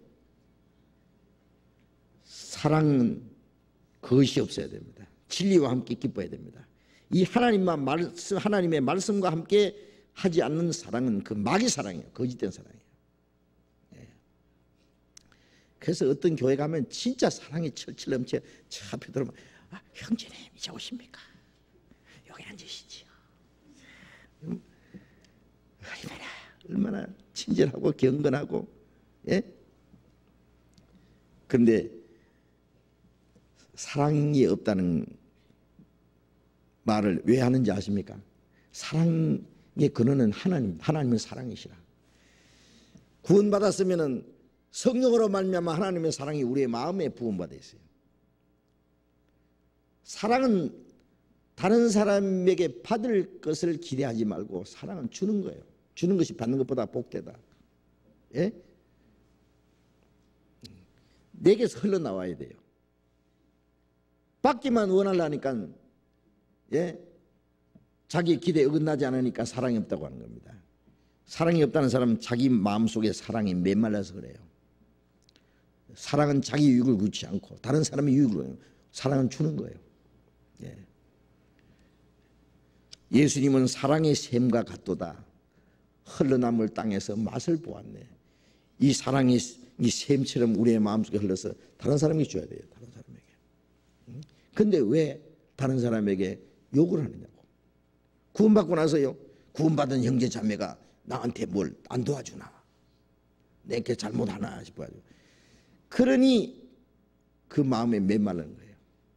사랑은 그것이 없어야 됩니다. 진리와 함께 기뻐야 됩니다. 이 하나님의 말씀과 함께 하지 않는 사랑은 그 마귀 사랑이에요. 거짓된 사랑이에요. 예. 그래서 어떤 교회 가면 진짜 사랑이 철철 넘쳐. 저 앞에 들어오면 형제님 이제 오십니까? 여기 앉으시지요. 얼마나 친절하고 경건하고. 예? 그런데 사랑이 없다는 말을 왜 하는지 아십니까? 사랑의 근원은 하나님은 사랑이시라. 구원받았으면 성령으로 말미암아 하나님의 사랑이 우리의 마음에 부음받아 있어요. 사랑은 다른 사람에게 받을 것을 기대하지 말고 사랑은 주는 거예요. 주는 것이 받는 것보다 복되다. 예? 내게서 흘러나와야 돼요. 받기만 원하려니까 자기 기대에 어긋나지 않으니까 사랑이 없다고 하는 겁니다. 사랑이 없다는 사람은 자기 마음속에 사랑이 메말라서 그래요. 사랑은 자기 유익을 구치 않고 다른 사람의 유익을 해요. 사랑은 주는 거예요. 예수님은 사랑의 샘과 같도다. 흘러남을 땅에서 맛을 보았네. 이 사랑이 이 샘처럼 우리의 마음속에 흘러서 다른 사람에게 줘야 돼요. 다른 사람에게. 근데 왜 다른 사람에게 욕을 하느냐고. 구원받고 나서요. 구원받은 형제 자매가 나한테 뭘 안 도와주나. 내게 잘못하나 싶어요. 그러니 그 마음에 메말른 거예요.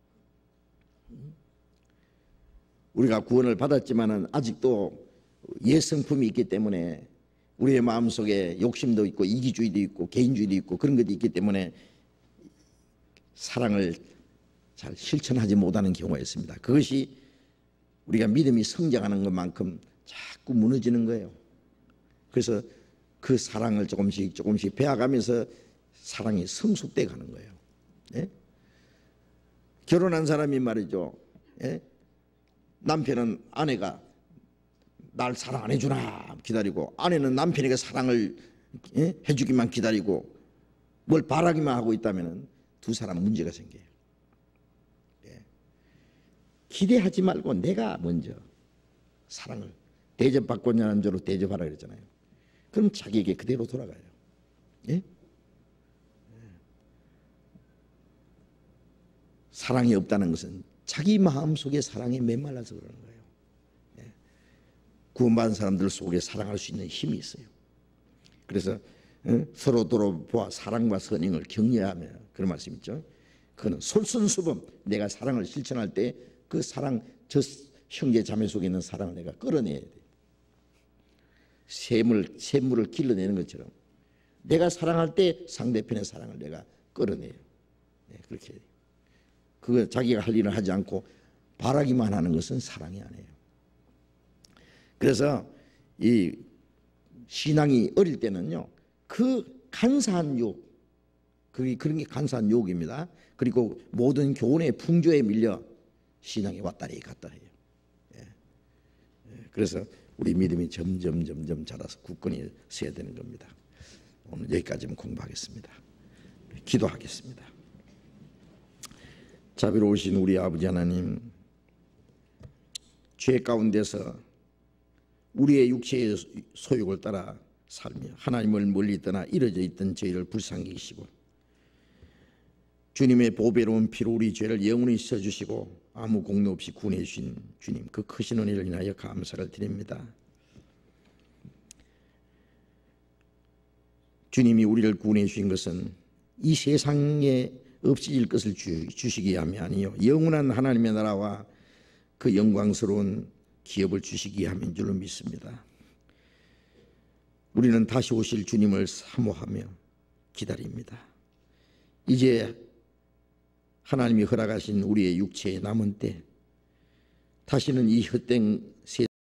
우리가 구원을 받았지만은 아직도 옛성품이 있기 때문에 우리의 마음속에 욕심도 있고 이기주의도 있고 개인주의도 있고 그런 것도 있기 때문에 사랑을 잘 실천하지 못하는 경우가 있습니다. 그것이 우리가 믿음이 성장하는 것만큼 자꾸 무너지는 거예요. 그래서 그 사랑을 조금씩 배워가면서 사랑이 성숙돼 가는 거예요. 예? 결혼한 사람이 말이죠. 예? 남편은 아내가 날 사랑 안 해주나 기다리고 아내는 남편에게 사랑을 해주기만 기다리고 뭘 바라기만 하고 있다면 두 사람 문제가 생겨요. 기대하지 말고 내가 먼저 사랑을 대접받고자 하는 대로 대접하라 그랬잖아요. 그럼 자기에게 그대로 돌아가요. 예? 사랑이 없다는 것은 자기 마음속에 사랑이 메말라서 그러는 거예요. 예. 구원받은 사람들 속에 사랑할 수 있는 힘이 있어요. 그래서 서로 돌아보아 사랑과 선행을 격려하며 그런 말씀 있죠. 그는 솔선수범 내가 사랑을 실천할 때 그 사랑, 저 형제 자매 속에 있는 사랑을 내가 끌어내야 돼. 샘물을 길러내는 것처럼 내가 사랑할 때 상대편의 사랑을 내가 끌어내요. 네, 그렇게 해야 돼요. 그거 자기가 할 일을 하지 않고 바라기만 하는 것은 사랑이 아니에요. 그래서 이 신앙이 어릴 때는요, 그 간사한 유혹, 그런 게 간사한 유혹입니다. 그리고 모든 교훈의 풍조에 밀려 신앙이 왔다리 갔다리 해요. 예. 그래서 우리 믿음이 점점 자라서 굳건히 서야 되는 겁니다. 오늘 여기까지만 공부하겠습니다. 기도하겠습니다. 자비로우신 우리 아버지 하나님, 죄 가운데서 우리의 육체의 소욕을 따라 살며 하나님을 멀리 떠나 이어져 있던 저희를 불쌍히 여기시고 주님의 보배로운 피로 우리 죄를 영원히 씻어주시고 아무 공로 없이 구원해 주신 주님, 그 크신 은혜를 인하여 감사를 드립니다. 주님이 우리를 구원해 주신 것은 이 세상에 없어질 것을 주시기 위함이 아니요 영원한 하나님의 나라와 그 영광스러운 기업을 주시기 위함인 줄로 믿습니다. 우리는 다시 오실 주님을 사모하며 기다립니다. 이제 하나님이 허락하신 우리의 육체의 남은 때 다시는 이 헛된